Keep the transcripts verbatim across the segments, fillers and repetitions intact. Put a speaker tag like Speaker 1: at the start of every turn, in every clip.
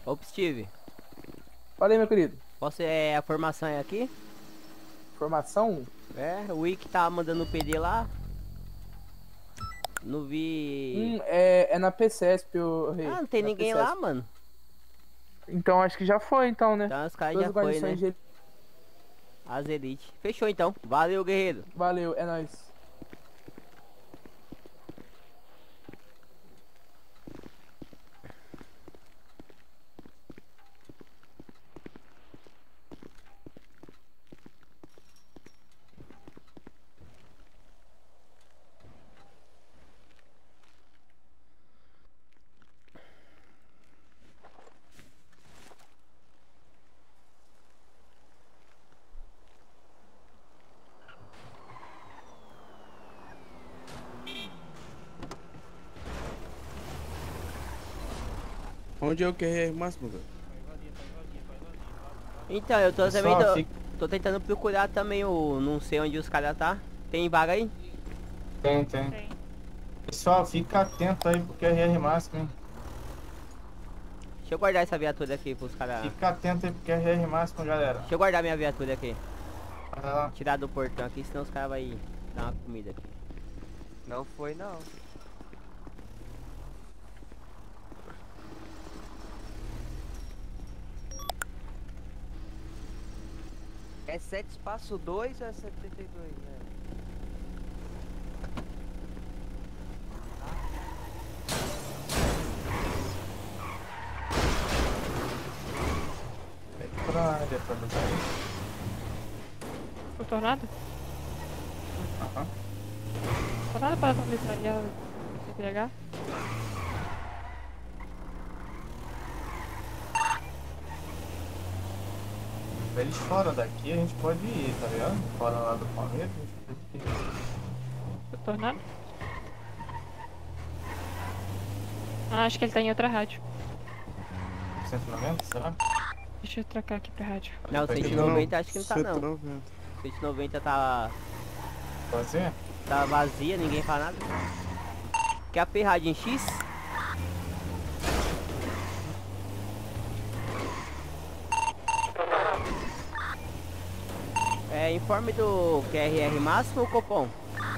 Speaker 1: Opa, Steve.
Speaker 2: Fala aí, meu querido.
Speaker 1: Posso é a formação é aqui?
Speaker 2: Formação?
Speaker 1: É, o Wick tá mandando o P D lá. Não vi.
Speaker 2: Hum, é, é na P C S P, o
Speaker 1: Ah,
Speaker 2: rei.
Speaker 1: não tem
Speaker 2: Na
Speaker 1: ninguém lá,
Speaker 2: P C S P.
Speaker 1: mano.
Speaker 2: Então acho que já foi, então, né?
Speaker 1: Então os caras
Speaker 2: Duas
Speaker 1: já foi,
Speaker 2: guarnições
Speaker 1: né?
Speaker 2: de...
Speaker 1: As elite. Fechou então. Valeu, guerreiro.
Speaker 2: Valeu, é nóis.
Speaker 3: Onde é o Q R máximo, velho?
Speaker 1: Então, eu tô
Speaker 4: Pessoal,
Speaker 1: também tô,
Speaker 4: fica-
Speaker 1: tô tentando procurar também o. Não sei onde os caras tá. Tem vaga aí?
Speaker 4: Tem, tem. Pessoal, fica atento aí pro Q R máximo, hein?
Speaker 1: Deixa eu guardar essa viatura aqui pros caras.
Speaker 4: Fica atento aí pro Q R máximo, galera.
Speaker 1: Deixa eu guardar minha viatura aqui.
Speaker 4: Vai lá.
Speaker 1: Tirar do portão aqui, senão os caras vão dar uma comida aqui.
Speaker 5: Não foi não. É sete espaço dois ou é setenta e dois, né?
Speaker 4: Pra área, pra lutar aí.
Speaker 6: O tornado?
Speaker 4: Aham.
Speaker 6: Tornado para metralhar o P H?
Speaker 4: Eles fora daqui, a gente pode ir, tá ligado? Fora lá do Palmeiras, a gente pode ir.
Speaker 6: O tornado? Ah, acho que ele tá em outra rádio.
Speaker 4: cento e noventa, será?
Speaker 6: Deixa eu trocar aqui pra rádio.
Speaker 1: Não,
Speaker 4: Vai ter
Speaker 1: cento e
Speaker 4: que-
Speaker 1: noventa acho que não tá
Speaker 3: cento e
Speaker 1: não.
Speaker 3: noventa.
Speaker 1: cento e noventa tá,
Speaker 4: Fazer?
Speaker 1: tá vazia, ninguém fala nada. Quer a ferragem X? É, informe do Q R R máximo ou Copom?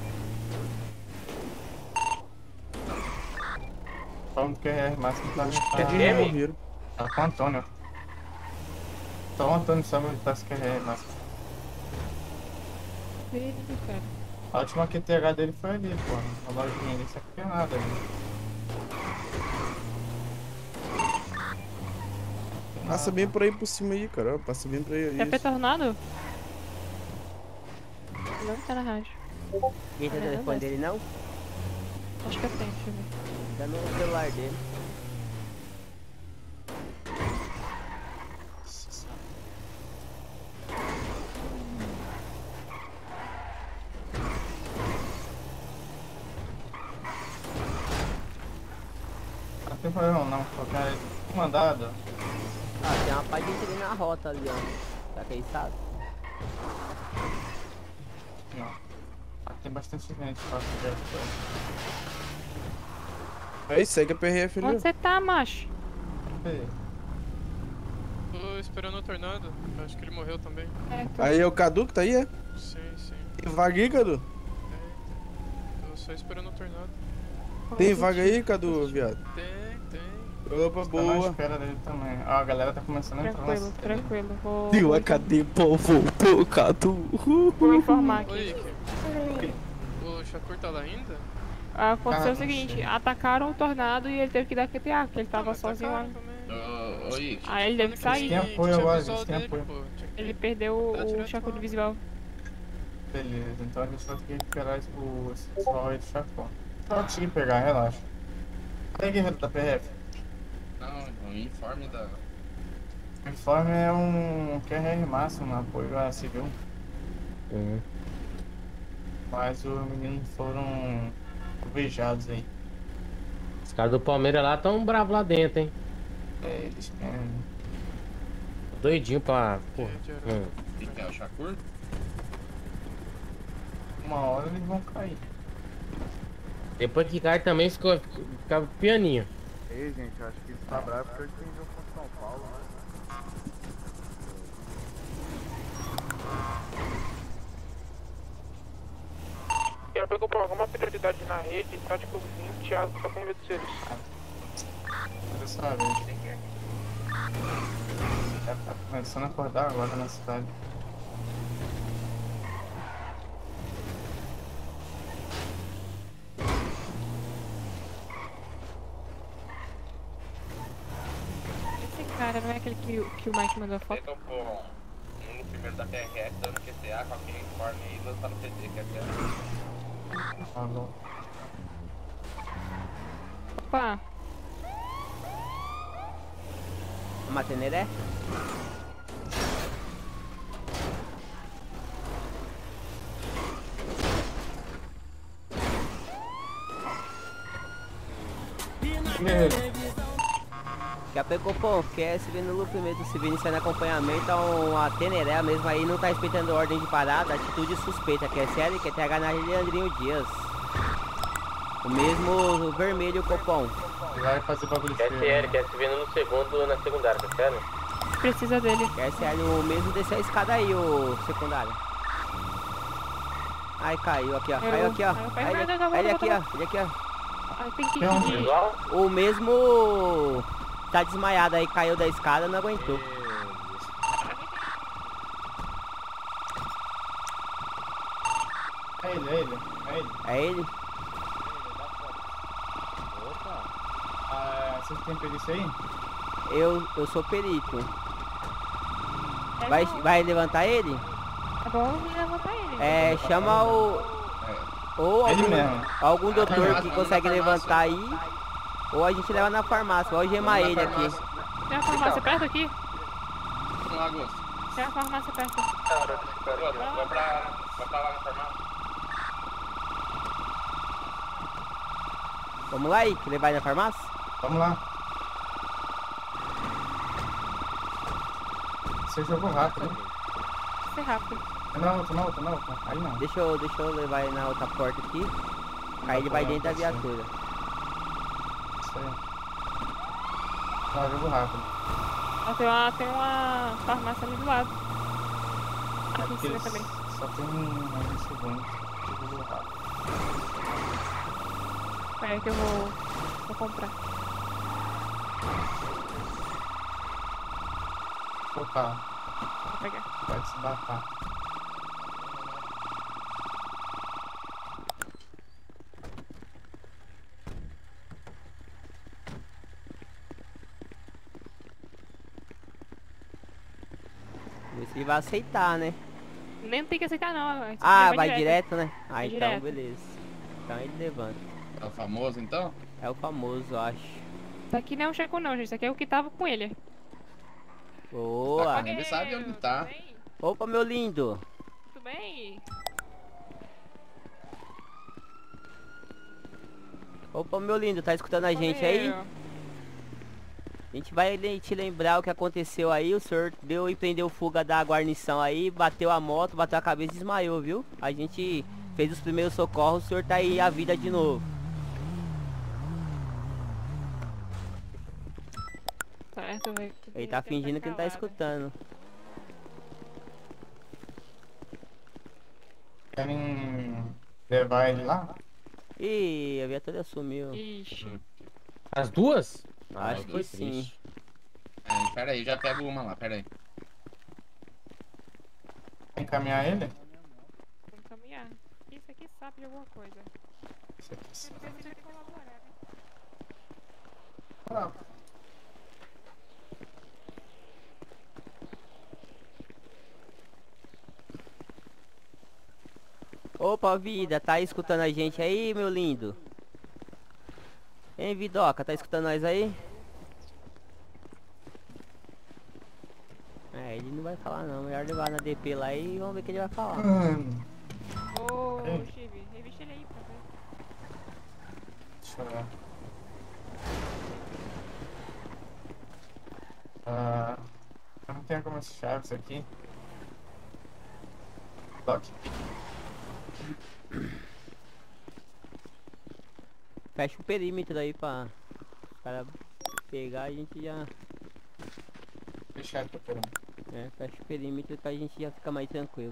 Speaker 4: Falando do Q R máximo tá
Speaker 3: É de
Speaker 4: tá,
Speaker 3: morreram.
Speaker 4: tá com o Antônio. Só o Antônio sabe onde tá esse Q R máximo.
Speaker 6: Ih, cara.
Speaker 4: A última Q T H dele foi ali, pô. A lojinha ali, só que tem nada ali.
Speaker 3: Passa bem por aí por cima aí, cara. ó, Passa bem por aí.
Speaker 6: Quer ver
Speaker 3: Isso.
Speaker 6: tornado? Não tá na rádio.
Speaker 1: Ninguém tem o telefone dele não?
Speaker 6: Acho que eu tenho, deixa eu ver.
Speaker 1: Tá no celular dele.
Speaker 4: Não tem problema não, qualquer mandado.
Speaker 1: Ah, tem uma parte de gente ali na rota ali, ó. Será que ele sabe?
Speaker 4: Não. Ah, tem bastante gente fácil de ajudar.
Speaker 3: Aí, segue a P R F ali.
Speaker 6: Onde
Speaker 3: ó.
Speaker 6: você tá, macho?
Speaker 4: Ei,
Speaker 7: Tô esperando o tornado. Acho que ele morreu também.
Speaker 6: É, tô...
Speaker 3: Aí é o Cadu que tá aí, é?
Speaker 7: Sim, sim.
Speaker 3: Tem vaga aí, Cadu?
Speaker 7: É, tô só esperando o tornado.
Speaker 3: Tem vaga aí, Cadu, viado?
Speaker 7: Tem, tem.
Speaker 3: Opa,
Speaker 4: tá na
Speaker 3: boa.
Speaker 4: espera dele também. Ah, a galera tá começando a entrar
Speaker 6: Tranquilo,
Speaker 4: na
Speaker 6: tranquilo. Vou,
Speaker 3: Deu
Speaker 6: vou,
Speaker 3: a cadeia, pô, voltou, Cadu.
Speaker 6: vou informar
Speaker 7: Oi,
Speaker 6: aqui.
Speaker 7: Ike. O Shakur tá lá ainda?
Speaker 6: Aconteceu
Speaker 4: Ah,
Speaker 6: o seguinte,
Speaker 4: sei.
Speaker 6: atacaram o tornado e ele teve que dar Q T A, porque ele tava
Speaker 7: Ah,
Speaker 6: sozinho lá.
Speaker 7: atacaram também.
Speaker 8: Oi,
Speaker 6: Aí ele deve
Speaker 4: Tem
Speaker 6: sair.
Speaker 4: apoio
Speaker 7: Tinha
Speaker 4: agora,
Speaker 7: visual
Speaker 4: gente, tem
Speaker 7: dele,
Speaker 4: apoio.
Speaker 7: pô. Tinha que-
Speaker 6: Ele perdeu
Speaker 7: Tá
Speaker 6: o
Speaker 7: tirando
Speaker 6: Chaco
Speaker 7: foto.
Speaker 6: visual.
Speaker 4: Beleza, então a gente vai ter que recuperar esse- o esse pessoal aí do chacão. Só conseguir pegar, relaxa. Tem guerreiro da P F.
Speaker 8: não, o informe da.
Speaker 4: O uniforme é um Q R R máximo, apoio a civil. Mas os meninos foram alvejados aí.
Speaker 9: Os caras do Palmeiras lá tão bravos lá dentro, hein?
Speaker 4: É, eles querem.
Speaker 9: Doidinho pra. Porra.
Speaker 7: de- de-
Speaker 9: Hum.
Speaker 8: O que que é o Shakur?
Speaker 4: Uma hora eles vão cair.
Speaker 9: Depois que cai também ficou, fica pianinho.
Speaker 10: Ei, gente, eu acho que ele tá bravo porque eu entendi a função.
Speaker 6: Eu pego por alguma prioridade na rede, tático vinte, asa pra convencer.
Speaker 4: Olha só, velho. Já tá começando a acordar agora na cidade.
Speaker 6: Esse cara não é aquele que, o- que o Mike mandou a foto?
Speaker 8: Então, pô, um no primeiro da P R F dando Q T A com aquele informe aí lançado no P T, que é até.
Speaker 4: Tá bom.
Speaker 6: Opa,
Speaker 1: Uma teneré? Já pegou, pô, quer se ver no loop mesmo, se vir iniciando acompanhamento a uma teneré mesmo aí, não tá respeitando ordem de parada, atitude suspeita, que é sério, que é T H na Leandrinho Dias. O mesmo vermelho copom.
Speaker 4: Vai fazer bagulho
Speaker 9: Q S
Speaker 4: feio.
Speaker 9: L, quer se vendo no segundo na secundária, tá sério?
Speaker 6: precisa dele.
Speaker 1: Que é sério, o mesmo descer a escada aí, o secundário. Ai, caiu aqui, ó. Caiu aqui, ó.
Speaker 6: Caiu, caiu,
Speaker 1: Aí ele,
Speaker 6: caiu, caiu,
Speaker 1: aí ele
Speaker 6: caiu,
Speaker 1: aqui, ó. Ele aqui, ó.
Speaker 6: Ai, tem que
Speaker 4: Tem onde?
Speaker 6: ir.
Speaker 9: Igual?
Speaker 1: O mesmo tá desmaiado aí, caiu da escada, não aguentou.
Speaker 4: É ele, é ele, é ele.
Speaker 1: É ele?
Speaker 4: Ah, vocês têm perícia aí?
Speaker 1: Eu, eu sou perito.
Speaker 6: É
Speaker 1: Vai,
Speaker 6: bom.
Speaker 1: vai levantar ele?
Speaker 6: É bom levantar ele.
Speaker 1: É, chama o... Ou
Speaker 4: Ele
Speaker 1: algum,
Speaker 4: mesmo.
Speaker 1: algum doutor
Speaker 8: farmácia,
Speaker 1: que
Speaker 8: vamos
Speaker 1: consegue
Speaker 8: na farmácia.
Speaker 1: levantar aí. Ou a gente leva na farmácia, vai algemar ele aqui.
Speaker 6: Tem uma farmácia perto aqui?
Speaker 8: Vamos lá, Augusto.
Speaker 6: Tem uma farmácia perto.
Speaker 8: Augusto, vai pra, vai pra lá na farmácia.
Speaker 1: Vamos lá aí, que ele vai na farmácia?
Speaker 4: Vamos lá. Você jogou rápido, hein?
Speaker 6: Vai ser rápido.
Speaker 4: Na outra, na outra, na outra. Aí não.
Speaker 1: Deixa eu, deixa eu levar ele na outra porta aqui. Aí ele vai dentro da viatura.
Speaker 4: Isso aí. Não, jogo rápido.
Speaker 6: Ah, tem uma, tem uma farmácia ali do lado.
Speaker 4: É
Speaker 6: Aqui em
Speaker 4: porque
Speaker 6: cima também.
Speaker 4: só tem um, um segundo. Jogo rápido.
Speaker 6: Peraí que eu vou, vou comprar.
Speaker 4: Opa,
Speaker 6: Vou pegar.
Speaker 4: vai se batar.
Speaker 1: Vê se ele vai aceitar, né?
Speaker 6: Nem tem que aceitar não. a gente
Speaker 1: Ah,
Speaker 6: vai
Speaker 1: vai
Speaker 6: direto.
Speaker 1: direto, né? Ah,
Speaker 6: Vai
Speaker 1: então
Speaker 6: direto.
Speaker 1: beleza. Então ele levanta.
Speaker 8: É o famoso, então?
Speaker 1: É o famoso, eu acho.
Speaker 6: Isso aqui não é um checo não, gente. Isso aqui é o que tava com ele.
Speaker 1: Boa!
Speaker 8: Ele sabe onde tá.
Speaker 6: Tudo bem?
Speaker 1: Opa, meu lindo!
Speaker 6: Tudo bem?
Speaker 1: Opa, meu lindo, tá escutando a gente aí?
Speaker 6: Valeu.
Speaker 1: A gente vai le- te lembrar o que aconteceu aí. O senhor deu e prendeu fuga da guarnição aí, bateu a moto, bateu a cabeça e desmaiou, viu? A gente fez os primeiros socorros, o senhor tá aí a vida de novo.
Speaker 6: Certo, vai.
Speaker 1: Ele tá fingindo que não tá escutando.
Speaker 4: Querem levar ele lá?
Speaker 1: Ih, a viatura sumiu.
Speaker 6: Ixi.
Speaker 9: As duas?
Speaker 1: Acho
Speaker 9: Ah,
Speaker 1: que
Speaker 9: foi
Speaker 1: sim.
Speaker 9: triste.
Speaker 8: É, pera aí, já pego uma lá, pera aí.
Speaker 4: Quer encaminhar ele?
Speaker 6: Vamos caminhar. Isso aqui sabe de alguma coisa.
Speaker 4: Isso aqui sim.
Speaker 6: Precisa de colaborar, né?
Speaker 4: Ah,
Speaker 1: Opa, vida, tá aí escutando a gente aí, meu lindo? Hein, Vidoca, tá escutando nós aí? É, ele não vai falar não, melhor levar na D P lá e vamos ver o que ele vai falar.
Speaker 4: hum,
Speaker 6: Ô,
Speaker 4: Ei.
Speaker 6: Chibi, revista ele aí pra ver.
Speaker 4: deixa eu ver. Ah, eu não tenho como as chaves aqui. Lock.
Speaker 1: Fecha o perímetro aí pra, para pegar, a gente já...
Speaker 4: Fechar aqui, pera.
Speaker 1: É, fecha o perímetro que a gente já fica mais tranquilo.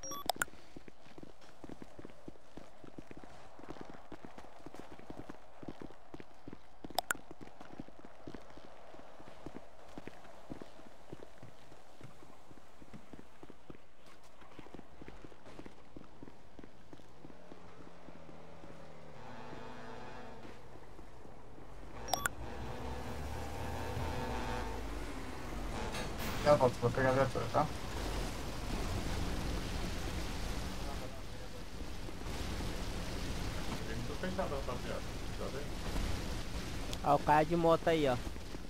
Speaker 4: Já volto, vou pegar a viatura, tá?
Speaker 1: Ó, o cara de moto aí, ó.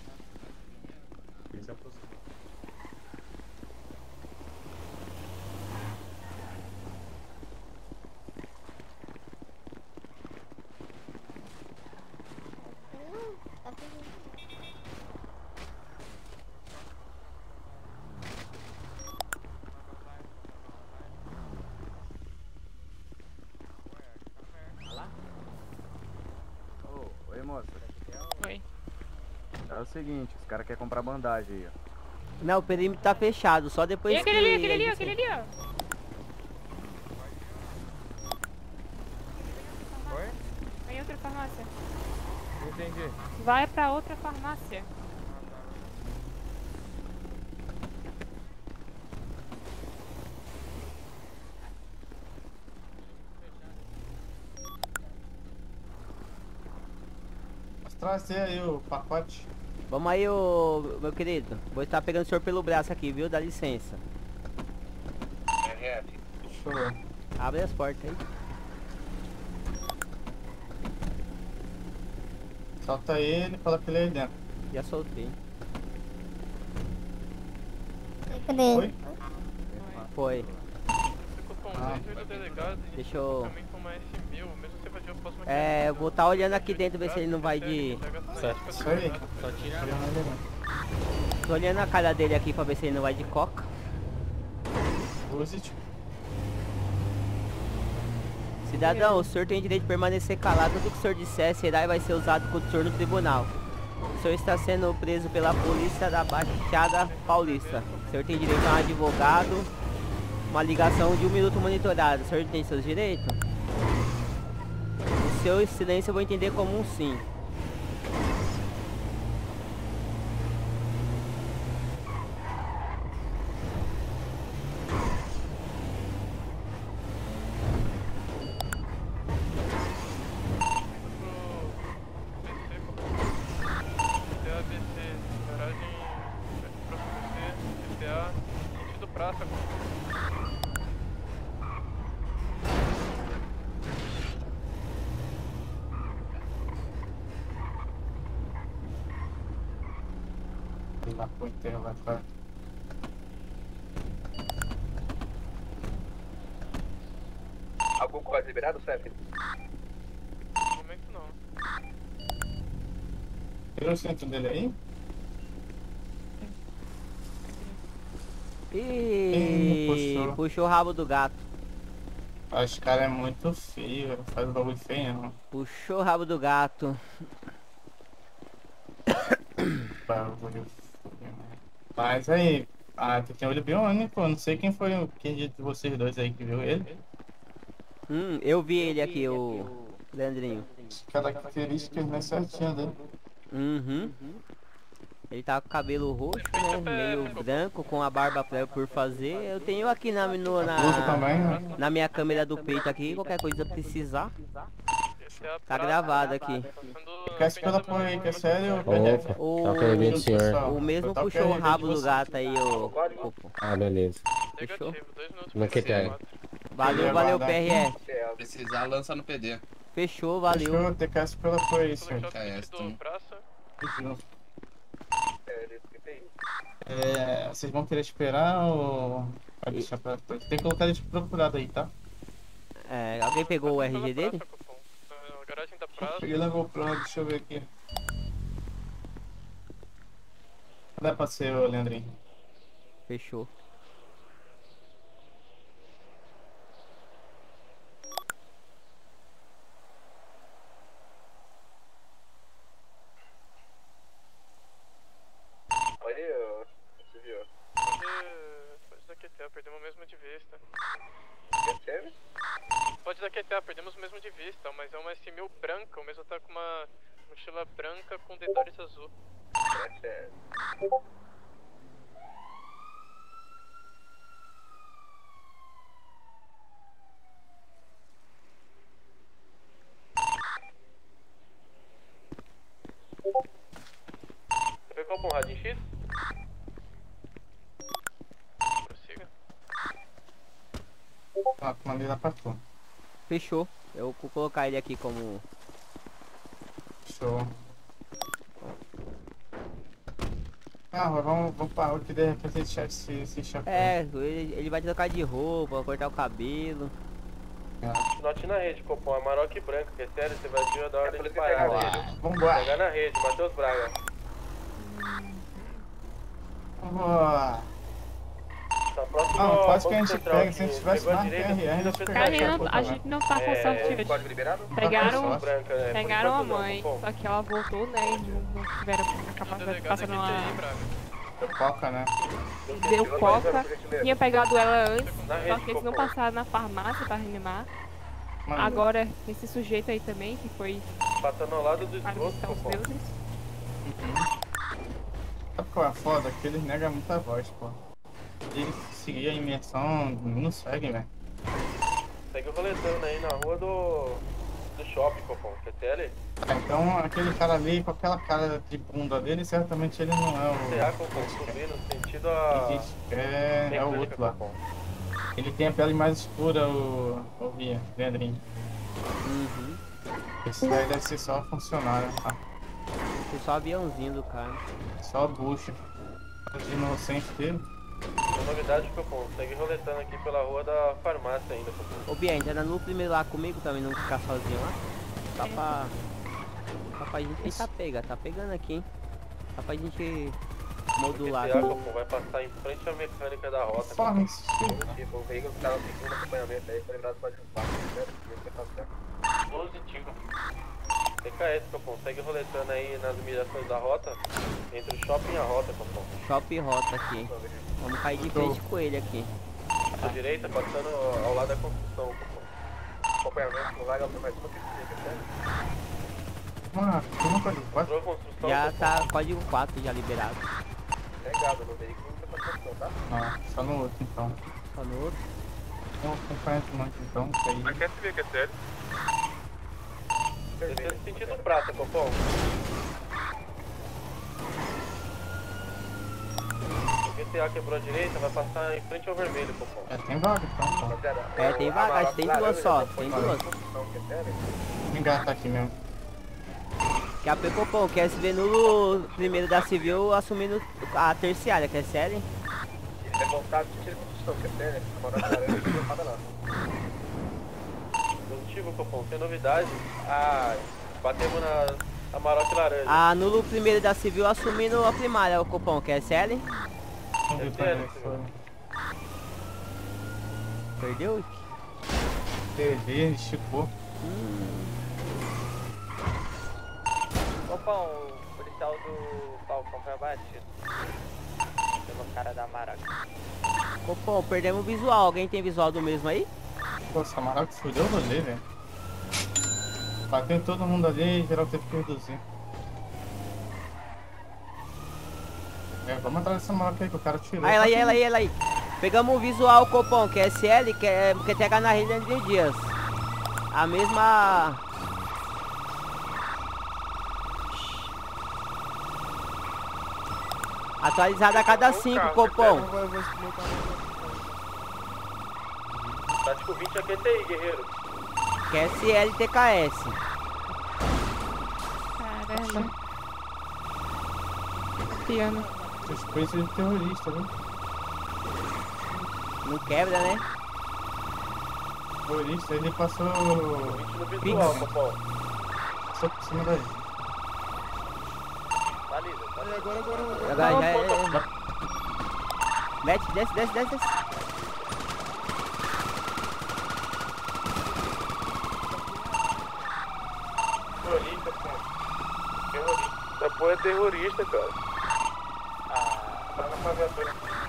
Speaker 10: Ô, oi moça,
Speaker 7: Oi.
Speaker 10: é o seguinte, os caras querem comprar bandagem aí, ó.
Speaker 1: Não, o perímetro tá fechado, só depois
Speaker 7: E
Speaker 1: que...
Speaker 7: aquele ali, aquele
Speaker 1: a
Speaker 7: ali,
Speaker 1: gente-
Speaker 7: aquele ali, ó.
Speaker 10: Oi?
Speaker 7: Vai em outra farmácia.
Speaker 10: Não entendi.
Speaker 7: Vai pra outra farmácia.
Speaker 4: Trazer aí o pacote.
Speaker 1: Vamos aí, ô, meu querido. Vou estar pegando o senhor pelo braço aqui, viu? Dá licença.
Speaker 8: R F.
Speaker 4: Show.
Speaker 1: Abre as portas aí.
Speaker 4: Solta ele e fala pra ele aí dentro.
Speaker 1: Já soltei.
Speaker 4: Oi?
Speaker 1: Foi.
Speaker 7: Ficou com
Speaker 4: Ah.
Speaker 7: o do delegado e
Speaker 1: Deixa eu...
Speaker 7: também com uma S mil, mesmo se fazer eu posso uma
Speaker 1: É, eu vou estar olhando aqui dentro, ver se ele não vai de...
Speaker 9: Certo.
Speaker 4: Isso aí.
Speaker 9: Só tira.
Speaker 1: Tô olhando a cara dele aqui pra ver se ele não vai de coca.
Speaker 4: Positivo.
Speaker 1: Cidadão, o senhor tem direito de permanecer calado. Tudo que o senhor disser será e vai ser usado contra o senhor no tribunal. O senhor está sendo preso pela polícia da Baixada Paulista. O senhor tem direito a um advogado, uma ligação de um minuto monitorado. O senhor tem seus direitos? O seu silêncio eu vou entender como um sim.
Speaker 7: P A B C, garagem próximo C, P A, sentido praça.
Speaker 4: Lá pro enterro lá fora.
Speaker 8: Algum código liberado, chefe?
Speaker 7: No momento não.
Speaker 4: Tirou o centro dele aí?
Speaker 1: Ih,
Speaker 4: puxou.
Speaker 1: puxou o rabo do gato.
Speaker 4: Esse cara é muito feio, velho. Faz bagulho feio não.
Speaker 1: Puxou o rabo do gato.
Speaker 4: Bagulho feio, né? Mas aí, ah, tu tem olho biônico, eu não sei quem foi o quem de vocês dois aí que viu ele.
Speaker 1: Hum, eu vi ele aqui, o Leandrinho.
Speaker 4: Características mais certinhas dele.
Speaker 1: Uhum. Ele tá com o cabelo roxo, né? Meio branco, com a barba pra- por fazer. Eu tenho aqui na, no-
Speaker 4: Blusa
Speaker 1: na,
Speaker 4: também, né?
Speaker 1: na minha câmera do peito aqui, qualquer coisa precisar. Tá gravado aqui.
Speaker 4: Quer se pela porra aí, que é sério? P D F?
Speaker 9: Opa,
Speaker 1: O,
Speaker 9: tá com o senhor.
Speaker 1: o mesmo
Speaker 4: Total
Speaker 1: puxou o
Speaker 4: P R D
Speaker 1: rabo
Speaker 4: de
Speaker 1: do
Speaker 4: vocês.
Speaker 1: gato aí, o Popo.
Speaker 9: Ah, beleza.
Speaker 1: Fechou?
Speaker 7: Negativo, dois minutos
Speaker 9: Como é que
Speaker 7: pra
Speaker 9: tá?
Speaker 7: quatro.
Speaker 1: Valeu, valeu, P R E.
Speaker 8: Precisar, lança no P D.
Speaker 1: Fechou, valeu.
Speaker 4: Deixa eu ter pela porra aí, senhor.
Speaker 7: Sentido praça.
Speaker 4: É, vocês vão querer esperar ou vai deixar pra depois? Tem que colocar ele de procurado aí, tá?
Speaker 1: É, alguém pegou o R G dele?
Speaker 7: A garagem da praça.
Speaker 4: Peguei na GoPro, deixa eu ver aqui. Dá pra ser o Leandrinho.
Speaker 1: Fechou.
Speaker 8: Olha aí, ó. Você viu?
Speaker 7: com radinho X? Prossiga.
Speaker 4: Ah, mandei lá pra tu.
Speaker 1: Fechou. Eu vou colocar ele aqui como...
Speaker 4: Show. Ah, vamos, vamos pra rua que de repente esse chefe se, se chapéu.
Speaker 1: É, ele, ele vai trocar de roupa, cortar o cabelo.
Speaker 7: Note na rede, Copom, é Maroc branco, que é sério, você vai vir da ordem de parada.
Speaker 4: Vambora.
Speaker 7: Pegar na rede, Matheus Braga.
Speaker 4: Vambora.
Speaker 7: Tá próximo
Speaker 4: Não,
Speaker 7: ao
Speaker 4: quase que a
Speaker 7: Banco
Speaker 4: gente
Speaker 7: Central
Speaker 4: pega,
Speaker 7: aqui.
Speaker 4: se a gente tivesse
Speaker 7: Pegou a
Speaker 4: mais
Speaker 7: direita,
Speaker 4: P R R, a gente
Speaker 7: pegou
Speaker 4: pegava
Speaker 7: a
Speaker 4: essa
Speaker 11: Carlinhos,
Speaker 4: puta,
Speaker 11: a
Speaker 4: velho.
Speaker 11: gente não tá com
Speaker 7: É,
Speaker 11: sorte.
Speaker 8: Código liberado?
Speaker 11: Pegaram,
Speaker 4: Tá com
Speaker 7: branca, né? Por
Speaker 11: pegaram a
Speaker 7: enquanto não,
Speaker 11: mãe,
Speaker 7: Copom.
Speaker 11: só que ela voltou, né? E não, não tiveram a capacidade de passar numa.
Speaker 4: Foca, né?
Speaker 11: Deu coca, tinha pegado ela antes,
Speaker 7: Na
Speaker 11: só
Speaker 7: rede,
Speaker 11: que eles não
Speaker 7: Copom.
Speaker 11: passaram na farmácia pra reanimar.
Speaker 4: Mano,
Speaker 11: Agora, esse sujeito aí também, que foi
Speaker 7: Passando ao lado do
Speaker 11: para
Speaker 7: esgoto,
Speaker 11: visitar os
Speaker 7: Copom.
Speaker 11: deuses.
Speaker 4: sabe qual é a foda? Que eles negam muita voz, pô. Eles seguir a imersão, não seguem, velho.
Speaker 7: Segue o roletando aí na rua do... do shopping, Copom. C T L?
Speaker 4: Tá, então aquele cara ali, com aquela cara de bunda dele, certamente ele não é
Speaker 7: C A,
Speaker 4: o...
Speaker 7: Copom, subindo, sentido
Speaker 4: que
Speaker 7: a...
Speaker 4: a gente quer, é o outro lá.
Speaker 7: Copom.
Speaker 4: Ele tem a pele mais escura, o... o Via, Leandrinho.
Speaker 1: Uhum.
Speaker 4: Esse daí deve ser só funcionário, tá?
Speaker 1: Tem só aviãozinho do cara.
Speaker 4: Só bucha. De inocente dele.
Speaker 7: A novidade, Copom, segue roletando aqui pela rua da farmácia ainda, Copom.
Speaker 1: Ô Bia, entra no primeiro lá comigo também, não ficar sozinho lá. Tá pra... Tá pra gente... Eita, pega, tá pegando aqui, hein? Tá pra gente modular.
Speaker 7: Esse A, Copom, vai passar em frente à mecânica da rota.
Speaker 4: Só
Speaker 7: Copom.
Speaker 4: isso.
Speaker 8: Tipo, o veículo que tava no segundo acompanhamento aí foi lembrado pode limpar, né?
Speaker 7: Positivo. T K S, Copom, segue roletando aí nas mirações da rota. Entre o shopping e a rota, Copom.
Speaker 1: Shopping rota aqui. Vamos cair de frente com ele aqui.
Speaker 7: À direita, passando ao lado da construção, Copom.
Speaker 8: Acompanhamento no vaga mais uma que fica, certo?
Speaker 4: Mano, tem uma coisa quase.
Speaker 7: Entrou a construção,
Speaker 1: Já
Speaker 7: Copom.
Speaker 1: tá código quatro já liberado.
Speaker 8: Pegado no veículo, não tem construção, tá?
Speaker 4: Não, só no outro então.
Speaker 1: Só no outro.
Speaker 4: Vamos acompanhar esse monte então, que aí...
Speaker 7: Aqui é C V, que é sério. Descendo sentido prata, Copom. O G T A quebrou a direita, vai passar em frente ao vermelho, Copom.
Speaker 4: É, tem vaga então, pô.
Speaker 1: É, tem vaga, acho que tem duas só. Tem duas.
Speaker 4: Me engatar aqui mesmo.
Speaker 1: Que a Pecopom, que é S V nulo primeiro da civil assumindo a terciária, que é série.
Speaker 8: Ele é voltado de tiro de construção, que é sério. A moral da laranja não tem nada lá.
Speaker 7: Positivo, Copom, sem novidade. Ah, batemos na Amarok laranja.
Speaker 1: A nulo primeiro da civil assumindo a primária, o Copom, que é S L.
Speaker 4: Vamos ver
Speaker 7: É
Speaker 4: pra
Speaker 7: sério,
Speaker 4: ver se
Speaker 7: senhor.
Speaker 1: Perdeu?
Speaker 4: perder, esticou.
Speaker 5: Copom, o policial do Falcão foi abatido. Pelo cara da Maraca.
Speaker 1: Copom, perdemos o visual. Alguém tem visual do mesmo aí?
Speaker 4: Pô, essa Maraca fudeu o rolê, velho. Bateu em todo mundo ali e geral teve que reduzir. É, vamos atrás dessa Maraca aí que o cara tirou.
Speaker 1: Aí, ela aí, ela aí, ela aí. Pegamos o visual Copom, que é S L, que é que é T H na rede de Dias. A mesma... Atualizada a cada cinco, Copom.
Speaker 7: Tático vinte é Q T I, guerreiro.
Speaker 1: Que é S L T K S.
Speaker 11: Caramba. Piano.
Speaker 4: Suspeito de terrorista, viu?
Speaker 1: Não quebra, né?
Speaker 4: Terrorista, ele passou.
Speaker 7: vinte no visual, Copom.
Speaker 4: Passou por cima da gente.
Speaker 7: Valida, valida.
Speaker 3: Agora, agora,
Speaker 1: Agora já é... Mete, desce, desce, desce, desce.
Speaker 7: Terrorista, pô. Terrorista. Essa porra é terrorista, cara. Ah, tá na viatura.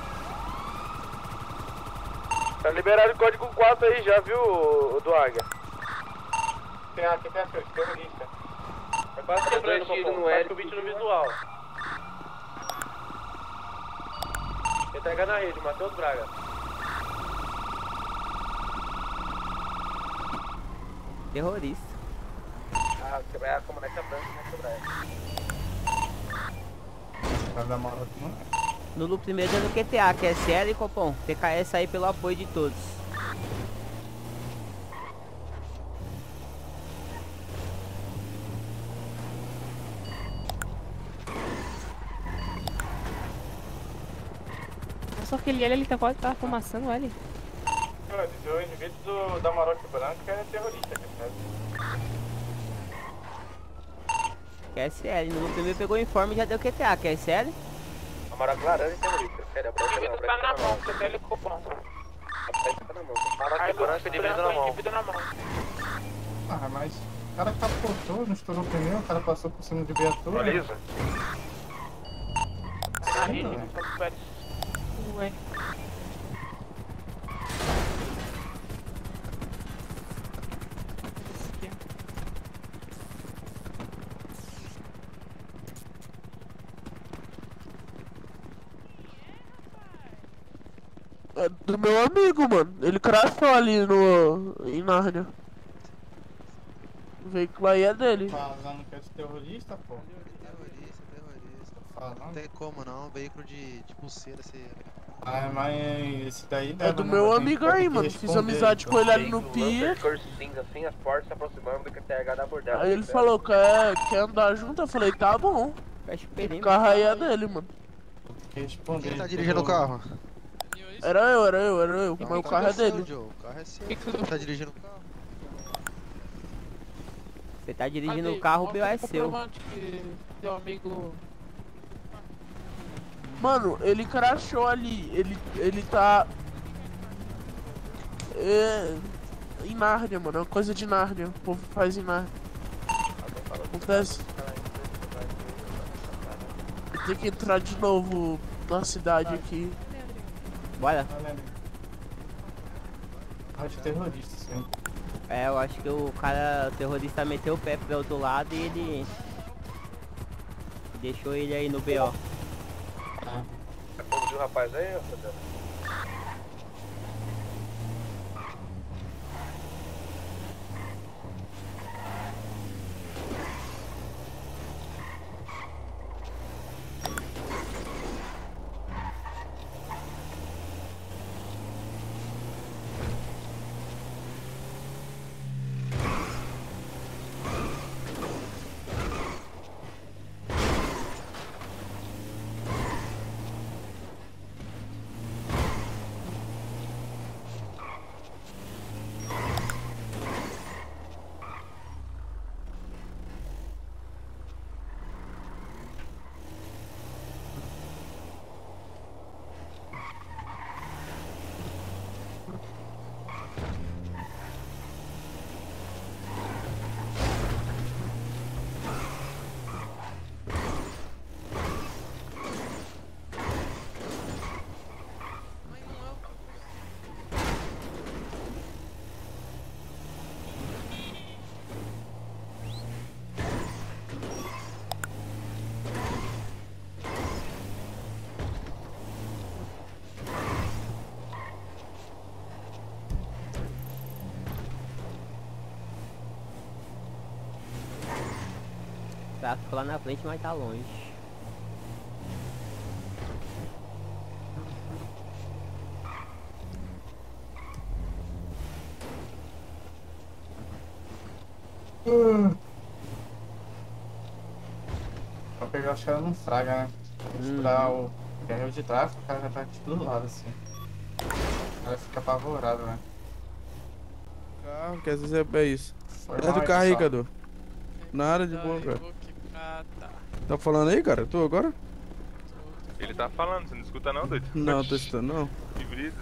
Speaker 7: Tá liberado o código quatro aí já, viu, o do Águia?
Speaker 4: Tem aqui, tem aqui, terrorista.
Speaker 7: É quase quebrando, Copom. Tático vinte no visual. Entrega na rede, Matheus Braga.
Speaker 1: Terrorista.
Speaker 8: Ah, quebrar a comunidade branca, não quebrar ela.
Speaker 4: cara da Maroc não é.
Speaker 1: No loop primeiro é no Q T A, que é S L e Copom. T K S aí pelo apoio de todos.
Speaker 11: Só aquele L, ele tá quase tá fumaçando o L.
Speaker 4: O indivíduo do, da Maroc branca é terrorista, cara.
Speaker 1: Que é S L. No loop primeiro pegou o informe e já deu Q T A, que é S L.
Speaker 7: Amarok laranja e terrorista. Sério, a branca
Speaker 6: O indivíduo tá na mão, você tem ele cupom.
Speaker 7: A branca tá na mão. Amarok
Speaker 6: Aí
Speaker 7: branca e indivíduo na mão.
Speaker 6: indivíduo na mão.
Speaker 4: Ah, mas o cara capotou, não estourou o pneu, o cara passou por cima de viatura.
Speaker 7: Atualiza.
Speaker 6: Na rede, velho.
Speaker 11: Ué. Esse aqui,
Speaker 3: É do meu amigo, mano. Ele crashou ali no... em Nárnia. O veículo aí é dele.
Speaker 4: Falando que é de terrorista, pô.
Speaker 12: Terrorista, terrorista.
Speaker 4: Falando.
Speaker 12: Não tem como não, veículo de, de pulseira ser.
Speaker 4: Ah, mas esse daí
Speaker 3: É
Speaker 4: deve,
Speaker 3: do
Speaker 4: né?
Speaker 3: meu
Speaker 4: Vai ter
Speaker 3: amigo
Speaker 4: que- vai ter
Speaker 3: aí,
Speaker 4: que
Speaker 3: mano. Fiz
Speaker 4: responder,
Speaker 3: amizade
Speaker 4: então.
Speaker 3: com ele ali no pier.
Speaker 7: Cor cinza assim, as portas se aproximando do Q T H da abordagem.
Speaker 3: Aí ele falou, quer, quer andar junto? Eu falei, tá bom.
Speaker 1: Fecha o
Speaker 3: O
Speaker 1: perímetro.
Speaker 3: carro aí é dele, mano.
Speaker 4: Tem que responder.
Speaker 12: Quem tá dirigindo o carro?
Speaker 3: Era eu, era eu, era eu. Mas o
Speaker 12: Tá
Speaker 3: carro é
Speaker 12: seu,
Speaker 3: dele.
Speaker 12: Joe. O carro é seu. Quem tá dirigindo o carro?
Speaker 1: Você tá dirigindo
Speaker 11: Cadê?
Speaker 1: o carro, o B O é
Speaker 11: Mostra o
Speaker 1: seu.
Speaker 11: comprovante que teu amigo.
Speaker 3: Mano, ele crashou ali. Ele, ele tá... É... Em Nárnia, mano. É uma coisa de Nárnia. O povo faz em Nárnia. Acontece. Tem que entrar de novo na cidade aqui.
Speaker 1: Bora.
Speaker 4: Ah, de terrorista, sim.
Speaker 1: É, eu acho que o cara, o terrorista meteu o pé pro outro lado e ele... deixou ele aí no B O.
Speaker 7: Conduziu o rapaz aí, Fernando?
Speaker 1: Tá, ficou lá na frente, mas tá longe.
Speaker 4: Pra pegar os caras não fraga, né? Estudar o guerreiro de tráfico, o cara já tá de todo lado assim. O cara fica apavorado, né?
Speaker 3: Carro, que às vezes é, é isso.
Speaker 4: Foi
Speaker 3: Dentro
Speaker 4: mal,
Speaker 3: do carro aí,
Speaker 4: pessoal.
Speaker 3: Cadu. Nada de boa, cara. Tá falando aí, cara? Tu agora?
Speaker 13: Ele tá falando, você não escuta não, doido?
Speaker 3: Não, tô escutando não.
Speaker 13: Que brisa.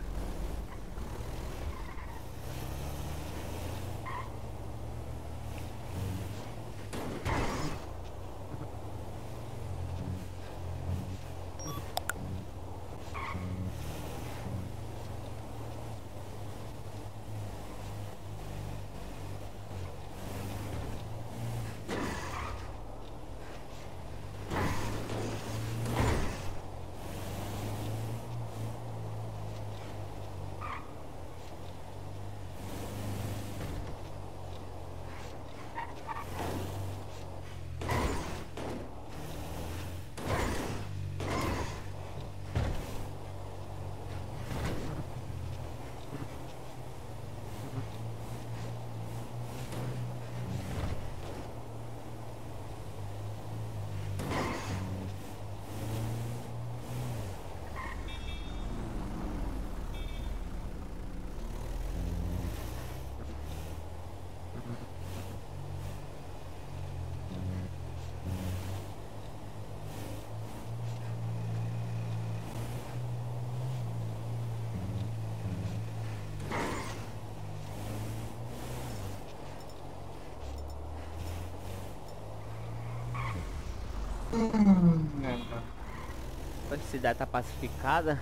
Speaker 4: Hum, é,
Speaker 1: A cidade tá pacificada.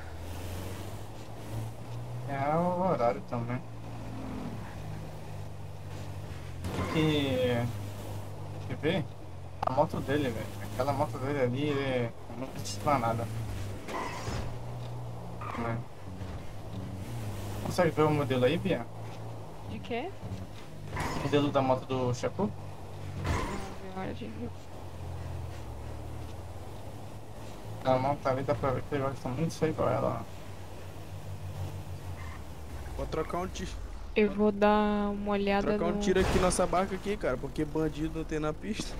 Speaker 4: é o horário também. Que... Quer ver? A moto dele, velho. Aquela moto dele ali, ele é muito explanada. É. Consegue ver o modelo aí, Bia?
Speaker 11: De quê?
Speaker 4: O modelo da moto do Chapu?
Speaker 11: Hora de rir.
Speaker 4: A moto ali dá pra ver que ele gosta muito de ser igual a ela.
Speaker 14: Vou trocar um tiro.
Speaker 11: Eu vou dar uma olhada
Speaker 14: Trocar um
Speaker 11: no...
Speaker 14: tiro aqui nessa barca aqui, cara, porque bandido não tem na pista.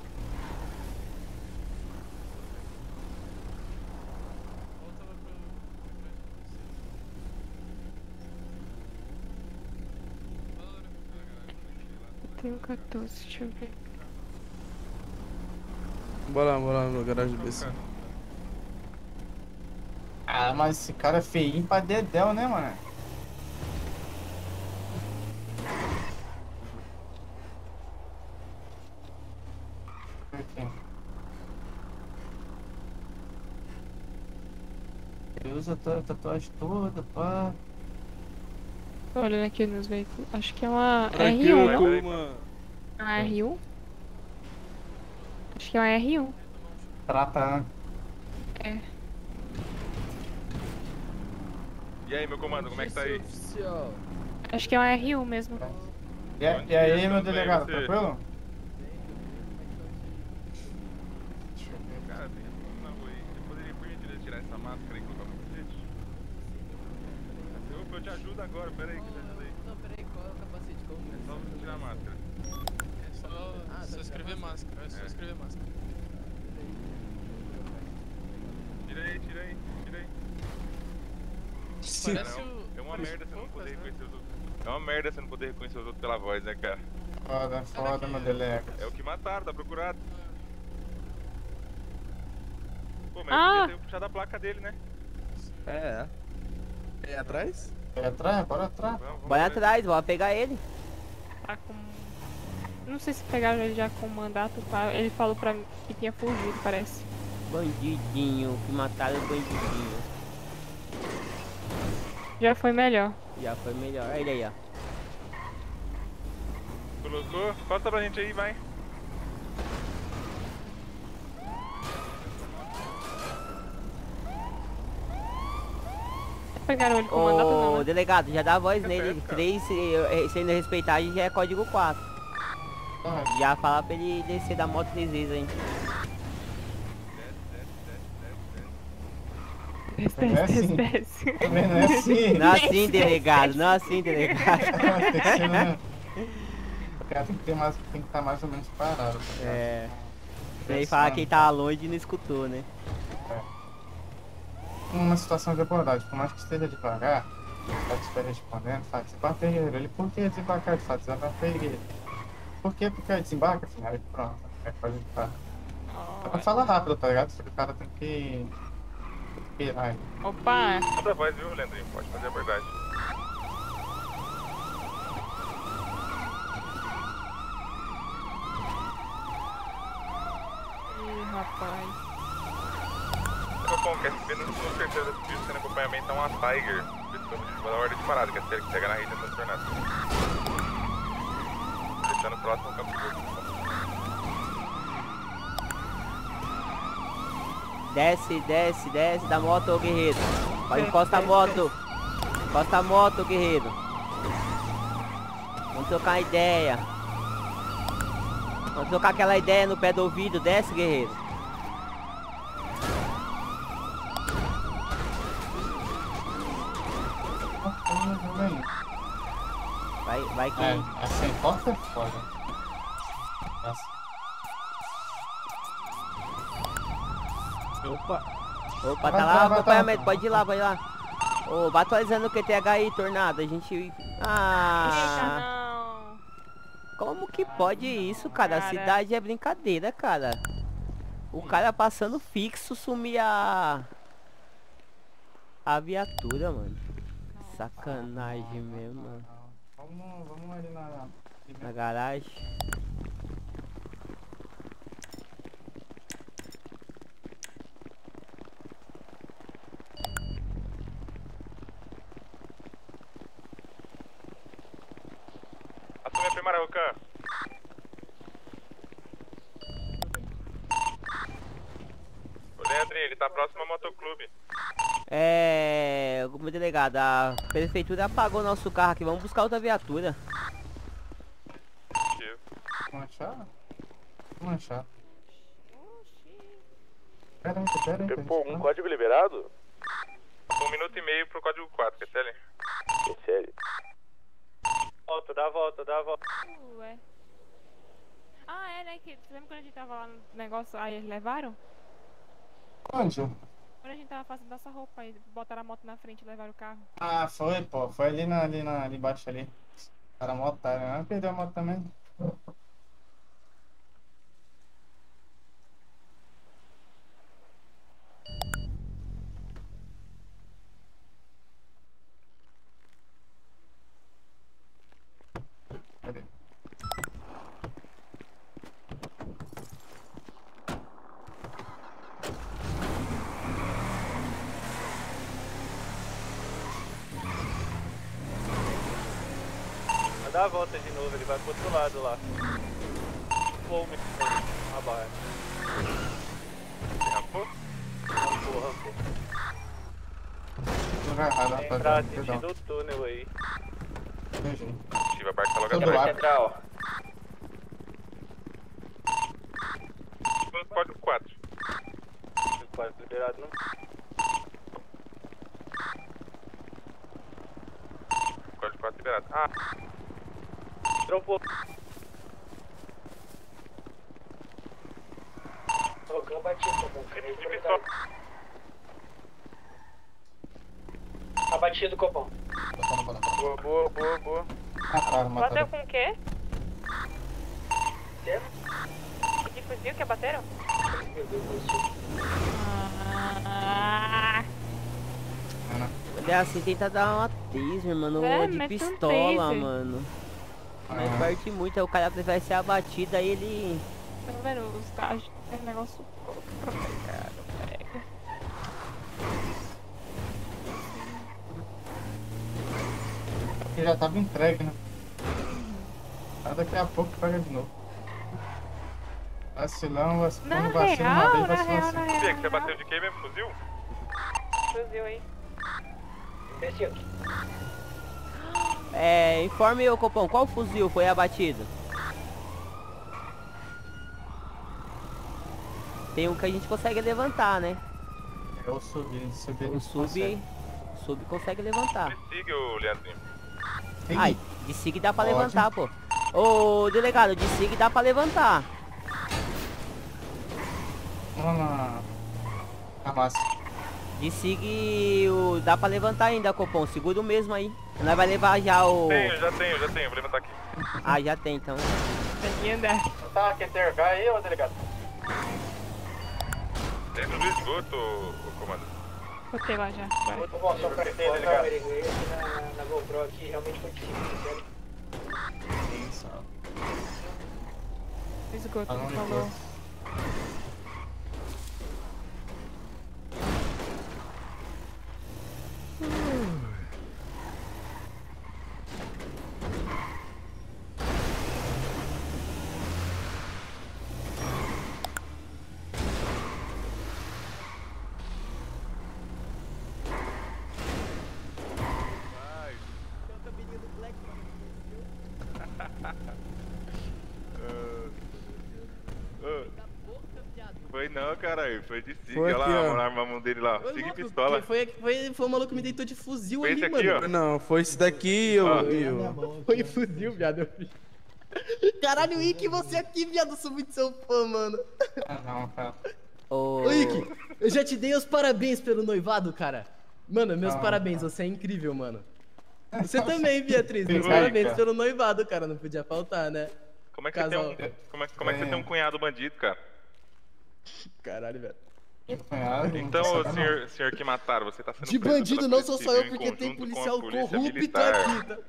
Speaker 11: Tenho quatorze, deixa eu ver.
Speaker 14: Bora lá, bora lá no garagem do B C.
Speaker 4: Ah, mas esse cara é feinho pra dedéu, né, mano? Aqui. Ele usa a tatuagem toda, pá.
Speaker 11: Tô olhando aqui nos veículos. Acho que é uma
Speaker 14: Olha aqui,
Speaker 11: R um,
Speaker 14: ó,
Speaker 11: não?
Speaker 14: uma-
Speaker 11: Uma R um? Acho que é uma R um.
Speaker 4: Trata.
Speaker 11: É.
Speaker 13: E aí, meu comando, como é que tá aí?
Speaker 11: Acho que é uma R um mesmo.
Speaker 4: E, a- e aí, meu delegado,
Speaker 13: você?
Speaker 4: tranquilo?
Speaker 13: Cara, tem na rua aí. Você poderia, por gentileza, tirar essa máscara e colocar o capacete? Eu, eu te ajudo agora, pera aí que eu te ajudo aí.
Speaker 15: Não, peraí, qual é o capacete? Como?
Speaker 13: É só você tirar a máscara.
Speaker 15: É só,
Speaker 13: Ah,
Speaker 15: só
Speaker 13: tá
Speaker 15: escrever
Speaker 13: tirando.
Speaker 15: máscara, é só
Speaker 13: É.
Speaker 15: escrever máscara.
Speaker 13: Tira aí, tira aí, tira aí.
Speaker 15: Parece
Speaker 13: Cara, é,
Speaker 15: o-
Speaker 13: um- é uma
Speaker 15: parece
Speaker 13: merda você não
Speaker 15: poucas,
Speaker 13: poder
Speaker 15: né?
Speaker 13: reconhecer os outros. É uma merda você não poder reconhecer os outros pela voz, né, cara?
Speaker 4: Foda, foda, meu delegado.
Speaker 13: É o que mataram, tá procurado. Pô, mas
Speaker 11: Ah!
Speaker 13: eu podia ter puxado a placa dele, né?
Speaker 14: É. É atrás?
Speaker 4: É atrás? Bora atrás.
Speaker 1: Bora atrás, bora pegar ele.
Speaker 11: Tá com... Não sei se pegaram ele já com mandato, tá? Ele falou pra mim que tinha fugido, parece.
Speaker 1: Bandidinho, que mataram o bandidinho.
Speaker 11: Já foi melhor.
Speaker 1: Já foi melhor. Olha ele aí, ó.
Speaker 13: Colocou? Costa pra gente aí, vai.
Speaker 11: Pegaram ele com mandato não,
Speaker 1: Ô,
Speaker 11: né?
Speaker 1: delegado, já dá a voz nele. três, sendo respeitado, já é código quatro. Já fala pra ele descer da moto três vezes, hein.
Speaker 11: Desce,
Speaker 4: Não é
Speaker 11: desce,
Speaker 4: assim.
Speaker 11: desce.
Speaker 4: Também não é assim.
Speaker 1: Não assim, delegado, não assim, delegado.
Speaker 4: Tem que ser, né? O cara tem que ter mais, tem que estar mais ou menos parado. Tá ligado?
Speaker 1: É. Pra ele falar que ele tava longe e não escutou, né?
Speaker 4: Uma situação de abordagem, por mais que esteja devagar, tá te respondendo, fala, desembarca aí, ele, por que desembarcar? Ele fala, desembarca aí. Por que? Porque desembarca, assim, aí pronto, é coisa que tá. Ela fala rápido, tá ligado? Só que o cara tem que esperar aí.
Speaker 11: Opa!
Speaker 13: Manda a voz, viu, Leandrinho? Pode fazer a verdade.
Speaker 11: Ih, rapaz.
Speaker 13: Copom, quer se ver no com certeza desse vídeo sendo acompanhamento a uma Tiger. Vou dar ordem de parada, que é a série que pega na rede dessa jornada. Deixando o próximo campo de jogo.
Speaker 1: Desce, desce, desce da moto, ô guerreiro. Pode encosta a moto. Encosta a moto, guerreiro. Vamos trocar ideia. Vamos trocar aquela ideia no pé do ouvido. Desce, guerreiro. Vai, vai que...
Speaker 4: É, assim, porta é foda. Nossa.
Speaker 14: Opa!
Speaker 1: Opa,
Speaker 4: Vai,
Speaker 1: tá lá
Speaker 4: vai,
Speaker 1: o
Speaker 4: vai,
Speaker 1: acompanhamento,
Speaker 4: tá.
Speaker 1: pode ir lá, pode ir lá. Ô, vai atualizando o Q T H aí, Tornado, a gente... Ah...
Speaker 11: não.
Speaker 1: Como que pode isso, cara? A
Speaker 11: Cara.
Speaker 1: cidade é brincadeira, cara. O cara passando fixo sumir a... A viatura, mano. Sacanagem mesmo, mano.
Speaker 4: Vamos, vamos ali na...
Speaker 1: Na garagem.
Speaker 13: Ele tá próximo ao motoclube.
Speaker 1: É... Como delegado, a prefeitura apagou nosso carro aqui, vamos buscar outra viatura.
Speaker 4: Vamos achar? Vamos achar. Pera aí, pera aí.
Speaker 7: Pô, um código liberado?
Speaker 13: Um minuto e meio pro código quatro, Q T L.
Speaker 7: Q T L. Volta, dá a volta, dá a volta.
Speaker 11: Ué. Ah, é, né? Que, você lembra quando a gente tava lá no negócio, aí eles levaram?
Speaker 4: Onde?
Speaker 11: Quando a gente tava fazendo nossa roupa, aí botaram a moto na frente e levaram o carro.
Speaker 4: Ah, foi, pô. Foi ali, na, ali, na, ali embaixo ali. Era a moto, tá? Né? Perdeu a moto também. Cadê?
Speaker 7: Vai dar a volta de novo, ele vai pro outro lado lá. Vou me... A barra.
Speaker 13: Rampou?
Speaker 7: Rampou, rampou.
Speaker 4: Lugar errado,
Speaker 7: Vai entrar
Speaker 4: rapaziada. Perdão.
Speaker 7: sentido o túnel aí.
Speaker 4: Entendi.
Speaker 13: Ativa a barca tá logo
Speaker 4: Todo
Speaker 13: atrás.
Speaker 4: lado.
Speaker 7: Central.
Speaker 13: Código quatro.
Speaker 7: Quase liberado, não?
Speaker 13: Código quatro liberado. Ah,
Speaker 7: Trompou. Tocou batido, com creme
Speaker 13: de pistola.
Speaker 7: Abatido, copão.
Speaker 13: Boa, boa, boa, boa.
Speaker 4: Mataram,
Speaker 11: Bateu
Speaker 4: mataram.
Speaker 11: com o quê? Que fuzil que bateram? Ah,
Speaker 1: Olha assim, tenta dar uma taser, mano,
Speaker 11: É,
Speaker 1: de
Speaker 11: mete um
Speaker 1: pistola,
Speaker 11: taser.
Speaker 1: mano. Mas
Speaker 4: Ah.
Speaker 1: parte muito, aí o cara prefere ser abatido, aí ele...
Speaker 11: tá vendo? Os carros tem um negócio complicado, pega.
Speaker 4: Porque já tava entregue, né? Mas daqui a pouco pega de novo. Vacilão, vacilão,
Speaker 11: Na
Speaker 4: quando vacila uma
Speaker 11: real,
Speaker 4: vez,
Speaker 11: na
Speaker 4: vacila
Speaker 11: real, na
Speaker 4: assim.
Speaker 11: real.
Speaker 13: Fia, que você bateu de quem mesmo? Fuzil?
Speaker 11: Fuzil aí.
Speaker 7: Desce aqui.
Speaker 1: É, informe o Copão, qual fuzil foi abatido? Tem um que a gente consegue levantar, né?
Speaker 4: É o sub, sub
Speaker 1: O sub, o sub consegue levantar.
Speaker 13: Siga o Leandrinho.
Speaker 1: Ai, de SIG dá pra
Speaker 4: Pode.
Speaker 1: levantar, pô. Ô, delegado, de SIG dá pra levantar.
Speaker 4: Vamos na... na massa.
Speaker 1: De SIG o... dá pra levantar ainda, Copom. Segura o mesmo aí. Nós vai levar já o...
Speaker 13: Tenho, já tenho, já tenho. Vou levantar aqui.
Speaker 1: Ah, já tem, então.
Speaker 11: Tem que andar.
Speaker 7: Tá, quer ter H aí, ô delegado?
Speaker 13: Dentro do esgoto, o comando.
Speaker 11: Botei lá já. Vai.
Speaker 7: Muito bom, só pra ter, delegado. Na, na GoPro aqui, realmente foi difícil, sério.
Speaker 11: Esgoto,
Speaker 4: Ah, não,
Speaker 11: por favor.
Speaker 13: Foi não, caralho. Foi de SIG.
Speaker 14: Foi
Speaker 13: Olha
Speaker 14: aqui,
Speaker 13: lá,
Speaker 14: ó.
Speaker 13: a arma mão dele lá.
Speaker 14: Ô,
Speaker 13: SIG
Speaker 14: louco,
Speaker 13: pistola.
Speaker 14: que Foi, foi, foi o maluco que me deitou de fuzil
Speaker 13: Foi
Speaker 14: ali,
Speaker 13: esse aqui,
Speaker 14: mano.
Speaker 13: ó.
Speaker 14: Não, foi esse daqui,
Speaker 13: Ó.
Speaker 14: eu. eu...
Speaker 16: Foi fuzil, viado. Eu fiz. Caralho, Ick, você aqui, viado. Eu sou muito seu fã, mano.
Speaker 4: Ah, não, cara.
Speaker 1: Ô,
Speaker 16: Ô, Ick, eu já te dei os parabéns pelo noivado, cara. Mano, meus
Speaker 4: Ah,
Speaker 16: parabéns,
Speaker 4: tá.
Speaker 16: você é incrível, mano. Você também, Beatriz. Meus
Speaker 4: Oi,
Speaker 16: parabéns
Speaker 4: cara.
Speaker 16: pelo noivado, cara. Não podia faltar, né?
Speaker 13: Como é que, você tem,
Speaker 16: Casal.
Speaker 13: um, como é, como é que você
Speaker 4: É.
Speaker 13: tem um cunhado bandido, cara?
Speaker 16: Caralho, velho.
Speaker 4: Cunhado, não
Speaker 13: Então,
Speaker 4: precisa
Speaker 13: ô,
Speaker 4: não.
Speaker 13: senhor, senhor que mataram, você tá sendo
Speaker 16: De
Speaker 13: preso
Speaker 16: bandido
Speaker 13: pela
Speaker 16: não
Speaker 13: Polícia
Speaker 16: sou só eu,
Speaker 13: Civil em
Speaker 16: porque tem
Speaker 13: conjunto com a
Speaker 16: policial
Speaker 13: Polícia
Speaker 16: corrupto
Speaker 13: Militar.
Speaker 16: aqui, tá?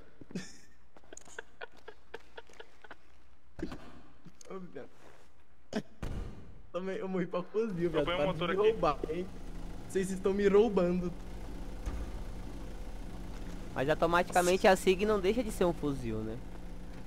Speaker 16: Ô, viado. Também eu morri pra fuzil, velho.
Speaker 13: põe um
Speaker 16: Para
Speaker 13: motor
Speaker 16: de me
Speaker 13: aqui.
Speaker 16: roubar, hein? Vocês estão me roubando.
Speaker 1: mas automaticamente a SIG não deixa de ser um fuzil, né?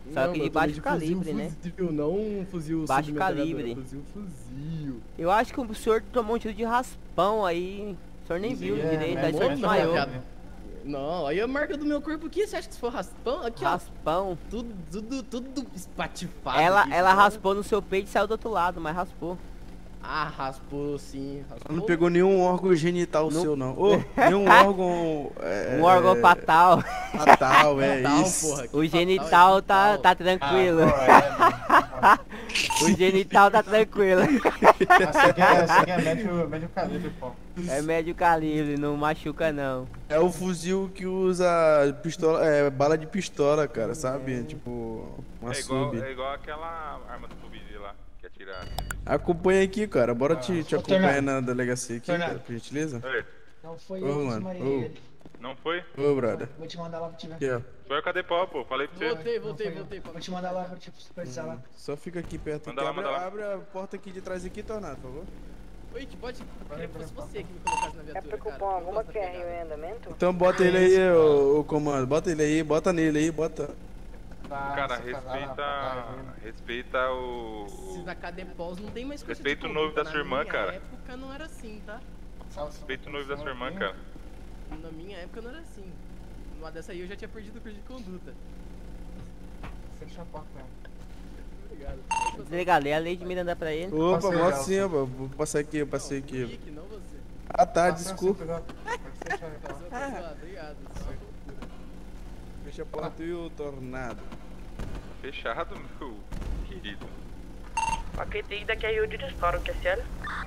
Speaker 1: Só
Speaker 14: Não,
Speaker 1: que
Speaker 14: mas
Speaker 1: de
Speaker 14: eu tô
Speaker 1: baixo
Speaker 14: de
Speaker 1: calibre,
Speaker 14: fuzil,
Speaker 1: né?
Speaker 14: Fuzil, não um fuzil
Speaker 1: Baixo
Speaker 14: submetralhadora,
Speaker 1: calibre.
Speaker 14: Fuzil, fuzil.
Speaker 1: Eu acho que o senhor tomou um tiro de raspão aí. O senhor nem viu
Speaker 4: é,
Speaker 1: direito,
Speaker 4: né?
Speaker 1: aí o senhor
Speaker 14: Não,
Speaker 1: desmaiou.
Speaker 14: viado. Não, aí a marca do meu corpo aqui, você acha que se for raspão? Aqui, ó.
Speaker 1: Raspão.
Speaker 14: Tudo, tudo, tudo espatifado.
Speaker 1: Ela,
Speaker 14: aqui,
Speaker 1: ela
Speaker 14: sabe?
Speaker 1: raspou no seu peito e saiu do outro lado, mas raspou.
Speaker 14: Ah, raspou sim. Raspou.
Speaker 17: Não pegou nenhum órgão genital
Speaker 1: Não-
Speaker 17: seu, não. Ô, nenhum órgão. É,
Speaker 1: Um órgão
Speaker 17: é,
Speaker 1: fatal.
Speaker 17: Fatal, é
Speaker 14: Fatal,
Speaker 17: isso.
Speaker 14: porra.
Speaker 1: O
Speaker 14: Que
Speaker 1: genital
Speaker 14: fatal,
Speaker 1: tá,
Speaker 14: é
Speaker 1: tá tranquilo.
Speaker 4: Ah,
Speaker 1: O genital tá tranquilo.
Speaker 4: Essa aqui é, essa aqui é médio, médio calibre, pô.
Speaker 1: É médio calibre, não machuca não.
Speaker 17: É o fuzil que usa pistola, é, bala de pistola, cara, sabe? Tipo, uma
Speaker 13: É igual,
Speaker 17: sub.
Speaker 13: é igual aquela arma do P U B G lá, que atira.
Speaker 17: Acompanha aqui, cara. Bora te, te
Speaker 4: Ô,
Speaker 17: acompanhar
Speaker 4: Fernando.
Speaker 17: na delegacia aqui,
Speaker 4: Fernando.
Speaker 17: cara, por gentileza.
Speaker 13: Oi,
Speaker 18: Não foi
Speaker 17: Ô,
Speaker 18: eu que
Speaker 17: mano,
Speaker 18: desmaiei
Speaker 17: ô.
Speaker 18: ele.
Speaker 13: não foi?
Speaker 17: Ô, brother.
Speaker 18: Vou te mandar lá pra te ver.
Speaker 17: Aqui, ó.
Speaker 13: Foi o Cadê Pau, pô, falei pra você.
Speaker 14: Voltei,
Speaker 18: Não
Speaker 14: voltei,
Speaker 18: foi eu.
Speaker 14: voltei.
Speaker 18: Vou te mandar lá pra te supervisar lá.
Speaker 17: Só fica aqui perto.
Speaker 13: Manda
Speaker 17: aqui.
Speaker 13: lá,
Speaker 17: Abre,
Speaker 13: manda lá.
Speaker 17: abre a porta aqui de trás aqui, Tornado, por favor.
Speaker 14: Oi, que pode. Eu queria que fosse você que me colocasse na viatura.
Speaker 5: É por
Speaker 14: cara.
Speaker 5: cupom
Speaker 14: Eu
Speaker 5: alguma
Speaker 14: gosto da
Speaker 5: Q R
Speaker 14: pegada.
Speaker 5: em andamento?
Speaker 17: Então bota ele aí, ô, ô comando. Bota ele aí, bota nele aí, bota.
Speaker 13: Cara, respeita. Respeita o.
Speaker 14: Se na Cadepós não tem mais coisa
Speaker 13: Respeita
Speaker 14: de
Speaker 13: o noivo
Speaker 14: conduta.
Speaker 13: da sua
Speaker 14: Na
Speaker 13: irmã,
Speaker 14: minha
Speaker 13: cara.
Speaker 14: época não era assim, tá?
Speaker 13: Respeita o noivo da sua irmã, cara.
Speaker 14: Na minha época não era assim. Numa dessa aí eu já tinha perdido o curso de conduta.
Speaker 4: Fecha a porta aí.
Speaker 14: Obrigado.
Speaker 1: Delegado, lê a lei de Miranda pra ele.
Speaker 17: Opa,
Speaker 4: Passei
Speaker 17: mostra
Speaker 4: já,
Speaker 17: sim, ó. Vou passar aqui, eu passei aqui.
Speaker 14: Rick, não você.
Speaker 17: Ah tá,
Speaker 4: Passa
Speaker 17: desculpa.
Speaker 4: assim, cuidado. Pode fechar aí,
Speaker 14: Só
Speaker 4: tá?
Speaker 14: pra zoar, obrigado. Só uma loucura.
Speaker 17: Fecha a porta e o Tornado.
Speaker 13: Fechado, meu querido.
Speaker 5: Ok, tem daqui aí o de disparo, que é sério?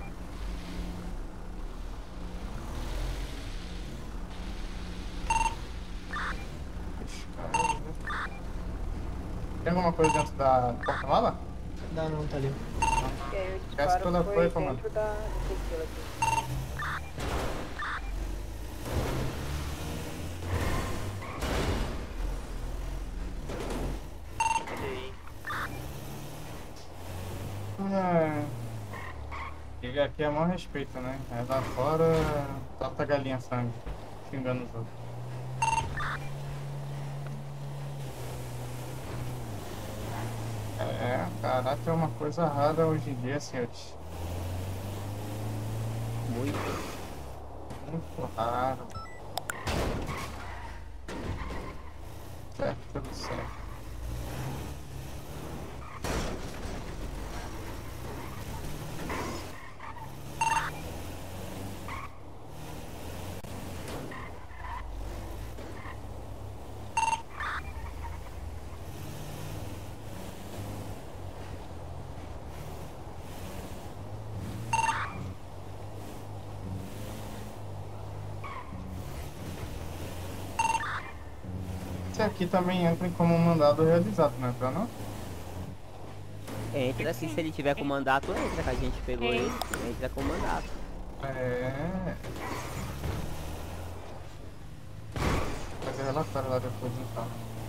Speaker 4: Tem alguma coisa dentro da porta-mala?
Speaker 18: Não, não, tá ali.
Speaker 5: E aí o
Speaker 4: Essa
Speaker 5: disparo
Speaker 4: toda
Speaker 5: foi,
Speaker 4: foi, comando.
Speaker 5: dentro da mochila aqui.
Speaker 4: É. Ele aqui é maior respeito, né? É lá fora, torta galinha sangue, xingando os outros. É, caráter é uma coisa rara hoje em dia, senhores.
Speaker 1: Muito.
Speaker 4: Muito raro. Certo, tudo certo. Esse aqui também entra como um mandado realizado, não entra não?
Speaker 1: Entra aqui, se ele tiver com mandato, entra, que a gente pegou ele. Entra com mandato.
Speaker 4: É. Fazer relatório lá depois então.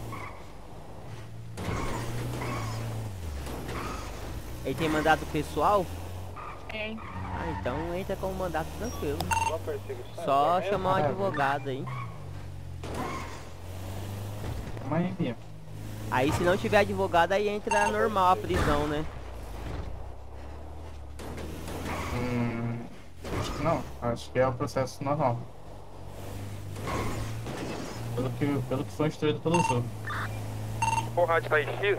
Speaker 1: Ele tem mandato pessoal?
Speaker 11: Tem.
Speaker 1: Ah, então entra com mandato tranquilo.
Speaker 7: Uma perseguição.
Speaker 1: Só chamar um
Speaker 4: É,
Speaker 1: advogado aí.
Speaker 4: Mãe Bia.
Speaker 1: Aí se não tiver advogado, aí entra normal a prisão, né?
Speaker 4: Hum, acho que não, acho que é o processo normal. Pelo que, pelo que foi instruído pelo Zul.
Speaker 6: O rádio tá em X?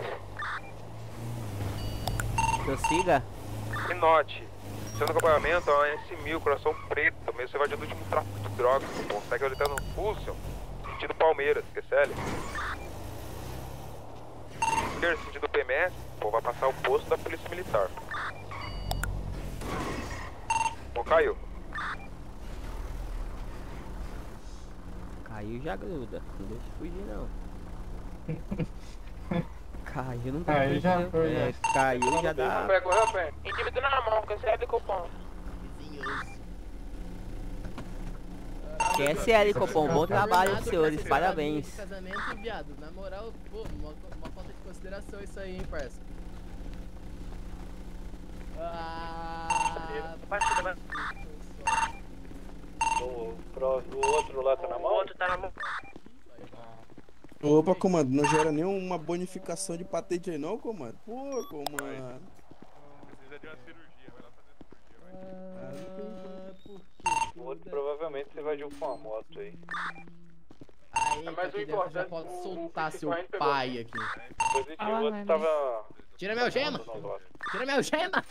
Speaker 1: Prossiga.
Speaker 6: E note, seu acompanhamento é um S mil, coração preto, meio você vai de último tráfico de drogas, consegue orientar no Fusion, sentido Palmeiras, que é C L. Ter sentido P M S, pô, vai passar o posto da Polícia Militar. Pô, caiu.
Speaker 1: Caiu já gruda. Não deixa fugir não. Caiu não dá
Speaker 4: Aí
Speaker 1: pra
Speaker 4: já
Speaker 1: fugir.
Speaker 4: foi,
Speaker 1: É,
Speaker 4: já.
Speaker 1: caiu já dá.
Speaker 6: Pé, correu, pé.
Speaker 5: Indivíduo na mão, recebe cupom.
Speaker 1: Q S L, Copom, bom trabalho dos senhores, parabéns.
Speaker 14: Casamento, viado. Na moral, pô, uma, uma falta de consideração isso aí, hein, parça. Ah,
Speaker 7: O, pro- o outro lá tá na
Speaker 5: O
Speaker 7: mão?
Speaker 5: outro tá na mão.
Speaker 17: Opa, comando, não gera nenhuma bonificação de patente aí não, comando? Pô, comando.
Speaker 13: Precisa de uma cirurgia, vai lá fazer cirurgia, vai.
Speaker 7: Muito provavelmente você vai de uma moto aí.
Speaker 14: Aí,
Speaker 7: É mais um
Speaker 14: já
Speaker 7: importante,
Speaker 14: pode
Speaker 7: o-
Speaker 14: soltar
Speaker 7: o
Speaker 14: seu
Speaker 7: cinquenta pegou.
Speaker 14: pai aqui.
Speaker 7: Positivo,
Speaker 11: Ah,
Speaker 7: o outro
Speaker 11: mas-
Speaker 7: tava...
Speaker 14: Tira meu gema! Tira meu gema!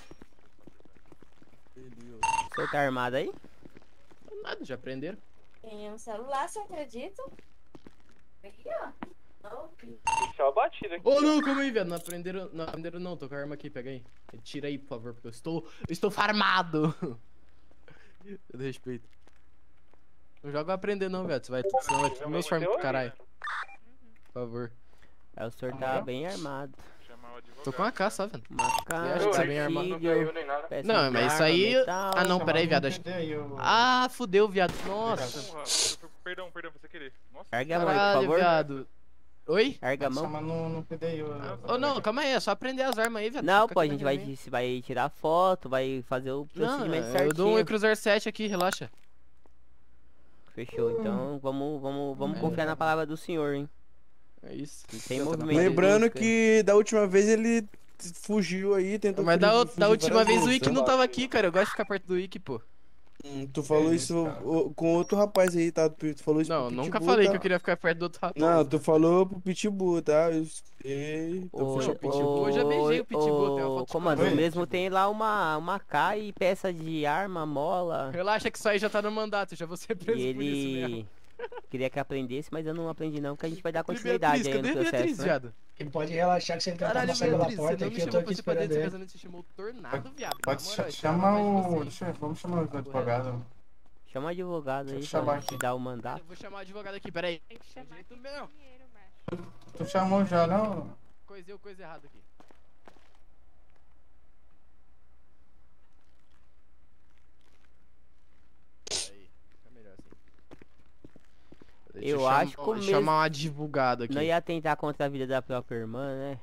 Speaker 1: Você tá armado aí?
Speaker 14: Nada, já prenderam.
Speaker 19: Tem um celular, você acredita? Aqui, ó. Não,
Speaker 7: Deixa uma batida aqui.
Speaker 14: Ô, não, calma aí, velho. Não aprenderam, não aprenderam não. Tô com a arma aqui, pega aí. Tira aí, por favor, porque eu estou, eu estou farmado. Eu dou respeito. Não joga aprender não, velho. Você vai, senão vai tudo meus farm pro caralho. Por favor.
Speaker 1: É, o senhor tá bem armado.
Speaker 14: Tô com uma K só, velho.
Speaker 1: Uma
Speaker 14: Você
Speaker 1: K,
Speaker 14: acha que você é bem armado?
Speaker 1: filho, peça
Speaker 14: Não,
Speaker 1: de
Speaker 14: mas isso
Speaker 1: arma,
Speaker 14: aí...
Speaker 1: metal.
Speaker 14: Ah, não, peraí, viado. acho- Ah, fudeu, viado. Nossa.
Speaker 13: Porra, perdão, perdão, você querer. Nossa.
Speaker 1: Ergue a mão aí, por
Speaker 14: Caralho,
Speaker 1: favor.
Speaker 14: viado. Oi?
Speaker 1: Ergue a mão.
Speaker 4: Chama no, no P D I.
Speaker 14: Ô, não, calma aí. É só aprender as armas aí, viado.
Speaker 1: Não,
Speaker 14: Fica
Speaker 1: pô, a
Speaker 14: aqui
Speaker 1: gente
Speaker 14: na
Speaker 1: vai,
Speaker 14: resenha.
Speaker 1: vai tirar foto, vai fazer o
Speaker 14: Não,
Speaker 1: procedimento
Speaker 14: eu
Speaker 1: certinho.
Speaker 14: dou um E-Cruiser sete aqui, relaxa.
Speaker 1: Fechou, então vamos, vamos, vamos
Speaker 14: É.
Speaker 1: confiar na palavra do senhor, hein?
Speaker 14: É isso.
Speaker 1: Sem movimento.
Speaker 17: Lembrando
Speaker 1: brusco, hein?
Speaker 17: que da última vez ele fugiu aí, tentou
Speaker 14: Mas da,
Speaker 17: fugir-
Speaker 14: o- da
Speaker 17: fugir
Speaker 14: última
Speaker 17: várias
Speaker 14: vez o
Speaker 17: vezes,
Speaker 14: Ike
Speaker 17: tá?
Speaker 14: não tava aqui, cara. Eu gosto de ficar perto do Ike, pô.
Speaker 17: Hum, Tu falou isso o- com outro rapaz aí, tá? Tu falou isso
Speaker 14: Não,
Speaker 17: pro
Speaker 14: nunca
Speaker 17: Pitbull,
Speaker 14: falei
Speaker 17: tá?
Speaker 14: que eu queria ficar perto do outro rapaz.
Speaker 17: Não, tu falou pro Pitbull, tá? Eu sei. Tu
Speaker 1: Ô,
Speaker 17: fechou
Speaker 1: ô,
Speaker 17: Pitbull.
Speaker 14: Eu já beijei o Pitbull,
Speaker 1: ô,
Speaker 14: tem uma foto de
Speaker 1: comando,
Speaker 14: vocês.
Speaker 1: o mesmo tem lá uma, uma K e peça de arma, mola.
Speaker 14: Relaxa que isso aí já tá no mandato, eu já vou ser preso
Speaker 1: E
Speaker 14: por isso mesmo.
Speaker 1: ele queria que aprendesse, mas eu não aprendi não, porque a gente vai dar
Speaker 14: Beatriz,
Speaker 1: continuidade aí no
Speaker 14: cadê
Speaker 1: processo,
Speaker 14: Beatriz,
Speaker 1: né?
Speaker 14: viado?
Speaker 18: Ele pode relaxar que você tentar
Speaker 14: Caralho,
Speaker 18: passar pela
Speaker 14: Beatriz, você
Speaker 18: porta
Speaker 14: não
Speaker 18: aqui,
Speaker 14: me
Speaker 18: eu tô
Speaker 14: chamou
Speaker 18: aqui
Speaker 14: pra participar
Speaker 18: esperando
Speaker 14: desse
Speaker 18: ele.
Speaker 14: casamento, você chamou o Tornado, viado.
Speaker 4: Pode
Speaker 14: Na moral,
Speaker 4: ch-
Speaker 14: esse
Speaker 4: chama
Speaker 14: cara vai
Speaker 4: o.
Speaker 14: você.
Speaker 4: Deixa, eu- vamos chamar o advogado.
Speaker 1: Chama o advogado aí
Speaker 4: Deixa eu chamar
Speaker 1: pra te
Speaker 4: aqui.
Speaker 1: dar o mandato.
Speaker 14: Eu vou chamar o advogado aqui, peraí. Direito meu.
Speaker 4: Tu chamou já, não?
Speaker 14: Coisei o coisa errada aqui. Aí, fica melhor assim. Deixa
Speaker 1: Eu
Speaker 14: chamar-
Speaker 1: acho que o
Speaker 14: vou
Speaker 1: mesmo-
Speaker 14: chamar um advogado aqui.
Speaker 1: Não ia tentar contra a vida da própria irmã, né?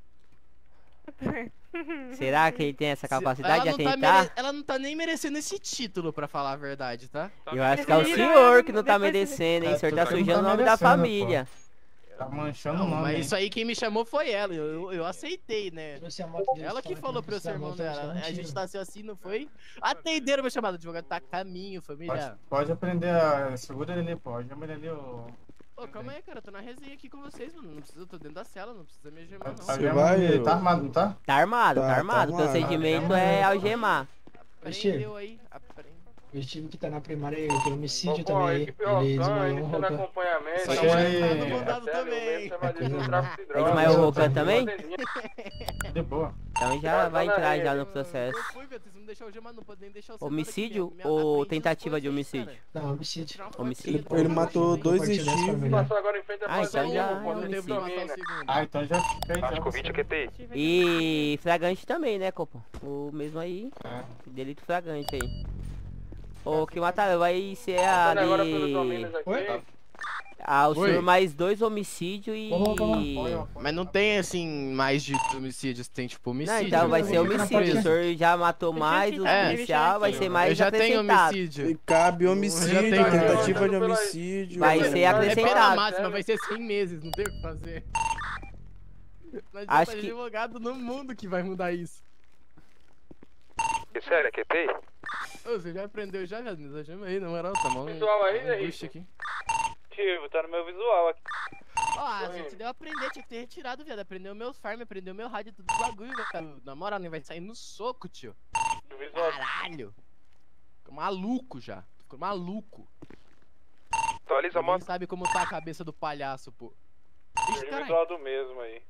Speaker 1: Será que ele tem essa capacidade de
Speaker 14: ela não, tá
Speaker 1: atentar?
Speaker 14: mere- ela não tá nem merecendo esse título, pra falar a verdade, tá?
Speaker 1: Eu acho que é o senhor que não tá merecendo, hein? O senhor tá
Speaker 4: tu- tu
Speaker 1: sujando o
Speaker 4: tá
Speaker 1: nome da
Speaker 4: merecendo,
Speaker 1: família.
Speaker 4: Tá manchando
Speaker 14: Não,
Speaker 4: o nome.
Speaker 14: mas
Speaker 4: hein?
Speaker 14: isso aí quem me chamou foi ela, eu, eu, eu aceitei, né?
Speaker 18: Trouxe a moto dele,
Speaker 14: Ela que
Speaker 18: fala
Speaker 14: falou
Speaker 18: não
Speaker 14: pro
Speaker 18: precisa
Speaker 14: seu irmão
Speaker 18: da moto,
Speaker 14: dela.
Speaker 18: é
Speaker 14: A gente
Speaker 18: mentira.
Speaker 14: nasceu assim, não foi? Atenderam meu chamado, advogado tá a caminho,
Speaker 4: Pode,
Speaker 14: família.
Speaker 4: pode aprender a. Segura ele ali, pô. Chama ele ali, ô.
Speaker 14: Ô, calma aí, cara, eu tô na resenha aqui com vocês, mano. Não precisa, eu tô dentro da cela, não precisa me gemar, não.
Speaker 4: Você vai. Tá armado, não tá?
Speaker 1: Tá armado, tá,
Speaker 17: Tá, tá
Speaker 1: armado. O
Speaker 17: armado.
Speaker 1: procedimento é algemar.
Speaker 14: Aprendeu aí, aprende.
Speaker 18: O time que tá na primária aí, tem homicídio
Speaker 7: Pô,
Speaker 18: também.
Speaker 7: equipe
Speaker 18: Ele
Speaker 7: Rocan,
Speaker 18: desmaiou um
Speaker 7: iniciando
Speaker 18: Rocan.
Speaker 7: acompanhamento.
Speaker 4: Só
Speaker 7: tá
Speaker 4: que
Speaker 7: mais-
Speaker 4: aí-
Speaker 7: tá no
Speaker 14: mandado
Speaker 7: mandado
Speaker 14: também.
Speaker 7: também. de tráfico de
Speaker 1: Ele
Speaker 7: drogas.
Speaker 1: desmaiou o Rocan também?
Speaker 4: De boa.
Speaker 1: Então já vai entrar já no processo.
Speaker 14: Eu fui, velho, vocês não deixaram eu gemar, não pode nem deixar o celular
Speaker 1: Homicídio
Speaker 14: aqui, minha- minha-
Speaker 1: ou
Speaker 14: aprende
Speaker 1: tentativa
Speaker 14: essas
Speaker 1: de
Speaker 14: coisas aí,
Speaker 1: homicídio?
Speaker 14: cara.
Speaker 18: Não, homicídio.
Speaker 14: Tirar uma foto
Speaker 1: Homicídio.
Speaker 14: aqui,
Speaker 17: Ele matou dois
Speaker 18: Compartilhar essa
Speaker 17: estilos.
Speaker 18: família.
Speaker 7: Passou agora em frente à
Speaker 1: Ah, então
Speaker 7: fazenda,
Speaker 1: já
Speaker 7: pô,
Speaker 1: é
Speaker 7: quando
Speaker 1: homicídio.
Speaker 7: teve
Speaker 14: Matar o
Speaker 7: domínio.
Speaker 14: segundo.
Speaker 4: Ah, então já fica aí.
Speaker 13: Acho
Speaker 4: já.
Speaker 13: que o vídeo é Q T I.
Speaker 1: E flagrante também, né, Copo? O mesmo aí.
Speaker 4: É.
Speaker 1: Delito flagrante aí. Ô, que mataram, vai ser
Speaker 7: Passando agora pelos
Speaker 1: ali.
Speaker 7: domínios aqui.
Speaker 18: Oi?
Speaker 1: Ah, o
Speaker 14: Oi.
Speaker 1: senhor mais dois homicídios e.
Speaker 18: Vamos, vamos,
Speaker 4: Foi, ó.
Speaker 14: Mas não tem, assim, mais de homicídios, tem tipo homicídio.
Speaker 1: Não, então vai
Speaker 14: né?
Speaker 1: ser homicídio. O senhor já matou
Speaker 11: Eu já
Speaker 1: mais,
Speaker 11: fiz,
Speaker 1: o
Speaker 14: é,
Speaker 1: policial vai ser mais
Speaker 14: Eu já tenho
Speaker 1: acrescentado.
Speaker 14: homicídio.
Speaker 17: E cabe
Speaker 14: Já
Speaker 17: homicídio,
Speaker 14: tem,
Speaker 17: tentativa de
Speaker 7: né?
Speaker 17: homicídio.
Speaker 1: Vai
Speaker 7: Mas
Speaker 1: ser
Speaker 7: é
Speaker 14: É pena
Speaker 1: acrescentado.
Speaker 14: máxima, vai ser cem meses, não tem o que fazer. Não
Speaker 1: Acho
Speaker 14: adianta
Speaker 1: que-
Speaker 14: advogado no mundo que vai mudar isso.
Speaker 13: Sério, é Q T I?
Speaker 14: Ô, você já aprendeu já, velho? Me chama aí, na moral, tá mal.
Speaker 7: Visual aí,
Speaker 14: um
Speaker 7: Henrique?
Speaker 14: bucho aqui.
Speaker 7: Ativo, tá no meu visual aqui.
Speaker 14: Ó, a gente deu a aprender, tinha que ter retirado, viado. Aprendeu meus farm, aprendeu meu rádio, tudo bagulho, velho. Na moral, nem vai sair no soco, tio.
Speaker 7: O visual.
Speaker 14: Caralho. Ficou maluco já. Ficou maluco.
Speaker 13: Atualiza a
Speaker 14: Ninguém
Speaker 13: moto.
Speaker 14: sabe como tá a cabeça do palhaço, pô. Ixi,
Speaker 7: O
Speaker 14: caralho.
Speaker 7: visual do mesmo aí.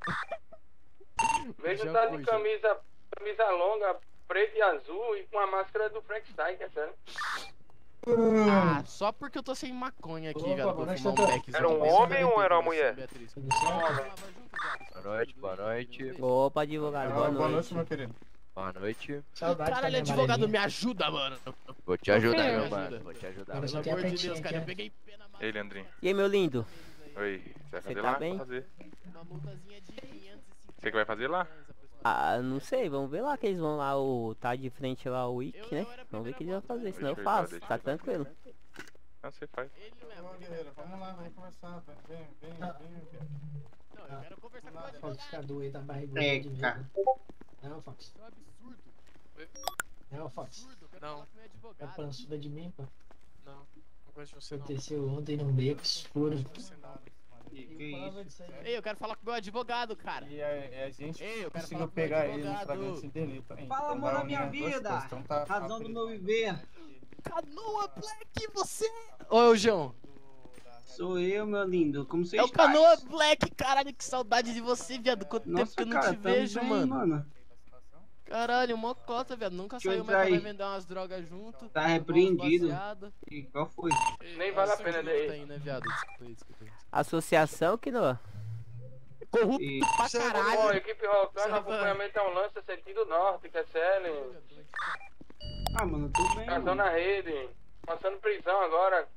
Speaker 7: Veja
Speaker 14: Já
Speaker 7: tá
Speaker 14: foi,
Speaker 7: de
Speaker 14: já.
Speaker 7: camisa, camisa longa, preta e azul e com a máscara do Frank Stein, é sério.
Speaker 14: Ah, só porque eu tô sem maconha aqui,
Speaker 18: Opa,
Speaker 14: velho. Vou
Speaker 18: boa noite,
Speaker 14: fumar um
Speaker 18: doutor.
Speaker 14: beckzinho.
Speaker 13: Era um
Speaker 14: Beck
Speaker 13: homem ou
Speaker 14: Beck
Speaker 13: era uma
Speaker 14: Beck
Speaker 13: mulher?
Speaker 14: Beatriz.
Speaker 8: Boa noite, boa noite.
Speaker 1: Opa, advogado, boa
Speaker 4: Boa noite,
Speaker 1: noite.
Speaker 4: meu querido.
Speaker 8: Boa noite.
Speaker 18: Saudade
Speaker 14: Caralho,
Speaker 18: também,
Speaker 14: advogado,
Speaker 18: amarelinha.
Speaker 14: me ajuda, mano.
Speaker 8: Vou te ajudar,
Speaker 11: Me
Speaker 8: meu
Speaker 14: ajuda.
Speaker 8: mano. Vou te ajudar.
Speaker 18: Agora só
Speaker 14: Pelo
Speaker 18: tem a
Speaker 14: amor de
Speaker 18: pretinha
Speaker 14: Deus,
Speaker 18: aqui,
Speaker 14: cara, eu
Speaker 18: ó.
Speaker 14: peguei pena máxima.
Speaker 13: Ei, Leandrinho.
Speaker 1: E aí, meu lindo?
Speaker 13: Oi, você vai
Speaker 1: Você
Speaker 13: fazer
Speaker 1: tá
Speaker 13: lá?
Speaker 1: bem?
Speaker 13: Vai fazer.
Speaker 14: Uma multazinha de quinhentos e cinquenta.
Speaker 13: Você que vai fazer lá?
Speaker 1: Ah, não sei, vamos ver lá que eles vão lá, o tá de frente lá o Wiki, né? Vamos ver o que eles vão fazer, senão eu
Speaker 13: Deixa eu ir lá,
Speaker 1: faço,
Speaker 13: deixa
Speaker 1: tá
Speaker 13: eu ir lá.
Speaker 1: tranquilo.
Speaker 13: Não, você faz.
Speaker 4: Ô, Guerreiro, vamos lá, vamos conversar. Vem, vem, vem, vem.
Speaker 14: Não, eu quero conversar com o advogado.
Speaker 18: Fox Cadu aí tá barrigudo
Speaker 20: É,
Speaker 18: de
Speaker 20: cara.
Speaker 18: vida. Não, Fox.
Speaker 14: Isso é um absurdo.
Speaker 18: Não, Fox.
Speaker 14: Absurdo, eu quero
Speaker 7: Não.
Speaker 14: falar com o meu
Speaker 18: É
Speaker 14: advogado.
Speaker 18: pançuda de mim, pô.
Speaker 7: Não, não gosto de você não.
Speaker 18: Aconteceu ontem num beco escuro.
Speaker 20: Que, que isso?
Speaker 14: Ei, eu quero falar com o meu advogado, cara.
Speaker 4: E a, e a gente
Speaker 14: Ei, eu quero
Speaker 4: conseguiu
Speaker 14: falar com o
Speaker 4: pegar
Speaker 14: meu
Speaker 4: ele no
Speaker 14: advogado.
Speaker 4: flagrante de delito. hein?
Speaker 20: Fala,
Speaker 4: Então
Speaker 20: amor
Speaker 4: vai
Speaker 20: da minha
Speaker 4: unir as duas
Speaker 20: vida.
Speaker 4: coisas. Então tá- tá
Speaker 20: Razão do
Speaker 4: preso.
Speaker 20: meu viver.
Speaker 14: Canoa Black, você... Oi, João.
Speaker 20: Sou eu, meu lindo. Como você
Speaker 14: É o
Speaker 20: está?
Speaker 14: Canoa Black, caralho, que saudade de você, viado. Quanto
Speaker 20: Nossa,
Speaker 14: tempo que eu não
Speaker 20: cara,
Speaker 14: te
Speaker 20: tamo
Speaker 14: vejo,
Speaker 20: bem,
Speaker 14: mano.
Speaker 20: mano.
Speaker 14: Caralho, mó cota, viado. Nunca
Speaker 20: Deixa eu
Speaker 14: saiu mais
Speaker 20: entrar
Speaker 14: pra
Speaker 20: aí.
Speaker 14: vender umas drogas junto.
Speaker 20: Tá
Speaker 14: tomar uns
Speaker 20: repreendido.
Speaker 14: baseado.
Speaker 20: E qual foi?
Speaker 7: Nem vale a pena
Speaker 14: Tá
Speaker 7: daí.
Speaker 14: aí, né, viado? Desculpa aí, desculpa aí.
Speaker 1: Associação que não.
Speaker 14: Corrupto
Speaker 20: E...
Speaker 14: pra
Speaker 7: Bom,
Speaker 14: caralho.
Speaker 7: equipe Rocano, acompanhamento é um lance sentido norte, que é sério.
Speaker 20: Ah, mano, tô bem,
Speaker 7: Casão
Speaker 20: mano.
Speaker 7: na rede. Passando prisão agora.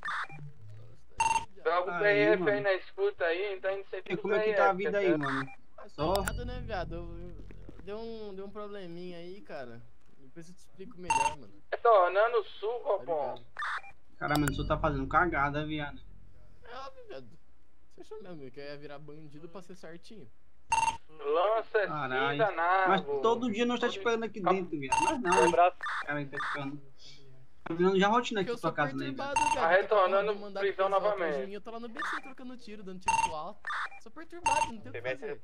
Speaker 7: Tem algum
Speaker 20: Aí,
Speaker 7: P R F aí
Speaker 20: mano.
Speaker 7: na escuta aí, então em
Speaker 20: E
Speaker 7: sentido
Speaker 20: como é que
Speaker 7: P R F,
Speaker 20: tá a vida aí,
Speaker 7: certo?
Speaker 20: mano? Só...
Speaker 14: Nada, né, viado? Eu- eu- Deu um, deu um probleminha aí, cara. Depois eu te explico melhor, mano.
Speaker 7: Retornando o sul,
Speaker 14: Tá
Speaker 7: Copom.
Speaker 14: ligado?
Speaker 20: Caramba, o senhor tá fazendo cagada, viado.
Speaker 14: É óbvio, viado. Você achou mesmo que eu ia virar bandido pra ser certinho?
Speaker 7: Lança
Speaker 20: Caralho.
Speaker 7: cinza
Speaker 20: Mas
Speaker 7: narvo.
Speaker 20: todo dia nós tá te esperando aqui dentro, viado. Mas não,
Speaker 7: Um
Speaker 20: hein?
Speaker 7: abraço.
Speaker 20: Cara, tá ficando. Tá virando já rotina aqui
Speaker 14: Porque eu
Speaker 20: pra tua
Speaker 14: sou
Speaker 20: casa, né, viado?
Speaker 14: perturbado, viado.
Speaker 7: Tá retornando
Speaker 14: Tô com mandado
Speaker 7: prisão
Speaker 14: pessoal atrás
Speaker 7: novamente.
Speaker 14: de mim, eu tô lá no B C trocando tiro, dando tiro pro alto. Sou perturbado, não tem o que fazer.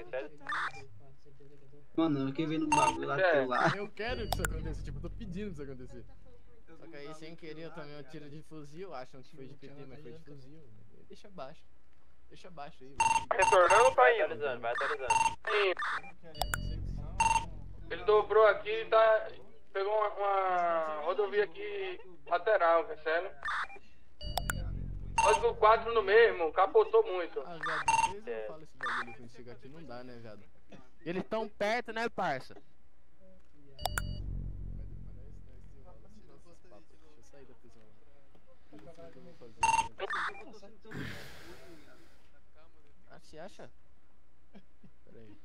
Speaker 20: Mano, eu queria ver no bagulho lá do teu lado.
Speaker 14: Eu quero que isso aconteça, tipo, eu tô pedindo que isso acontecer. Só que aí, sem querer, eu tomei um tiro de fuzil, acham que foi de P T, mas foi de fuzil. Deixa abaixo. Deixa abaixo aí, velho.
Speaker 7: Retornando ou tá indo?
Speaker 5: Atualizando, vai atualizando.
Speaker 7: Ele dobrou aqui e tá. Pegou uma, uma rodovia aqui lateral, percebe? Código quatro no mesmo, capotou muito.
Speaker 14: Ah, viado, vocês não falam esse bagulho quando chega aqui, não dá, né, viado? Eles tão perto, né, parça? Deixa eu sair da prisão. Eu sei o que eu vou fazer. Ah, você acha? Pera aí.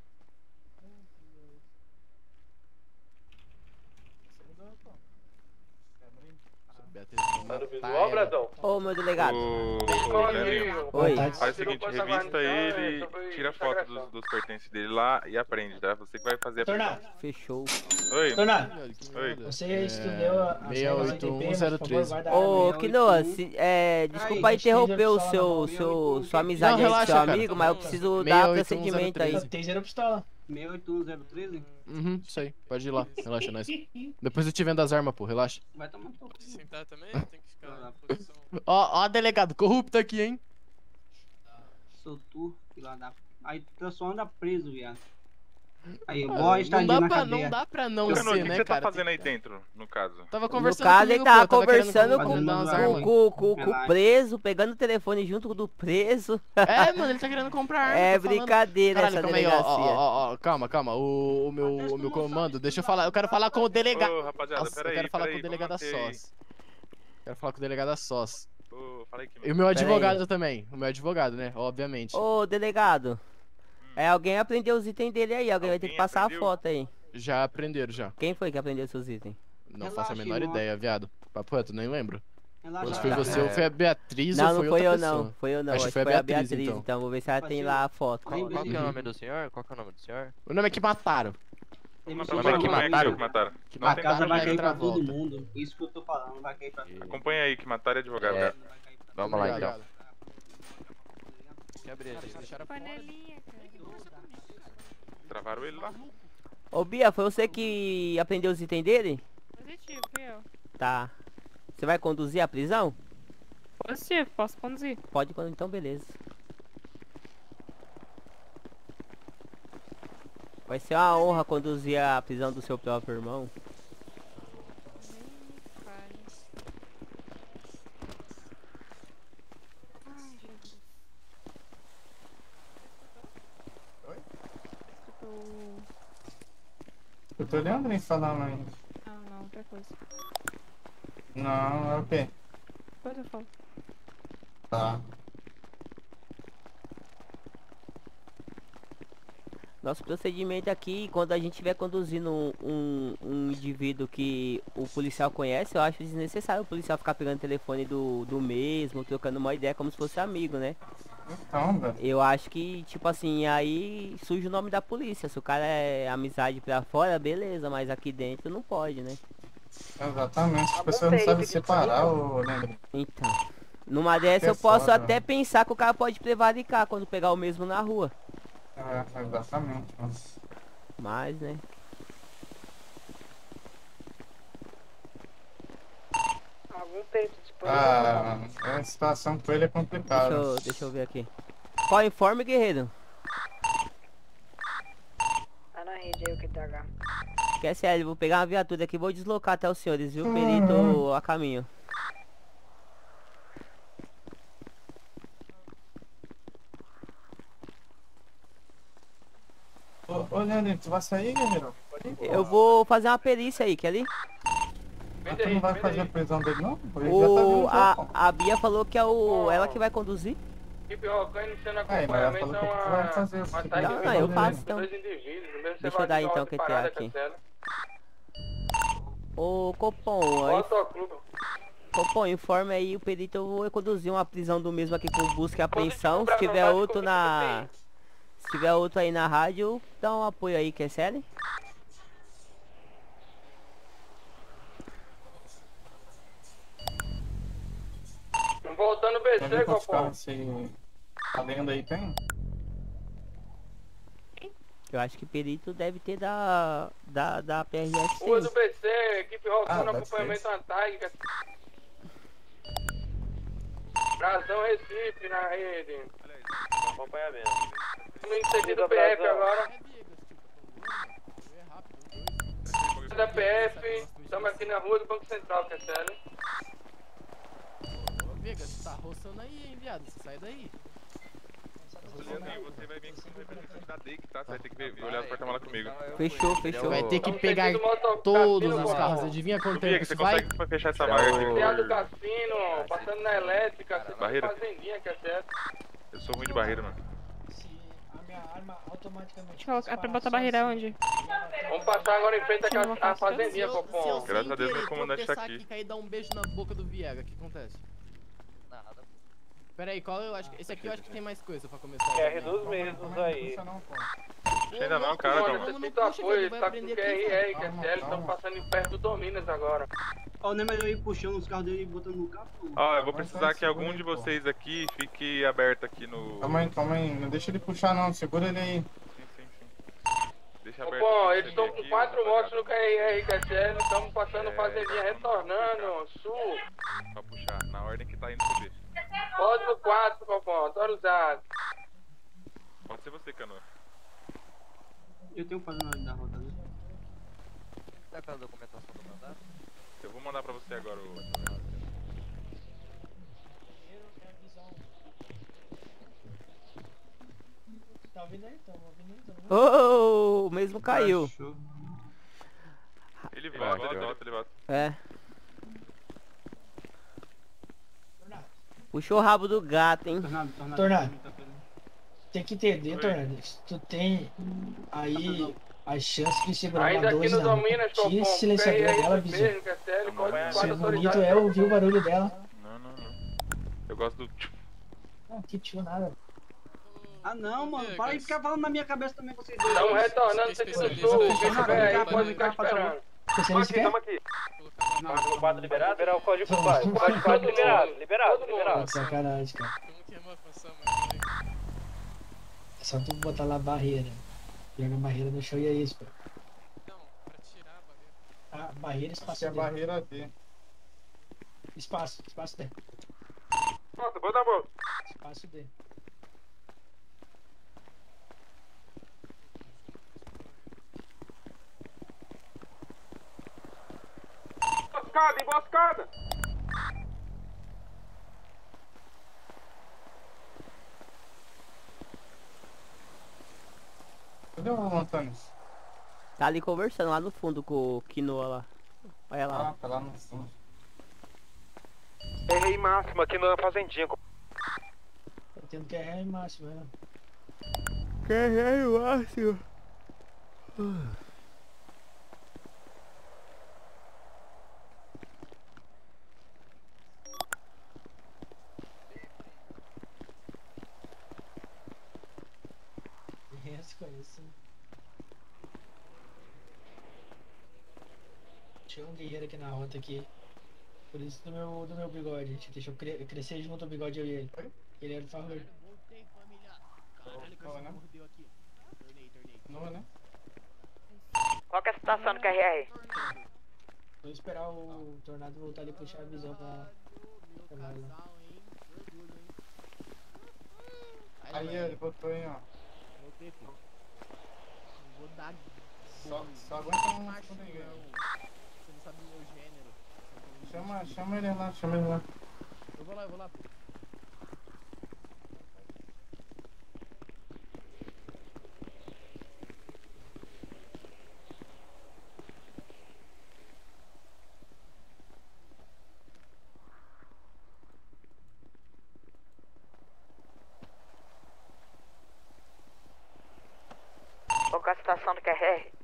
Speaker 7: Tá no visual, Bradão?
Speaker 1: Ô, meu delegado.
Speaker 13: Ô, Leandrinho,
Speaker 1: Oi.
Speaker 13: faz o seguinte, revista ele, tira foto dos, dos pertences dele lá e aprende, tá? Você que vai fazer a prisão.
Speaker 18: Tornado.
Speaker 1: Fechou.
Speaker 13: Oi.
Speaker 18: Tornado.
Speaker 13: Oi.
Speaker 18: Você estudou a
Speaker 14: seis oito um zero três.
Speaker 1: Ô, Quinoa, se, é, desculpa
Speaker 18: Aí,
Speaker 1: interromper o
Speaker 18: pistola
Speaker 1: seu,
Speaker 18: na
Speaker 1: seu, sua amizade
Speaker 14: Não,
Speaker 1: aí com
Speaker 14: relaxa,
Speaker 1: seu
Speaker 14: cara.
Speaker 1: amigo, mas eu preciso
Speaker 14: seis
Speaker 1: dar
Speaker 14: oito um zero
Speaker 1: procedimento aí.
Speaker 14: três.
Speaker 18: Tem zero pistola.
Speaker 20: seis oito um zero treze?
Speaker 14: Uhum, isso aí. Pode ir lá. Relaxa, nós. Depois eu te vendo as armas, pô. Relaxa.
Speaker 20: Vai tomar no teu cu.
Speaker 7: Sentar também? Tem que ficar na posição.
Speaker 14: Ó, ó, delegado, corrupto aqui, hein?
Speaker 20: Sou tu, filha da... Aí tu só anda preso, viado. Aí,
Speaker 14: Ah,
Speaker 20: boa
Speaker 14: não
Speaker 20: estadia
Speaker 14: dá
Speaker 20: na
Speaker 14: pra,
Speaker 20: cadeia.
Speaker 14: não dá pra não
Speaker 13: Cano, o
Speaker 14: ser,
Speaker 13: que
Speaker 14: né,
Speaker 13: você tá
Speaker 14: cara?
Speaker 13: fazendo aí dentro, no caso?
Speaker 14: Tava
Speaker 1: No
Speaker 14: conversando
Speaker 1: caso,
Speaker 14: comigo,
Speaker 1: ele tava
Speaker 14: pô, tava querendo
Speaker 1: conversando com,
Speaker 14: fazendo umas
Speaker 1: com,
Speaker 14: armas.
Speaker 1: com, com, com o
Speaker 20: Relaxa.
Speaker 1: preso, pegando o telefone junto do preso.
Speaker 14: É, mano, ele tá querendo comprar arma.
Speaker 1: É
Speaker 14: tô falando.
Speaker 1: brincadeira
Speaker 14: Caralho,
Speaker 1: essa
Speaker 14: calma aí, ó, ó,
Speaker 1: delegacia.
Speaker 14: ó, ó, calma, calma. O, o meu, o meu comando, deixa eu falar. Eu quero falar com o delegado.
Speaker 13: Ô, rapaziada,
Speaker 14: Nossa,
Speaker 13: pera
Speaker 14: eu
Speaker 13: aí,
Speaker 14: quero falar
Speaker 13: pera
Speaker 14: com o
Speaker 13: aí,
Speaker 14: delegado da
Speaker 13: vamos manter aí.
Speaker 14: S O S. Quero falar com o delegado da S O S.
Speaker 13: Ô, fala aí que
Speaker 14: E o meu
Speaker 1: Pera
Speaker 14: advogado também. O meu advogado, né? Obviamente.
Speaker 1: Ô, delegado. É, alguém aprendeu os itens dele aí, alguém vai ter que
Speaker 13: Alguém
Speaker 1: passar
Speaker 13: aprendeu?
Speaker 1: a foto aí.
Speaker 14: Já aprenderam, já.
Speaker 1: Quem foi que aprendeu seus itens?
Speaker 14: Não
Speaker 20: Relaxa,
Speaker 14: faço a menor
Speaker 20: irmão.
Speaker 14: ideia, viado. Papo reto, nem lembro.
Speaker 20: Relaxa.
Speaker 14: Ou se foi
Speaker 1: Tá.
Speaker 14: você ou foi a Beatriz
Speaker 1: Não,
Speaker 14: ou
Speaker 1: não
Speaker 14: foi
Speaker 1: foi
Speaker 14: outra
Speaker 1: eu
Speaker 14: pessoa.
Speaker 1: não, foi eu não.
Speaker 14: Acho
Speaker 1: Acho
Speaker 14: que foi a Beatriz, então.
Speaker 1: então. Vou ver se ela tem lá a foto.
Speaker 20: Qual-
Speaker 5: Qual que é o nome do senhor? Qual que é o nome do senhor?
Speaker 14: O nome é que mataram.
Speaker 20: Tem
Speaker 13: Mas
Speaker 20: missão
Speaker 13: fala
Speaker 14: que
Speaker 13: como é que
Speaker 14: mataram.
Speaker 13: foi que mataram.
Speaker 14: Que
Speaker 13: Não
Speaker 20: A
Speaker 13: tem
Speaker 20: casa
Speaker 14: mataram
Speaker 20: vai
Speaker 14: já
Speaker 20: cair pra
Speaker 14: entra
Speaker 20: todo
Speaker 14: volta.
Speaker 20: mundo. Isso que eu tô falando, vai cair pra todo mundo.
Speaker 13: Acompanha aí que mataram é advogado,
Speaker 5: É.
Speaker 13: cara.
Speaker 5: Vamos lá então.
Speaker 14: Obrigado.
Speaker 5: Quebra ele.
Speaker 14: Deixaram a
Speaker 11: Panelinha, cara.
Speaker 13: Travaram ele lá.
Speaker 1: Ô, Bia, foi você que aprendeu os itens dele?
Speaker 11: Positivo, fui eu.
Speaker 1: Tá. Você vai conduzir a prisão?
Speaker 11: Positivo, posso conduzir.
Speaker 1: Pode conduzir, então beleza. Vai ser uma honra conduzir a prisão do seu próprio irmão.
Speaker 11: Ai, Jesus.
Speaker 4: Oi?
Speaker 11: Eu...
Speaker 4: Eu tô olhando nem falando ainda.
Speaker 11: Ah, não, outra coisa.
Speaker 4: Não, é o quê?
Speaker 11: Depois eu falo.
Speaker 4: Tá.
Speaker 1: Nosso procedimento aqui, quando a gente estiver conduzindo um, um, um indivíduo que o policial conhece, eu acho desnecessário o policial ficar pegando o telefone do, do mesmo, trocando uma ideia como se fosse amigo, né?
Speaker 4: Então, velho.
Speaker 1: Eu acho que, tipo assim, aí surge o nome da polícia. Se o cara é amizade pra fora, beleza, mas aqui dentro não pode, né?
Speaker 4: Exatamente, as pessoas não sabem separar o Leandrinho.
Speaker 1: Então, numa dessa
Speaker 4: Que
Speaker 1: eu posso
Speaker 4: foda,
Speaker 1: até pensar que o cara pode prevaricar quando pegar o mesmo na rua.
Speaker 4: É, exatamente, mano.
Speaker 1: Mas, né?
Speaker 19: Algum peito disponível?
Speaker 4: Ah, mano, a situação com ele é complicada.
Speaker 1: Deixa eu, deixa eu ver aqui. Qual informe, guerreiro?
Speaker 19: Tá na rede aí o Q T H.
Speaker 1: Quer sério, vou pegar uma viatura aqui e vou deslocar até os senhores, viu? Perito a caminho.
Speaker 4: Ô, ô Leandrinho, tu vai sair, guerreiro?
Speaker 1: Eu vou fazer uma perícia aí, quer ir?
Speaker 4: Mas tu não vai fazer a prisão dele, não? Ele já tá
Speaker 1: O,
Speaker 4: vindo,
Speaker 1: a,
Speaker 4: pô.
Speaker 1: a Bia falou que é o, ela que vai conduzir.
Speaker 5: Equipe Rocan iniciando
Speaker 4: Aí, mas ela
Speaker 5: acompanhamento
Speaker 4: falou
Speaker 5: a
Speaker 4: que tu
Speaker 5: uma,
Speaker 4: vai fazer
Speaker 5: uma
Speaker 4: isso.
Speaker 5: taxa
Speaker 1: Não,
Speaker 5: de
Speaker 1: não, eu
Speaker 5: dois
Speaker 1: faço, então.
Speaker 5: indivíduos. Primeiro você
Speaker 1: Deixa
Speaker 5: vai
Speaker 1: eu dar
Speaker 5: de
Speaker 1: então
Speaker 5: ordem
Speaker 1: o Q T
Speaker 5: parada,
Speaker 1: aqui.
Speaker 5: Cancela.
Speaker 1: Ô Copom, aí,
Speaker 5: Motoclube.
Speaker 1: Copom, informe aí o perito, eu vou conduzir uma prisão do mesmo aqui com busca e apreensão. Se tiver outro na... Se tiver outro aí na rádio, dá um apoio aí, quer sério?
Speaker 5: Voltando o
Speaker 4: Já
Speaker 5: B
Speaker 4: viu
Speaker 5: C,
Speaker 4: quantos
Speaker 5: Copom.
Speaker 4: carros esse... A lenda aí tem?
Speaker 1: Eu acho que perito deve ter da... Da, da P R S.
Speaker 5: Rua do B C, equipe Rocan
Speaker 4: Ah,
Speaker 5: no
Speaker 4: deve
Speaker 5: acompanhamento
Speaker 4: ser.
Speaker 5: Antártica. Brasão Recife na rede.
Speaker 7: Acompanhamento.
Speaker 5: Vamos seguindo o P F agora. Da P F, estamos aqui na rua do Banco Central, Cancela.
Speaker 14: Ô, Vega, você tá roçando aí, hein, viado? Você sai daí.
Speaker 13: Leandrinho, você vai vir com o representante da D E C, tá? Você vai ter que ver, olhar o porta-mala comigo.
Speaker 1: Fechou, fechou.
Speaker 14: Vai ter que
Speaker 5: Estamos
Speaker 14: pegar
Speaker 5: seguindo o mototáxi
Speaker 14: todos
Speaker 5: no
Speaker 14: os
Speaker 5: Copom.
Speaker 14: carros. Adivinha quanto tempo
Speaker 13: Viega,
Speaker 14: isso
Speaker 13: você
Speaker 14: vai?
Speaker 13: consegue fechar essa vaga aqui
Speaker 5: Teatro
Speaker 13: por...
Speaker 5: Cassino, passando na elétrica, você
Speaker 13: Barreira?
Speaker 5: fazendinha, que é certo.
Speaker 13: Eu sou ruim de barreira, mano.
Speaker 18: A minha arma automaticamente.
Speaker 11: Colocar pra botar barreira onde?
Speaker 5: Vamos passar agora em frente à
Speaker 11: Você não
Speaker 5: ca- à
Speaker 11: vai
Speaker 5: fazendinha,
Speaker 14: Se eu-
Speaker 5: Copom.
Speaker 14: se eu
Speaker 13: Graças
Speaker 14: sem
Speaker 13: a Deus, meu
Speaker 14: querer
Speaker 13: comandante tá
Speaker 14: tropeçar
Speaker 13: aqui.
Speaker 14: aqui, cair e dar um beijo na boca do Viega, o que acontece?
Speaker 7: Nada.
Speaker 14: Pera aí, qual eu acho que... Esse aqui eu acho que tem mais coisa pra começar.
Speaker 7: R dos mesmos aí.
Speaker 13: Ainda não, cara,
Speaker 5: Mano,
Speaker 13: calma.
Speaker 5: necessito apoio, ele tá com Q R R, que é sério, estamos passando perto do Dominas agora.
Speaker 20: Ó, não é melhor ir puxando os carros dele e botando no carro? pô?
Speaker 13: Ó, eu vou precisar que algum de vocês aqui fique aberto aqui no...
Speaker 4: Calma aí, calma aí. Não deixa ele puxar não, segura ele aí.
Speaker 13: Sim, sim, sim. Deixa aberto.
Speaker 5: Bom,
Speaker 13: aqui,
Speaker 5: eles estão com
Speaker 13: aqui,
Speaker 5: quatro
Speaker 13: rapaziada.
Speaker 5: motos no Q R R, que é sério, estamos passando
Speaker 13: É,
Speaker 5: fazendinha, retornando, sul.
Speaker 13: Pra puxar, na ordem que tá indo C D.
Speaker 5: Pode no quatro, Copom, autorizado.
Speaker 13: Pode ser você, Canoa.
Speaker 20: Eu tenho que fazer na hora da rota, né?
Speaker 7: Tá com a documentação do mandato?
Speaker 13: Eu vou mandar pra você agora o...
Speaker 18: Tá ouvindo aí? Tá ouvindo aí? Tá ouvindo aí?
Speaker 1: Ô, o mesmo caiu.
Speaker 13: Ele volta, ele volta, ele volta.
Speaker 1: É. Puxou o rabo do gato, hein?
Speaker 18: Tornado. Tem que entender, Tornado. Se tu tem aí a chance de segurar
Speaker 5: Ainda
Speaker 18: uma
Speaker 5: aqui
Speaker 18: doze
Speaker 5: no
Speaker 18: na
Speaker 5: Dominas,
Speaker 18: boca, tira esse
Speaker 5: Copom,
Speaker 18: silenciador dela,
Speaker 5: P R R
Speaker 18: visão.
Speaker 5: mesmo, que é sério, pode
Speaker 18: O
Speaker 5: quatro
Speaker 18: bonito
Speaker 5: autorizado.
Speaker 18: é ouvir o barulho dela.
Speaker 13: Não, não, não. Eu gosto do...
Speaker 18: Não, que tio nada.
Speaker 20: Ah não, mano, para de ficar falando na minha cabeça também vocês dois.
Speaker 5: Estamos retornando, sentido sul, o bicho velho aí, pode ficar esperando.
Speaker 18: Você não quer?
Speaker 5: aqui.
Speaker 7: Código quatro liberado? Liberar o código quatro. Código quatro liberado, liberado, liberado.
Speaker 18: Sacanagem, cara. É só tu botar lá a barreira. Joga a barreira no chão e é isso, pô. A barreira, espaço
Speaker 4: Aqui é a
Speaker 18: D.
Speaker 4: barreira D.
Speaker 18: Espaço, espaço D.
Speaker 13: Nossa, bota a boca.
Speaker 18: Espaço D.
Speaker 5: Emboscada, emboscada!
Speaker 4: Cadê o Antônio?
Speaker 1: Tá ali conversando lá no fundo com o Quinoa lá. Olha lá.
Speaker 4: Ah, tá lá no fundo.
Speaker 6: Errei máximo aqui na fazendinha.
Speaker 18: Tá tendo que errar em máximo, né?
Speaker 1: Que é o máximo.
Speaker 18: Conheço, conheço. Tinha um guerreiro aqui na rota aqui. Por isso do meu, do meu bigode. A gente deixou cre crescer junto o bigode eu e ele. Ele era o favor.
Speaker 4: Não, né?
Speaker 21: Qual que é a situação do Q R R?
Speaker 18: Vou esperar o Tornado voltar ali e puxar a visão pra... pra nós lá.
Speaker 4: Aí ele botou aí, ó.
Speaker 14: Vou dar.
Speaker 4: Só, só aguenta um macho aí, velho.
Speaker 14: Você não sabe o meu gênero.
Speaker 4: Chama, chama ele lá, chama ele lá.
Speaker 14: Eu vou lá, eu vou lá.
Speaker 21: Qual que é a situação do Q R R?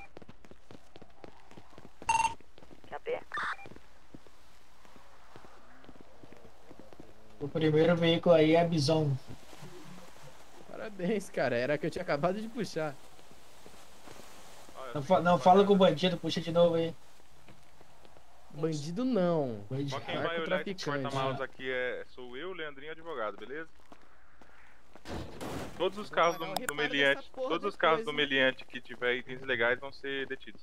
Speaker 21: Cadê?
Speaker 18: O primeiro veículo aí é a Bison.
Speaker 14: Parabéns, cara. Era a que eu tinha acabado de puxar.
Speaker 18: Não, fa não fala com o bandido, puxa de novo aí.
Speaker 14: Bandido não.
Speaker 13: Só quem vai olhar esse porta-malas aqui é, sou eu, Leandrinho, advogado, beleza? Todos os carros do, do meliante, todos os carros do meliante que tiver itens ilegais vão ser detidos.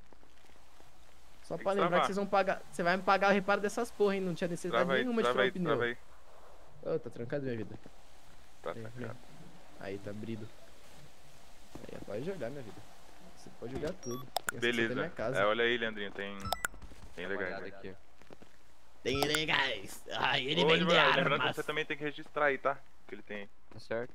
Speaker 14: Só
Speaker 13: Tem
Speaker 14: pra
Speaker 13: que
Speaker 14: lembrar
Speaker 13: travar.
Speaker 14: que vocês vão pagar. Você vai me pagar o reparo dessas porra, hein? Não tinha necessidade
Speaker 13: Trava aí,
Speaker 14: nenhuma de
Speaker 13: trava
Speaker 14: furar
Speaker 13: aí,
Speaker 14: o pneu.
Speaker 13: trava aí.
Speaker 14: Ô, tá trancado minha vida.
Speaker 13: Tá
Speaker 14: Aí,
Speaker 13: trancado.
Speaker 14: Aí, tá abrido. Aí, pode jogar minha vida. Você pode jogar tudo. Essa aqui é
Speaker 13: Beleza.
Speaker 14: minha casa.
Speaker 13: É, olha aí, Leandrinho, tem tem legais aqui.
Speaker 14: Tem ilegais. Ai, ele
Speaker 13: Ô,
Speaker 14: vende
Speaker 13: advogado, lembrando que
Speaker 14: armas.
Speaker 13: você também tem que registrar aí, tá? Que ele tem. Tá certo.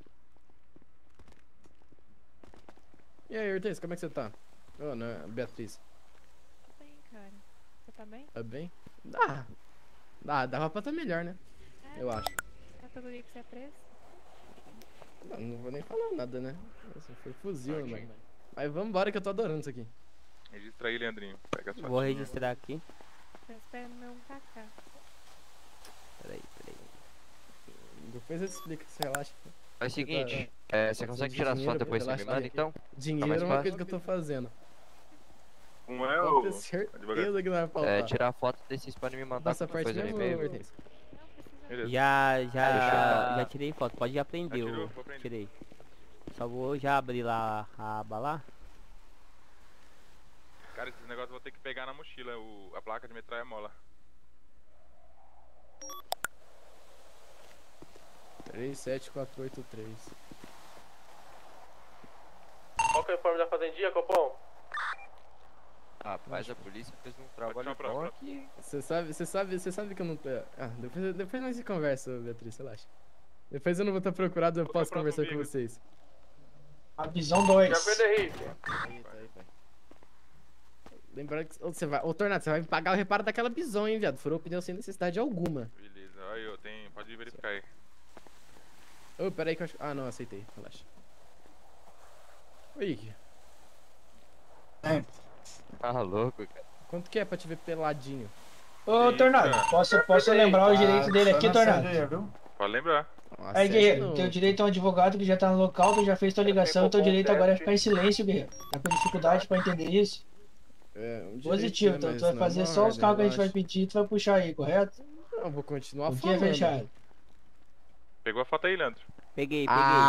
Speaker 14: E aí, Hortência, como é que você tá? Ô, não, é Beatriz.
Speaker 11: Tô bem, cara. Você tá bem?
Speaker 14: Tá bem? Dá. Dá, dava pra tá melhor, né? Eu acho.
Speaker 11: É todo dia que você é preso?
Speaker 14: Não, não vou nem falar nada, né? Esse foi fuzil, mano. Mas vamos embora que eu tô adorando isso aqui.
Speaker 13: Registra aí, Leandrinho. Pega a sua
Speaker 1: Vou
Speaker 13: tinha.
Speaker 1: registrar aqui.
Speaker 11: Tô esperando meu um pra cá.
Speaker 1: Peraí, peraí.
Speaker 14: Depois eu te explico, você relaxa.
Speaker 22: É o
Speaker 14: Você
Speaker 22: seguinte,
Speaker 14: tá-
Speaker 22: é, você
Speaker 14: tá
Speaker 22: consegue
Speaker 14: precisando de
Speaker 22: tirar as
Speaker 14: dinheiro,
Speaker 22: fotos depois você me
Speaker 14: relaxa.
Speaker 22: manda, então? Tá
Speaker 14: Dinheiro
Speaker 22: mais
Speaker 14: é uma
Speaker 22: fácil?
Speaker 14: coisa que eu tô fazendo.
Speaker 13: Como é,
Speaker 14: Pode
Speaker 13: ô?
Speaker 14: ter certeza que não vai faltar.
Speaker 22: É, tirar a foto desse vocês podem me mandar
Speaker 14: Nossa parte
Speaker 22: depois no
Speaker 14: mesmo,
Speaker 22: e-mail.
Speaker 14: Hortência?
Speaker 1: Já, já,
Speaker 22: Deixa-
Speaker 1: já tirei foto, pode já prender.
Speaker 13: Já tirou?
Speaker 1: o-
Speaker 13: Vou prender.
Speaker 1: Tirei. Só vou já abrir lá a aba lá.
Speaker 13: Cara, esses negócios eu vou ter que pegar na mochila, o, a placa de metralha mola.
Speaker 14: três sete quatro oito três.
Speaker 7: Qual que é o informe da fazendinha, Copom?
Speaker 22: Rapaz, a polícia fez um trabalho
Speaker 13: chamar pra
Speaker 22: bom
Speaker 13: próxima.
Speaker 22: aqui.
Speaker 14: Você sabe, você sabe, você sabe que eu não tô. Ah, depois, depois nós se conversa, Beatriz, relaxa. Depois eu não vou estar procurado, eu posso conversar com vocês.
Speaker 18: A Bison dois.
Speaker 14: Aí, tá aí, pai. Lembrando que você vai. Ô, Tornado, você vai me pagar o reparo daquela Bison, hein, viado? Furou o pneu sem necessidade alguma.
Speaker 13: Beleza, aí eu tenho. Pode verificar aí.
Speaker 14: Ô, pera aí que eu acho. Ah, não, aceitei, relaxa. Oi,
Speaker 22: Ah, louco, cara.
Speaker 14: quanto que é pra te ver peladinho?
Speaker 18: Ô, Tornado, posso, posso lembrar o direito dele aqui, Tornado?
Speaker 13: Pode lembrar.
Speaker 18: Aí, guerreiro, teu direito é um advogado que já tá no local, tu já fez tua ligação, teu direito agora é ficar em silêncio, guerreiro. Tá com dificuldade pra entender isso?
Speaker 14: É, um direito,
Speaker 18: Positivo,
Speaker 14: né,
Speaker 18: então
Speaker 14: mas
Speaker 18: tu vai
Speaker 14: não
Speaker 18: fazer
Speaker 14: é
Speaker 18: só os
Speaker 14: ordem,
Speaker 18: carros que a gente vai
Speaker 14: relaxa.
Speaker 18: pedir, tu vai puxar aí, correto?
Speaker 14: Não, vou continuar
Speaker 18: O que é
Speaker 14: falando.
Speaker 18: fechado?
Speaker 13: Pegou a foto aí, Leandro?
Speaker 1: Peguei, peguei.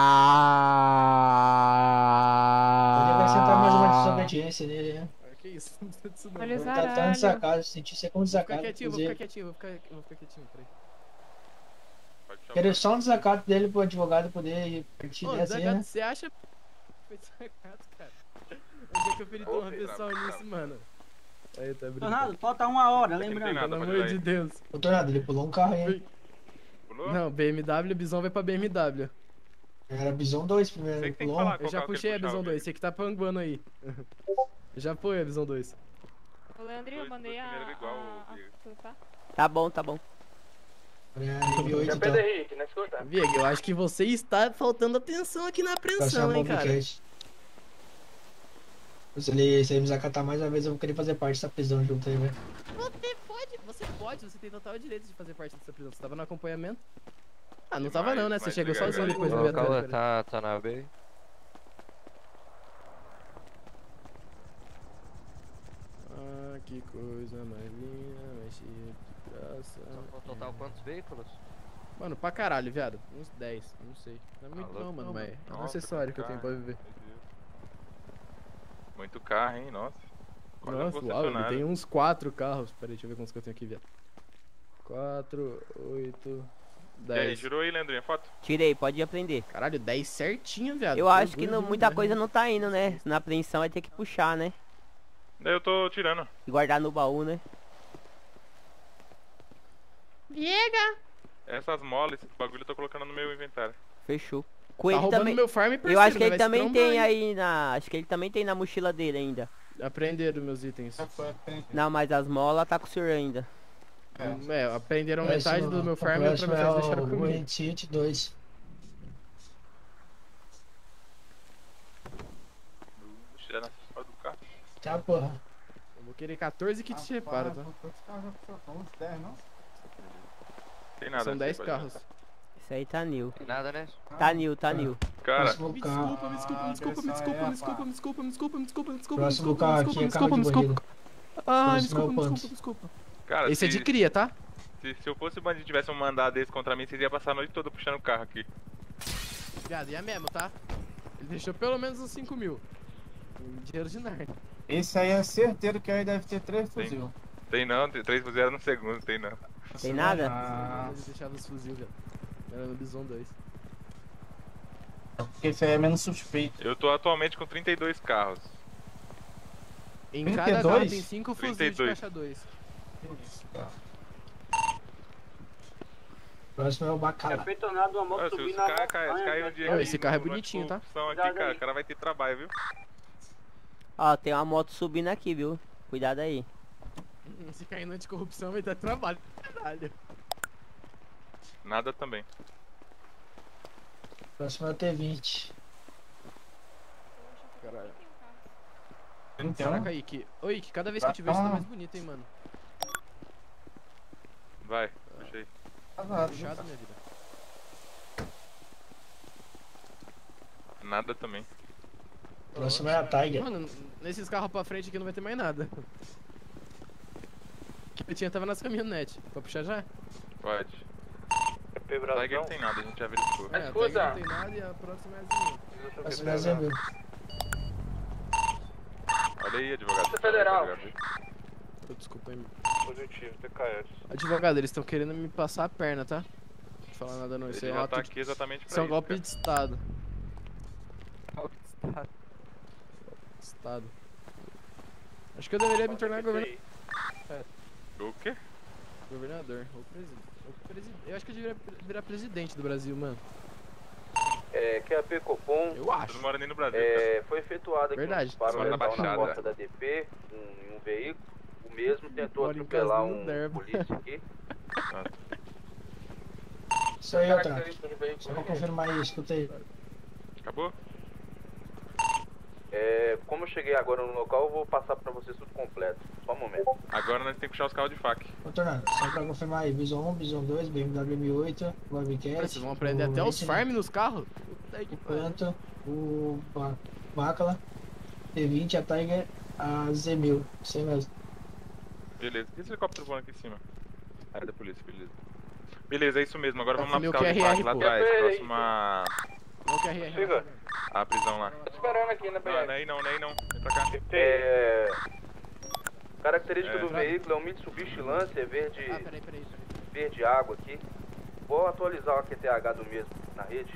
Speaker 18: Ele vai sentar mais uma desobediência nele, né?
Speaker 14: Que isso? Não precisa disso não.
Speaker 11: Olha o
Speaker 18: Tá tão
Speaker 11: zaralho.
Speaker 18: desacado, senti você como
Speaker 14: Vou ficar
Speaker 18: desacado.
Speaker 14: quietinho, vou
Speaker 18: inclusive.
Speaker 14: ficar quietinho, vou ficar, vou ficar quietinho, peraí.
Speaker 18: Queria só um desacato dele pro advogado poder partir
Speaker 14: Ô,
Speaker 18: dessa aí,
Speaker 14: desacato,
Speaker 18: né?
Speaker 14: você acha? Foi desacato, cara. Onde é que eu feri uma pessoa nisso, mano? Aí, tá brincando.
Speaker 20: Tornado, falta uma hora, lembrando.
Speaker 14: Pelo amor de Deus.
Speaker 18: Ô, Tornado, ele pulou um carro aí, hein?
Speaker 14: Não, B M W, Bison vai pra B M W.
Speaker 18: Era Bison dois primeiro, ele pulou um.
Speaker 14: Eu já puxei a Bison dois, você que tá panguando aí. Já foi a Bison dois.
Speaker 11: Ô, Leandrinho, eu mandei a... a, a tudo, tá?
Speaker 1: Tá bom, tá bom.
Speaker 18: É,
Speaker 7: Pedro Henrique, não escuta?
Speaker 14: Vieg, eu acho que você está faltando atenção aqui na apreensão, hein, cara.
Speaker 18: Se ele, se ele me desacatar mais uma vez, eu vou querer fazer parte dessa prisão junto aí, velho.
Speaker 14: Você pode, você pode, você tem total direito de fazer parte dessa prisão. Você tava no acompanhamento? Ah, não tava não, né? Você chegou sozinho depois do
Speaker 22: Ô, Cauã,
Speaker 14: viatório.
Speaker 22: tá, tá na B?
Speaker 14: Ah, que coisa mais linda, mais cheia de graça.
Speaker 22: No total, quantos veículos?
Speaker 14: Mano, pra caralho, viado. Uns dez, não sei. Não é muito
Speaker 13: Alô?
Speaker 14: não, mano, mas é um
Speaker 13: Nossa,
Speaker 14: acessório que eu tenho pra
Speaker 13: carro.
Speaker 14: viver.
Speaker 13: Muito carro, hein? Nossa. Quase um
Speaker 14: Nossa, uau, ele
Speaker 13: concessionário.
Speaker 14: tem uns quatro carros. Pera aí, deixa eu ver quantos que eu tenho aqui, viado. quatro, oito,
Speaker 13: E aí,
Speaker 14: dez.
Speaker 13: tirou aí, Leandrinho, a foto?
Speaker 1: Tirei, pode aprender.
Speaker 14: Caralho, dez certinho, viado.
Speaker 1: Eu
Speaker 14: Meu
Speaker 1: acho que
Speaker 14: Deus,
Speaker 1: não-
Speaker 14: viu,
Speaker 1: muita
Speaker 14: velho?
Speaker 1: coisa não tá indo, né? Na apreensão vai ter que puxar, né?
Speaker 13: Daí eu tô tirando.
Speaker 1: E guardar no baú, né?
Speaker 11: Viega!
Speaker 13: Essas molas, esse bagulho eu tô colocando no meu inventário.
Speaker 1: Fechou. Com
Speaker 14: Tá
Speaker 1: ele
Speaker 14: roubando
Speaker 1: também.
Speaker 14: meu farm,
Speaker 1: Eu
Speaker 14: parceiro,
Speaker 1: acho que
Speaker 14: vai
Speaker 1: ele
Speaker 14: se
Speaker 1: também
Speaker 14: trombar,
Speaker 1: tem
Speaker 14: hein?
Speaker 1: aí na. Acho que ele também tem na mochila dele ainda.
Speaker 14: Aprenderam meus itens.
Speaker 1: Não, mas as molas tá com o senhor ainda.
Speaker 14: É, aprenderam
Speaker 18: Próximo-
Speaker 14: metade do meu
Speaker 18: o
Speaker 14: farm e outra
Speaker 18: próximo
Speaker 14: metade
Speaker 18: é
Speaker 14: deixaram
Speaker 18: o
Speaker 14: comigo.
Speaker 18: Wind City dois.
Speaker 13: Vou tirar na fora do carro.
Speaker 18: Tá, porra.
Speaker 14: Eu vou querer quatorze kits de reparo, tá?
Speaker 13: Tem nada.
Speaker 14: São
Speaker 13: nesse
Speaker 14: dez
Speaker 13: aí,
Speaker 14: carros.
Speaker 1: Isso aí tá new.
Speaker 22: Tem nada, né?
Speaker 1: Tá new, tá new.
Speaker 13: Cara,
Speaker 18: Próximo
Speaker 14: Me
Speaker 18: carro.
Speaker 14: desculpa, me desculpa, me desculpa, me desculpa, me desculpa, me desculpa, me desculpa, me desculpa, me desculpa, me
Speaker 18: Próximo
Speaker 14: desculpa,
Speaker 18: carro
Speaker 14: me
Speaker 18: aqui é
Speaker 14: desculpa,
Speaker 18: carro
Speaker 14: me
Speaker 18: de
Speaker 14: desculpa.
Speaker 18: bandido.
Speaker 14: Ah, me
Speaker 18: Próximo é
Speaker 14: desculpa,
Speaker 18: o
Speaker 14: me
Speaker 18: Panto.
Speaker 14: desculpa, me desculpa.
Speaker 13: cara
Speaker 14: Esse é
Speaker 13: se,
Speaker 14: de cria, tá?
Speaker 13: se, se eu fosse bandido e tivesse um mandado desse contra mim, vocês iam passar a noite toda puxando o carro aqui.
Speaker 14: Viado, e é mesmo, tá? Ele deixou pelo menos uns cinco mil. Em dinheiro de Narnia.
Speaker 4: Esse aí é certeiro que aí deve ter três
Speaker 13: Tem,
Speaker 4: fuzil.
Speaker 13: tem não, tem três fuzil no segundo, tem não.
Speaker 1: Tem nada?
Speaker 4: Ah,
Speaker 14: Ele deixava os fuzil, viado. Era no Bison dois.
Speaker 4: porque esse aí é menos suspeito.
Speaker 13: Eu tô atualmente com trinta e dois carros.
Speaker 14: Em
Speaker 4: trinta e
Speaker 14: cada carro
Speaker 4: dois?
Speaker 14: tem cinco fuzis
Speaker 13: trinta e
Speaker 14: de
Speaker 13: dois.
Speaker 14: caixa dois.
Speaker 18: Próximo é o
Speaker 20: É
Speaker 18: Bacala.
Speaker 20: petonado uma moto
Speaker 13: Ah, se
Speaker 20: subir
Speaker 13: os
Speaker 20: na
Speaker 13: caras caem
Speaker 20: montanha,
Speaker 13: cai um
Speaker 20: né?
Speaker 13: dia
Speaker 14: Ô,
Speaker 13: aqui,
Speaker 14: esse carro é
Speaker 13: numa
Speaker 14: bonitinho, tá?
Speaker 13: corrupção aqui,
Speaker 20: Cuidado
Speaker 13: cara,
Speaker 20: aí.
Speaker 13: o cara vai ter trabalho, viu?
Speaker 1: Ó, tem uma moto subindo aqui, viu? Cuidado aí.
Speaker 14: Se cair na anticorrupção vai dar trabalho. Caralho.
Speaker 13: Nada também.
Speaker 18: Próximo é o T vinte.
Speaker 14: Caralho.
Speaker 4: Então,
Speaker 14: Caraca, Ike. Ô, Ike, cada vez que eu te vejo você tá mais bonito, hein, mano.
Speaker 13: Vai, puxei.
Speaker 14: Puxado, minha vida.
Speaker 13: Nada também.
Speaker 18: Próximo é a Tiger.
Speaker 14: Mano, nesses carros pra frente aqui não vai ter mais nada. Que eu tinha tava nas caminhonetes. Pra puxar já?
Speaker 13: Pode. Tiger não tem nada, a gente já verificou.
Speaker 14: É, a Tiger não tem nada e a próxima é a Zinha.
Speaker 18: Próximo é a Zemil.
Speaker 13: Olha aí, advogado.
Speaker 20: Polícia Federal.
Speaker 14: Ô, desculpa aí.
Speaker 6: Positivo, T K S.
Speaker 14: Advogado, eles estão querendo me passar a perna, tá? Não vou falar nada não, isso
Speaker 13: Ele
Speaker 14: é
Speaker 13: já
Speaker 14: ato
Speaker 13: tá
Speaker 14: de-
Speaker 13: aqui exatamente pra
Speaker 14: Isso é um
Speaker 13: isso,
Speaker 14: golpe
Speaker 13: cara.
Speaker 14: de estado. Estado. Acho que eu deveria me tornar governador.
Speaker 13: O quê?
Speaker 14: Governador, ou presidente. ou presi- Eu acho que eu deveria virar presidente do Brasil, mano.
Speaker 7: É, que a P Copom
Speaker 14: Eu acho.
Speaker 13: Você não mora nem no Brasil,
Speaker 7: é, foi efetuado aqui
Speaker 14: Verdade,
Speaker 7: um disparo
Speaker 13: mora na
Speaker 7: letal na
Speaker 13: Baixada.
Speaker 7: porta da D P, um, em um veículo. O mesmo tentou
Speaker 14: Mora em
Speaker 7: atropelar
Speaker 14: casa do
Speaker 7: um
Speaker 14: Derba.
Speaker 7: polícia aqui.
Speaker 18: Isso aí, Otávio. Só pra confirmar aí, escuta aí.
Speaker 13: Acabou?
Speaker 7: É, como eu cheguei agora no local, eu vou passar pra vocês tudo completo. Só um momento.
Speaker 13: Agora nós temos que puxar os carros de faca.
Speaker 18: Ô, Tornado, só pra confirmar aí. Bison um, Bison dois, B M W M oito, Bobcat.
Speaker 14: Vocês vão aprender até os farm nos carros? Puta que
Speaker 18: O
Speaker 14: pariu.
Speaker 18: Panto, o Ba- Bacala, T vinte, a Tiger, a Z mil. Isso aí mesmo.
Speaker 13: Beleza. E esse helicóptero voando aqui em cima? Área da polícia, beleza. Beleza, é isso mesmo. Agora
Speaker 14: Tá
Speaker 13: vamos lá
Speaker 14: com
Speaker 13: buscar
Speaker 14: meu
Speaker 13: os de
Speaker 14: Q R,
Speaker 13: faca lá
Speaker 14: pô.
Speaker 13: atrás.
Speaker 7: Peraí.
Speaker 13: Próxima.
Speaker 14: Qual que é a R R?
Speaker 7: Siga.
Speaker 13: A prisão lá.
Speaker 7: Tô esperando aqui na
Speaker 13: Não, não é aí não, não é aí não. Vem pra cá.
Speaker 7: É, característica
Speaker 13: É.
Speaker 7: do veículo é um Mitsubishi Lancer verde,
Speaker 14: Ah, peraí, peraí, peraí.
Speaker 7: verde água aqui. Vou atualizar o Q T H do mesmo na rede.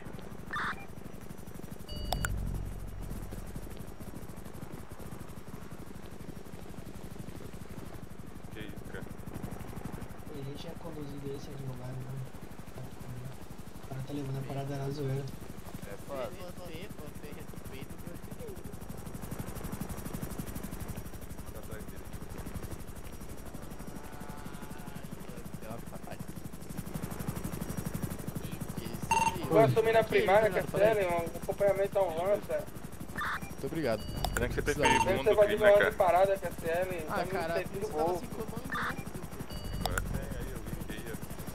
Speaker 13: Que isso, cara.
Speaker 18: A gente tinha conduzido esse advogado, né? O cara tá levando a parada na zoeira.
Speaker 22: É foda.
Speaker 14: Você, você respeita o meu
Speaker 13: Tá atrás dele.
Speaker 20: Vou assumir na primária,
Speaker 14: Fernando,
Speaker 20: Castelli, um acompanhamento ao Lança.
Speaker 14: Muito obrigado.
Speaker 13: Pena que você
Speaker 14: Precisa-
Speaker 13: prefere o
Speaker 7: Deve
Speaker 13: mundo
Speaker 7: ser
Speaker 13: do crime,
Speaker 7: evadido
Speaker 13: né,
Speaker 7: uma hora
Speaker 13: cara?
Speaker 7: de parada, Q S L.
Speaker 14: Ah, cara, por isso tava sem comando, né?
Speaker 13: Agora tem aí, eu vi que ia.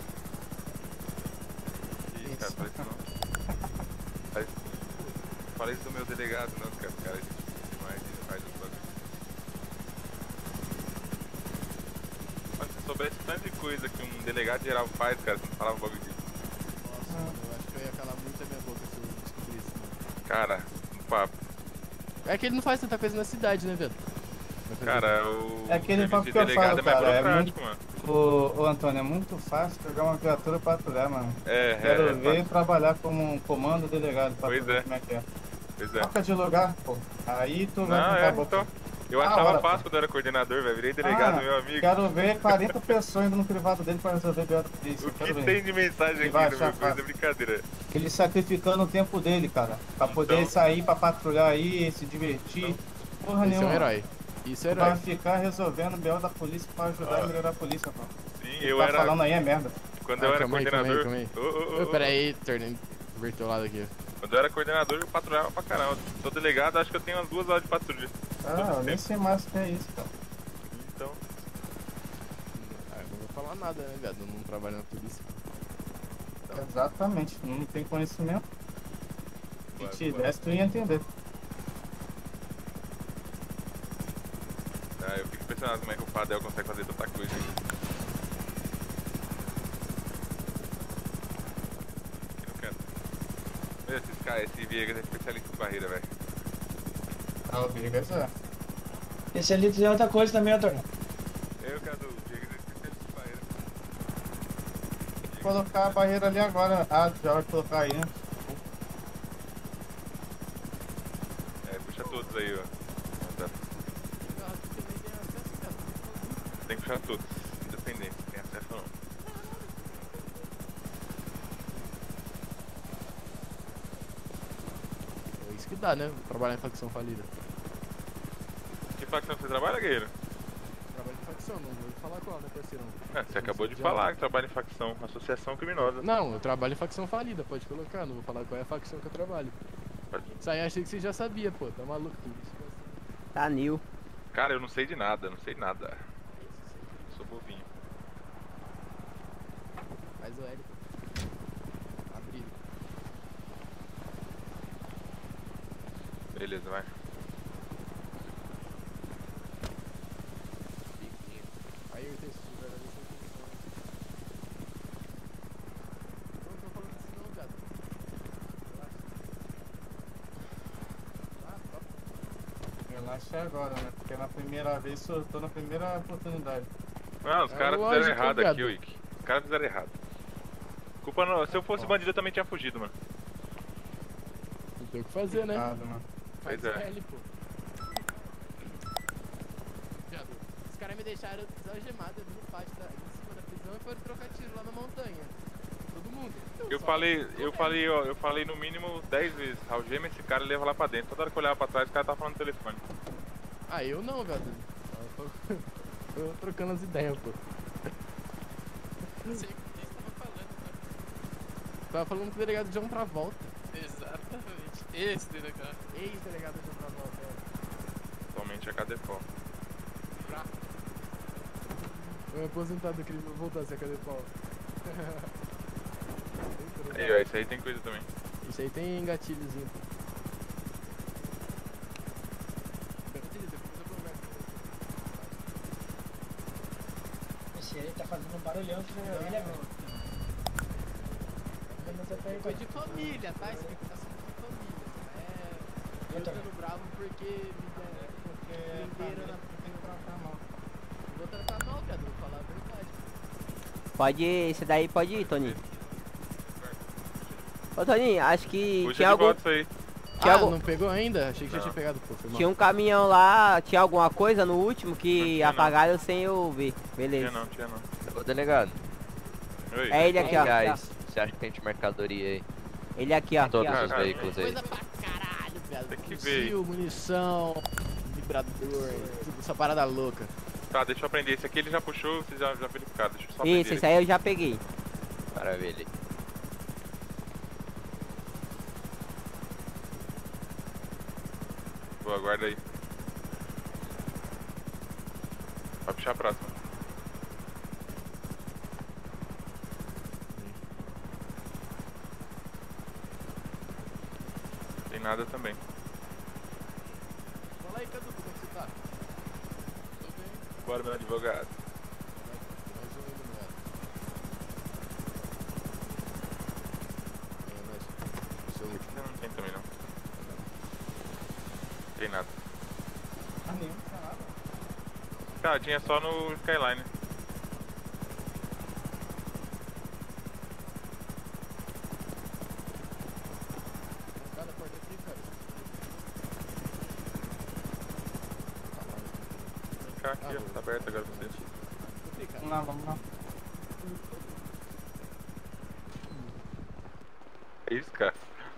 Speaker 13: Ih, cara, falei isso não. Falei- Falei isso do meu delegado, não, cara. O cara é gente demais, ele faz os bagulhos. Mas se soubesse tanta coisa que um delegado geral faz, cara, você não falava um bagulho disso.
Speaker 14: Nossa, mano, eu acho que eu ia calar muito a minha boca se eu descobrisse, mano.
Speaker 13: Cara, um papo.
Speaker 14: É que ele não faz tanta coisa na cidade, né, velho?
Speaker 13: Cara, o
Speaker 4: É aquele
Speaker 13: serviço
Speaker 4: papo
Speaker 13: de
Speaker 4: que eu
Speaker 13: delegado
Speaker 4: falo,
Speaker 13: é mais
Speaker 4: cara. É
Speaker 13: burocrático,
Speaker 4: muito...
Speaker 13: mano.
Speaker 4: Ô, ô, Antônio, é muito fácil pegar uma viatura pra patrulhar, mano.
Speaker 13: É,
Speaker 4: Quero
Speaker 13: é, é
Speaker 4: ver
Speaker 13: fácil.
Speaker 4: trabalhar como um comando delegado pra
Speaker 13: Pois
Speaker 4: ver
Speaker 13: é.
Speaker 4: como é que é.
Speaker 13: Pois é.
Speaker 4: Troca de lugar, pô. Aí tu vai
Speaker 13: Não,
Speaker 4: tentar
Speaker 13: é,
Speaker 4: botar.
Speaker 13: então. Eu
Speaker 4: Ah,
Speaker 13: achava
Speaker 4: hora,
Speaker 13: fácil quando eu era coordenador, velho. Virei delegado,
Speaker 4: Ah,
Speaker 13: meu amigo.
Speaker 4: Quero ver quarenta pessoas indo no privado dele pra resolver B O da polícia.
Speaker 13: O
Speaker 4: Quero
Speaker 13: que
Speaker 4: ver.
Speaker 13: tem de mensagem
Speaker 4: Ele
Speaker 13: aqui
Speaker 4: vai
Speaker 13: no
Speaker 4: achar
Speaker 13: meu coisa é
Speaker 4: fácil.
Speaker 13: brincadeira.
Speaker 4: Ele sacrificando o tempo dele, cara. Pra poder
Speaker 13: Então.
Speaker 4: sair pra patrulhar aí, se divertir. Porra
Speaker 14: Isso é um
Speaker 4: nenhuma.
Speaker 14: herói. Isso é
Speaker 4: Vai
Speaker 14: herói.
Speaker 4: ficar resolvendo o B O da polícia pra ajudar
Speaker 13: Ah.
Speaker 4: a melhorar a polícia, pô.
Speaker 13: Sim,
Speaker 4: Ele
Speaker 13: eu
Speaker 4: tá
Speaker 13: era.
Speaker 4: falando aí é merda.
Speaker 13: Quando
Speaker 14: Ah,
Speaker 13: eu era
Speaker 14: calma aí, calma aí,
Speaker 13: coordenador.
Speaker 14: calma aí.
Speaker 13: Ô, ô, ô,
Speaker 14: Ô, pera aí, tornei. Inverteu o lado aqui.
Speaker 13: Quando eu era coordenador, eu patrulhava pra caramba. Sou delegado, acho que eu tenho umas duas horas de patrulha.
Speaker 4: Ah, eu nem sei mais o que é isso, cara.
Speaker 13: Então.
Speaker 14: Ah, eu não vou falar nada, né, viado? Eu não trabalho na polícia.
Speaker 4: Exatamente, não tem conhecimento. Se
Speaker 13: Vai,
Speaker 4: tivesse, tu ia entender.
Speaker 13: Ah, eu fico impressionado como é que o Padel consegue fazer tanta coisa. Hein? Aqui no canto. Meu, esses caras, esse Viegas é especialista em barreira, velho.
Speaker 4: Ah, o Vegas é.
Speaker 18: Esse ali é outra coisa também, Antônio.
Speaker 13: Eu, cara, o Viegas é especialista em barreira.
Speaker 4: Vou colocar a barreira ali agora. Ah, já vai colocar aí, né?
Speaker 13: É, puxa todos aí, ó. Tá. Tem que puxar todos, independente, tem acesso ou não.
Speaker 14: É isso que dá, né? Trabalhar em facção falida.
Speaker 13: Que facção você trabalha, guerreiro?
Speaker 14: Trabalho em facção, não vou falar qual, né, parceirão?
Speaker 13: É, você acabou de falar que trabalha em facção, associação criminosa.
Speaker 14: Não, eu trabalho em facção falida, pode colocar, não vou falar qual é a facção que eu trabalho. Isso aí achei que você já sabia, pô, tá maluco?
Speaker 1: Tá new.
Speaker 13: Cara, eu não sei de nada, não sei nada. Sou bovinho.
Speaker 14: Faz o L. Abrir.
Speaker 13: Beleza, vai.
Speaker 14: Aí eu tenho esse lugar ali sem função. Não tô falando isso não, gato. Relaxa. Ah, top.
Speaker 4: Relaxa agora, né? Porque na primeira vez soltou na primeira oportunidade.
Speaker 13: Não, os
Speaker 14: É
Speaker 13: caras
Speaker 14: lógico,
Speaker 13: fizeram errado
Speaker 14: viado.
Speaker 13: aqui, Wick. Os caras fizeram errado. Culpa não. Se eu fosse bandido, eu também tinha fugido, mano.
Speaker 14: Não tem o que fazer, né?
Speaker 4: Nada, mano.
Speaker 14: Faz
Speaker 13: Pois é.
Speaker 14: L, pô. Viado, os caras me deixaram desalgemado ali no pátio da, em cima da prisão e foram trocar tiro lá na montanha. Todo mundo.
Speaker 13: Eu falei, eu falei, ó, eu falei no mínimo dez vezes. Algema esse cara e leva lá pra dentro. Toda hora que eu olhava pra trás, o cara tava falando no telefone.
Speaker 14: Ah, eu não, velho. Eu tô, tô trocando as ideias, pô.
Speaker 15: Não sei o que você tava falando, né?
Speaker 14: Tava falando com o delegado John Travolta.
Speaker 15: Exatamente. Esse delegado.
Speaker 14: Ex-delegado John Travolta, é.
Speaker 13: Atualmente é Cadepol.
Speaker 14: Pra. Eu aposentado, queria voltar a ser Cadepol.
Speaker 13: Aí, ó, esse aí tem coisa também.
Speaker 14: Isso aí tem gatilhozinho.
Speaker 18: Esse aí tá fazendo um barulhão aqui na minha orelha, velho.
Speaker 14: Foi de família, tá? Isso aqui tá sendo de família. É. Eu tô ficando bravo porque me deram. Porque venderam na. Tem que tratar mal. Não vou tratar mal, viado, vou falar a verdade.
Speaker 1: Pode ir, esse daí pode ir, Toninho. Ô Toninho, acho que
Speaker 13: Puxa
Speaker 1: tinha
Speaker 13: de
Speaker 1: algum...
Speaker 13: volta isso aí.
Speaker 1: Tinha
Speaker 14: Ah,
Speaker 1: algum...
Speaker 14: não pegou ainda? Achei que já
Speaker 13: Não.
Speaker 14: tinha pegado, pô. Foi mal.
Speaker 1: Tinha um caminhão lá, tinha alguma coisa no último que
Speaker 13: tinha,
Speaker 1: apagaram sem eu ver.
Speaker 13: Tinha
Speaker 1: Beleza.
Speaker 13: não, tinha não.
Speaker 22: Ô, delegado.
Speaker 13: Oi.
Speaker 1: É ele aqui, ó.
Speaker 22: Reais, você acha que tem de mercadoria aí?
Speaker 1: Ele aqui, ó.
Speaker 22: Todos
Speaker 1: Aqui, ó.
Speaker 22: os veículos aí.
Speaker 14: Coisa pra caralho, velho.
Speaker 13: Tem que ver.
Speaker 14: Fuzil, munição, vibrador, tudo essa parada louca.
Speaker 13: Tá, deixa eu aprender. Esse aqui ele já puxou, vocês já, já verificaram. Deixa eu só
Speaker 1: Isso,
Speaker 13: aprender
Speaker 1: esse aí eu já peguei.
Speaker 22: Maravilha.
Speaker 13: Boa, guarda aí. Vai puxar a próxima. Tem nada também.
Speaker 14: Fala aí, Cadu, como é que você tá? Tô bem.
Speaker 13: Bora, meu advogado.
Speaker 14: Mais um iluminado. É, nós. Seu Rick.
Speaker 13: Não, não tem também não. Tem nada.
Speaker 4: Ah, nenhum, não nada.
Speaker 13: Tá, tinha só no Skyline.
Speaker 14: Cada porta aqui, cara.
Speaker 13: Vem cá aqui, ó. Tá aberto agora pra você.
Speaker 4: Vamos lá, vamos lá.
Speaker 13: É isso, cara.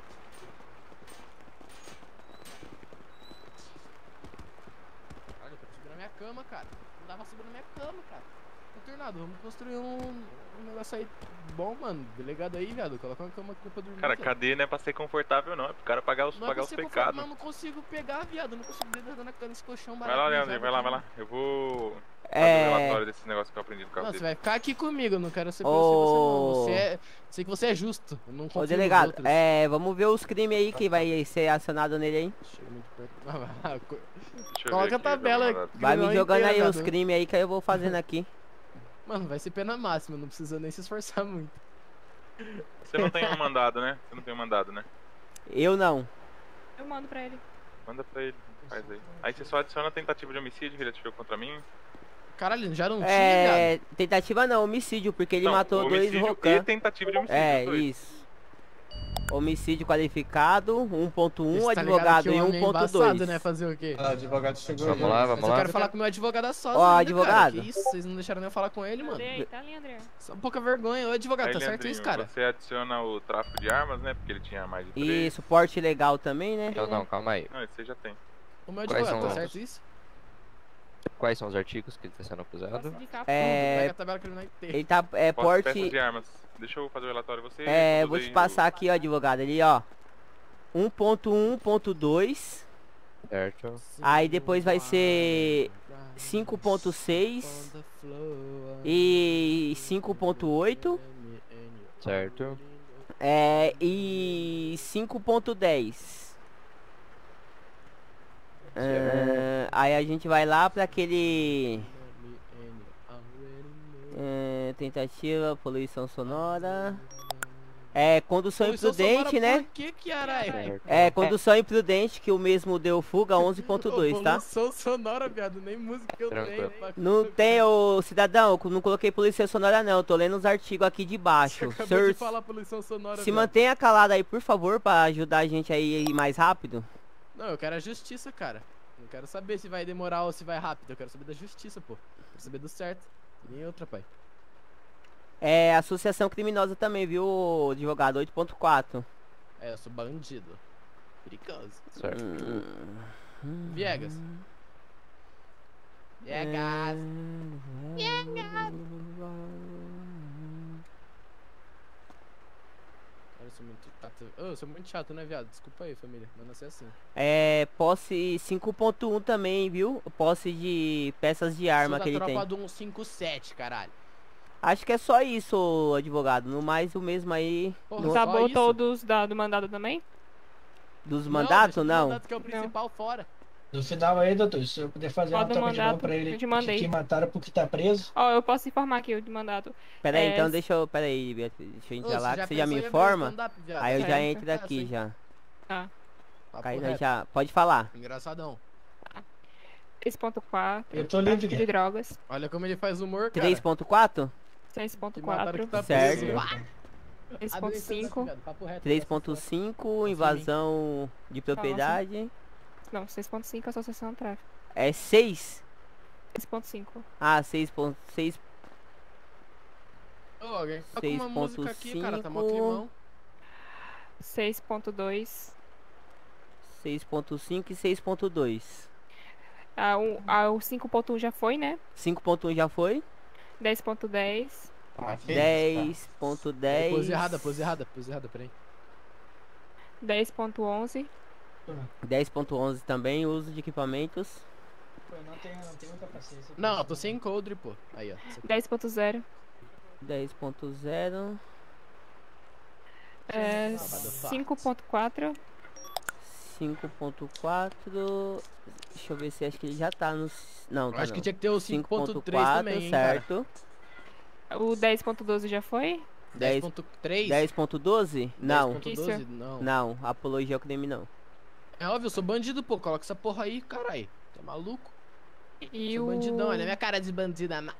Speaker 14: Olha, eu quero subir na minha cama, cara. Não dava pra subir na minha cama, cara. Ô, Tornado, vamos construir um, um negócio aí bom, mano. Delegado aí, viado. Coloca uma cama aqui pra dormir.
Speaker 13: Cara,
Speaker 14: viado.
Speaker 13: cadeia não é pra ser confortável não, é pro cara pagar os,
Speaker 14: Não é
Speaker 13: pagar
Speaker 14: pra
Speaker 13: os
Speaker 14: ser confortável,
Speaker 13: pecados.
Speaker 14: mas eu não consigo pegar, viado. Eu não consigo deitar na cama nesse colchão
Speaker 13: Vai
Speaker 14: barato.
Speaker 13: lá, Leandro, vai lá, vai lá. Eu vou fazer
Speaker 1: É.
Speaker 13: um relatório desses negócios que eu aprendi do carro
Speaker 14: Não, você
Speaker 13: dele.
Speaker 14: vai ficar aqui comigo, eu não quero ser por
Speaker 1: Ô.
Speaker 14: você não. Você é, sei que você é justo. Eu não confio
Speaker 1: Ô,
Speaker 14: nos
Speaker 1: delegado,
Speaker 14: outros.
Speaker 1: é, vamos ver os crimes aí que vai ser acionado nele aí.
Speaker 14: Chega muito perto. Ah, co-
Speaker 13: Deixa eu
Speaker 14: Coloca
Speaker 13: ver
Speaker 14: a
Speaker 13: aqui,
Speaker 14: tabela.
Speaker 13: dá uma olhada.
Speaker 1: Vai me
Speaker 14: criminal
Speaker 1: jogando
Speaker 14: inteira,
Speaker 1: aí os
Speaker 14: viado.
Speaker 1: crimes aí que eu vou fazendo aqui.
Speaker 14: Mano, vai ser pena máxima, não precisa nem se esforçar muito.
Speaker 13: Você não tem um mandado, né? Você não tem um mandado, né?
Speaker 1: Eu não.
Speaker 11: Eu mando pra ele.
Speaker 13: Manda pra ele, faz aí. Aí você só adiciona a tentativa de homicídio que ele atirou contra mim.
Speaker 14: Caralho, já não tinha,
Speaker 1: É,
Speaker 14: viado.
Speaker 1: tentativa não, homicídio, porque ele
Speaker 13: Não,
Speaker 1: matou dois
Speaker 13: homicídio
Speaker 1: Rocan.
Speaker 13: e tentativa de homicídio,
Speaker 1: É,
Speaker 13: os dois.
Speaker 1: isso. Homicídio qualificado, um ponto um,
Speaker 14: Você tá ligado
Speaker 1: advogado
Speaker 14: que o
Speaker 1: e
Speaker 14: homem é
Speaker 1: um ponto
Speaker 14: embaçado,
Speaker 1: dois.
Speaker 14: né? Fazer o quê?
Speaker 4: Ah, o advogado chegou
Speaker 22: Vamos
Speaker 4: aí.
Speaker 22: lá,
Speaker 14: Mas
Speaker 22: vamos
Speaker 14: eu
Speaker 22: lá.
Speaker 14: quero falar com o meu advogado a sós
Speaker 1: Ó,
Speaker 14: ainda,
Speaker 1: advogado.
Speaker 14: cara. Que isso, vocês não deixaram nem eu falar com ele, mano.
Speaker 11: Cadê? Tá ali, André.
Speaker 14: Só um pouca vergonha. Ô, advogado,
Speaker 13: Aí,
Speaker 14: tá certo
Speaker 13: Leandrinho,
Speaker 14: isso, cara?
Speaker 13: você adiciona o tráfico de armas, né? Porque ele tinha mais de três.
Speaker 1: Isso, porte legal também, né?
Speaker 22: Não, não, calma aí.
Speaker 13: Não, esse você já tem.
Speaker 14: O meu
Speaker 22: Quais
Speaker 14: advogado,
Speaker 22: são
Speaker 14: tá
Speaker 22: os-
Speaker 14: certo isso?
Speaker 22: Quais são os artigos que ele tá sendo acusado?
Speaker 1: É,
Speaker 14: Pega a tabela criminal inteira.
Speaker 1: ele tá, é,
Speaker 13: Posse de peças
Speaker 1: porte...
Speaker 13: de armas. Deixa eu fazer o relatório você.
Speaker 1: É,
Speaker 13: conduz
Speaker 1: vou
Speaker 13: aí
Speaker 1: te
Speaker 13: o-
Speaker 1: passar aqui, ó, advogado, ali, ó. um ponto um ponto dois.
Speaker 22: Certo.
Speaker 1: Aí depois vai ser cinco ponto seis e cinco ponto oito.
Speaker 22: Certo.
Speaker 1: É, e cinco ponto dez. É, aí a gente vai lá pra aquele... É, tentativa, poluição sonora. É, condução
Speaker 14: Poluição
Speaker 1: imprudente,
Speaker 14: sonora,
Speaker 1: né?
Speaker 14: Por que, caralho?
Speaker 1: É, condução imprudente, que o mesmo deu fuga, onze ponto dois, tá?
Speaker 14: Poluição sonora, viado. Nem música eu
Speaker 22: Tranquilo.
Speaker 14: tenho.
Speaker 1: Não tem, ô cidadão, não coloquei polícia sonora não, tô lendo os artigos aqui de baixo.
Speaker 14: Acabou
Speaker 1: Senhor,
Speaker 14: de falar poluição sonora,
Speaker 1: se
Speaker 14: viado.
Speaker 1: mantenha calado aí, por favor, pra ajudar a gente aí a ir mais rápido.
Speaker 14: Não, eu quero a justiça, cara. Não quero saber se vai demorar ou se vai rápido. Eu quero saber da justiça, pô. Quero saber do certo. Nem outra, pai.
Speaker 1: É, associação criminosa também, viu, advogado, oito ponto quatro.
Speaker 14: É, eu sou bandido. Perigoso.
Speaker 22: Certo.
Speaker 14: Viegas. Viegas. Viegas. Eu sou muito chato. Ô, eu sou muito chato, né, viado? Desculpa aí, família. Mas não sei assim.
Speaker 1: É, posse cinco ponto um também, viu? Posse de peças de arma
Speaker 14: Sou
Speaker 1: que
Speaker 14: da
Speaker 1: ele tem.
Speaker 14: tropa do cento e cinquenta e sete, caralho.
Speaker 1: Acho que é só isso, advogado. No mais, o mesmo aí.
Speaker 14: Porra,
Speaker 1: no-
Speaker 11: Tá
Speaker 14: só
Speaker 11: bom
Speaker 14: isso?
Speaker 11: todos da, do mandado também?
Speaker 1: Dos
Speaker 14: Não,
Speaker 1: mandatos,
Speaker 14: deixa o
Speaker 1: não?
Speaker 14: mandato que é o principal fora.
Speaker 18: No final aí, doutor, se eu puder fazer uma
Speaker 11: Pode
Speaker 18: troca de
Speaker 11: mandar
Speaker 18: mão pra
Speaker 11: pro-
Speaker 18: ele
Speaker 11: eu te mandei.
Speaker 18: que mataram porque tá preso.
Speaker 11: Ó, eu posso informar aqui o de mandado.
Speaker 1: Pera aí,
Speaker 11: É,
Speaker 1: então deixa eu. Pera aí, Beatriz, deixa eu
Speaker 14: Ô,
Speaker 1: entrar
Speaker 14: você
Speaker 1: lá
Speaker 14: já
Speaker 1: que você já me
Speaker 14: pensou em abrir
Speaker 1: informa.
Speaker 14: stand-up, viado?
Speaker 1: Aí eu já
Speaker 11: Certo.
Speaker 1: entro
Speaker 14: Ah,
Speaker 1: daqui
Speaker 14: sim.
Speaker 1: já.
Speaker 11: Tá.
Speaker 14: Papo
Speaker 1: Aí nós
Speaker 14: reto.
Speaker 1: já. Pode falar.
Speaker 14: Engraçadão.
Speaker 11: três ponto quatro.
Speaker 18: Eu tô livre,
Speaker 11: tráfico de
Speaker 18: Guilherme.
Speaker 11: drogas.
Speaker 14: Olha como ele faz humor, cara.
Speaker 1: três ponto quatro?
Speaker 11: seis ponto
Speaker 14: Que mataram
Speaker 11: quatro.
Speaker 14: que tá
Speaker 1: Certo.
Speaker 14: preso.
Speaker 11: três
Speaker 14: Abre
Speaker 11: ponto
Speaker 14: esse stand-up,
Speaker 11: cinco.
Speaker 14: viado, papo reto,
Speaker 1: três
Speaker 14: essa
Speaker 1: ponto
Speaker 14: foto.
Speaker 1: cinco, invasão de propriedade.
Speaker 11: Não, seis ponto cinco, associação ao tráfico.
Speaker 1: É seis?
Speaker 11: seis ponto cinco.
Speaker 1: Ah, seis ponto seis.
Speaker 14: Ô, alguém tá com
Speaker 1: seis
Speaker 14: uma
Speaker 1: ponto
Speaker 14: música aqui, cara. Tá mó
Speaker 1: cinco.
Speaker 14: climão.
Speaker 11: seis ponto dois.
Speaker 1: seis ponto cinco e seis ponto dois.
Speaker 11: Ah, o, ah, o cinco ponto um já foi, né?
Speaker 1: cinco ponto um já foi?
Speaker 11: dez ponto dez.
Speaker 4: Ah, que isso,
Speaker 1: dez ponto dez.
Speaker 14: Pose errada, pose errada, pose errada, peraí.
Speaker 11: dez ponto onze.
Speaker 1: dez ponto onze também, uso de equipamentos.
Speaker 18: eu não tenho, não tenho muita paciência.
Speaker 14: Não, eu tô sem coldre, pô. Aí, ó. Isso aqui.
Speaker 11: dez ponto zero.
Speaker 1: dez ponto zero.
Speaker 11: É, cinco ponto quatro.
Speaker 1: cinco ponto quatro. Deixa eu ver se acho que ele já tá no. Não, tá
Speaker 14: Acho
Speaker 1: não.
Speaker 14: que tinha que ter o cinco ponto três
Speaker 1: quatro,
Speaker 14: também, hein,
Speaker 1: certo.
Speaker 11: O dez ponto doze já foi?
Speaker 14: dez ponto três?
Speaker 1: dez ponto doze? Não.
Speaker 14: dez ponto doze? Não.
Speaker 1: Não, apologia ao crime não.
Speaker 14: É óbvio, eu sou bandido, pô. Coloca essa porra aí, caralho. Tá maluco?
Speaker 11: E
Speaker 14: sou
Speaker 11: o...
Speaker 14: bandidão, olha a minha cara de bandida, não.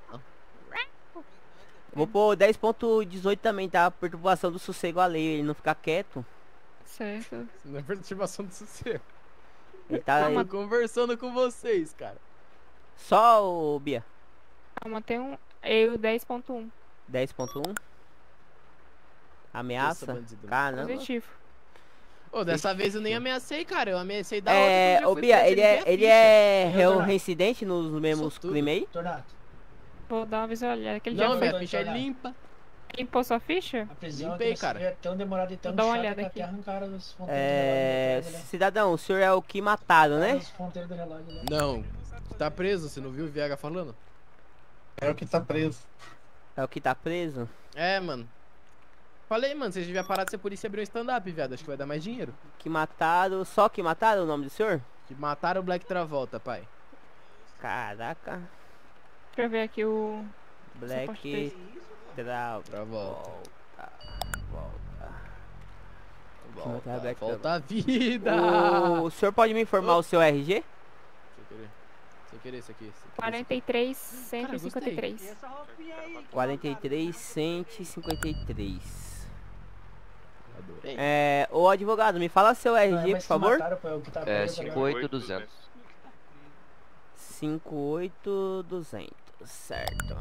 Speaker 1: Vou pôr dez ponto dezoito também, tá? Perturbação do sossego alheio, ele não ficar quieto.
Speaker 11: Certo.
Speaker 14: Não é perturbação do sossego.
Speaker 1: Ele tá
Speaker 14: Calma,
Speaker 1: aí.
Speaker 14: conversando com vocês, cara.
Speaker 1: Só o Bia.
Speaker 11: Calma, tem um... Eu dez ponto um.
Speaker 1: dez ponto um. Ameaça?
Speaker 14: bandido.
Speaker 1: Caramba.
Speaker 11: Positivo.
Speaker 14: Ô, dessa vez eu nem ameacei, cara. Eu ameacei da
Speaker 1: É,
Speaker 14: outra.
Speaker 1: ô Bia, ele é, ele é réu
Speaker 14: Tornato.
Speaker 1: reincidente nos mesmos crimes aí?
Speaker 18: Tornato.
Speaker 11: Vou dar uma visualizada. Aquele
Speaker 14: Não,
Speaker 11: já
Speaker 14: minha
Speaker 11: foi.
Speaker 14: ficha é limpa.
Speaker 11: Limpou sua ficha?
Speaker 18: A prisão
Speaker 14: Limpei,
Speaker 18: aqui
Speaker 14: cara.
Speaker 18: é tão demorada e tão
Speaker 11: Vou dar uma
Speaker 18: chata
Speaker 11: olhada
Speaker 18: que
Speaker 11: aqui.
Speaker 18: até arrancaram os ponteiros
Speaker 1: É.
Speaker 18: do relógio. né?
Speaker 1: Cidadão, o senhor é o que mataram, né?
Speaker 18: Os ponteiros do relógio. né?
Speaker 14: Não. Tá preso, você não viu o V H falando?
Speaker 4: É o que tá preso.
Speaker 1: É o que tá preso?
Speaker 14: É, mano. Falei, mano, vocês deviam parar de ser polícia e abrir um stand-up, viado. Acho que vai dar mais dinheiro.
Speaker 1: Que mataram. Só que mataram o nome do senhor?
Speaker 14: Que mataram o Black Travolta, pai.
Speaker 1: Caraca.
Speaker 11: Deixa eu ver aqui o...
Speaker 1: Black Travolta.
Speaker 14: Travolta.
Speaker 1: Volta.
Speaker 14: Volta,
Speaker 1: Black
Speaker 14: volta a vida.
Speaker 1: O senhor pode me informar o seu R G?
Speaker 14: Sem querer. Sem querer isso aqui. Sem querer
Speaker 11: quarenta e três, cento e cinquenta e três.
Speaker 1: quarenta e três, cento e cinquenta e três.
Speaker 14: Adorei.
Speaker 1: É, ô advogado, me fala seu R G,
Speaker 18: Não,
Speaker 1: por
Speaker 18: mas que
Speaker 1: favor.
Speaker 18: mataram, pô, é o que tá
Speaker 22: É,
Speaker 18: preso
Speaker 22: cinco
Speaker 18: agora.
Speaker 22: oito duzentos.
Speaker 1: cinco oito duzentos, certo.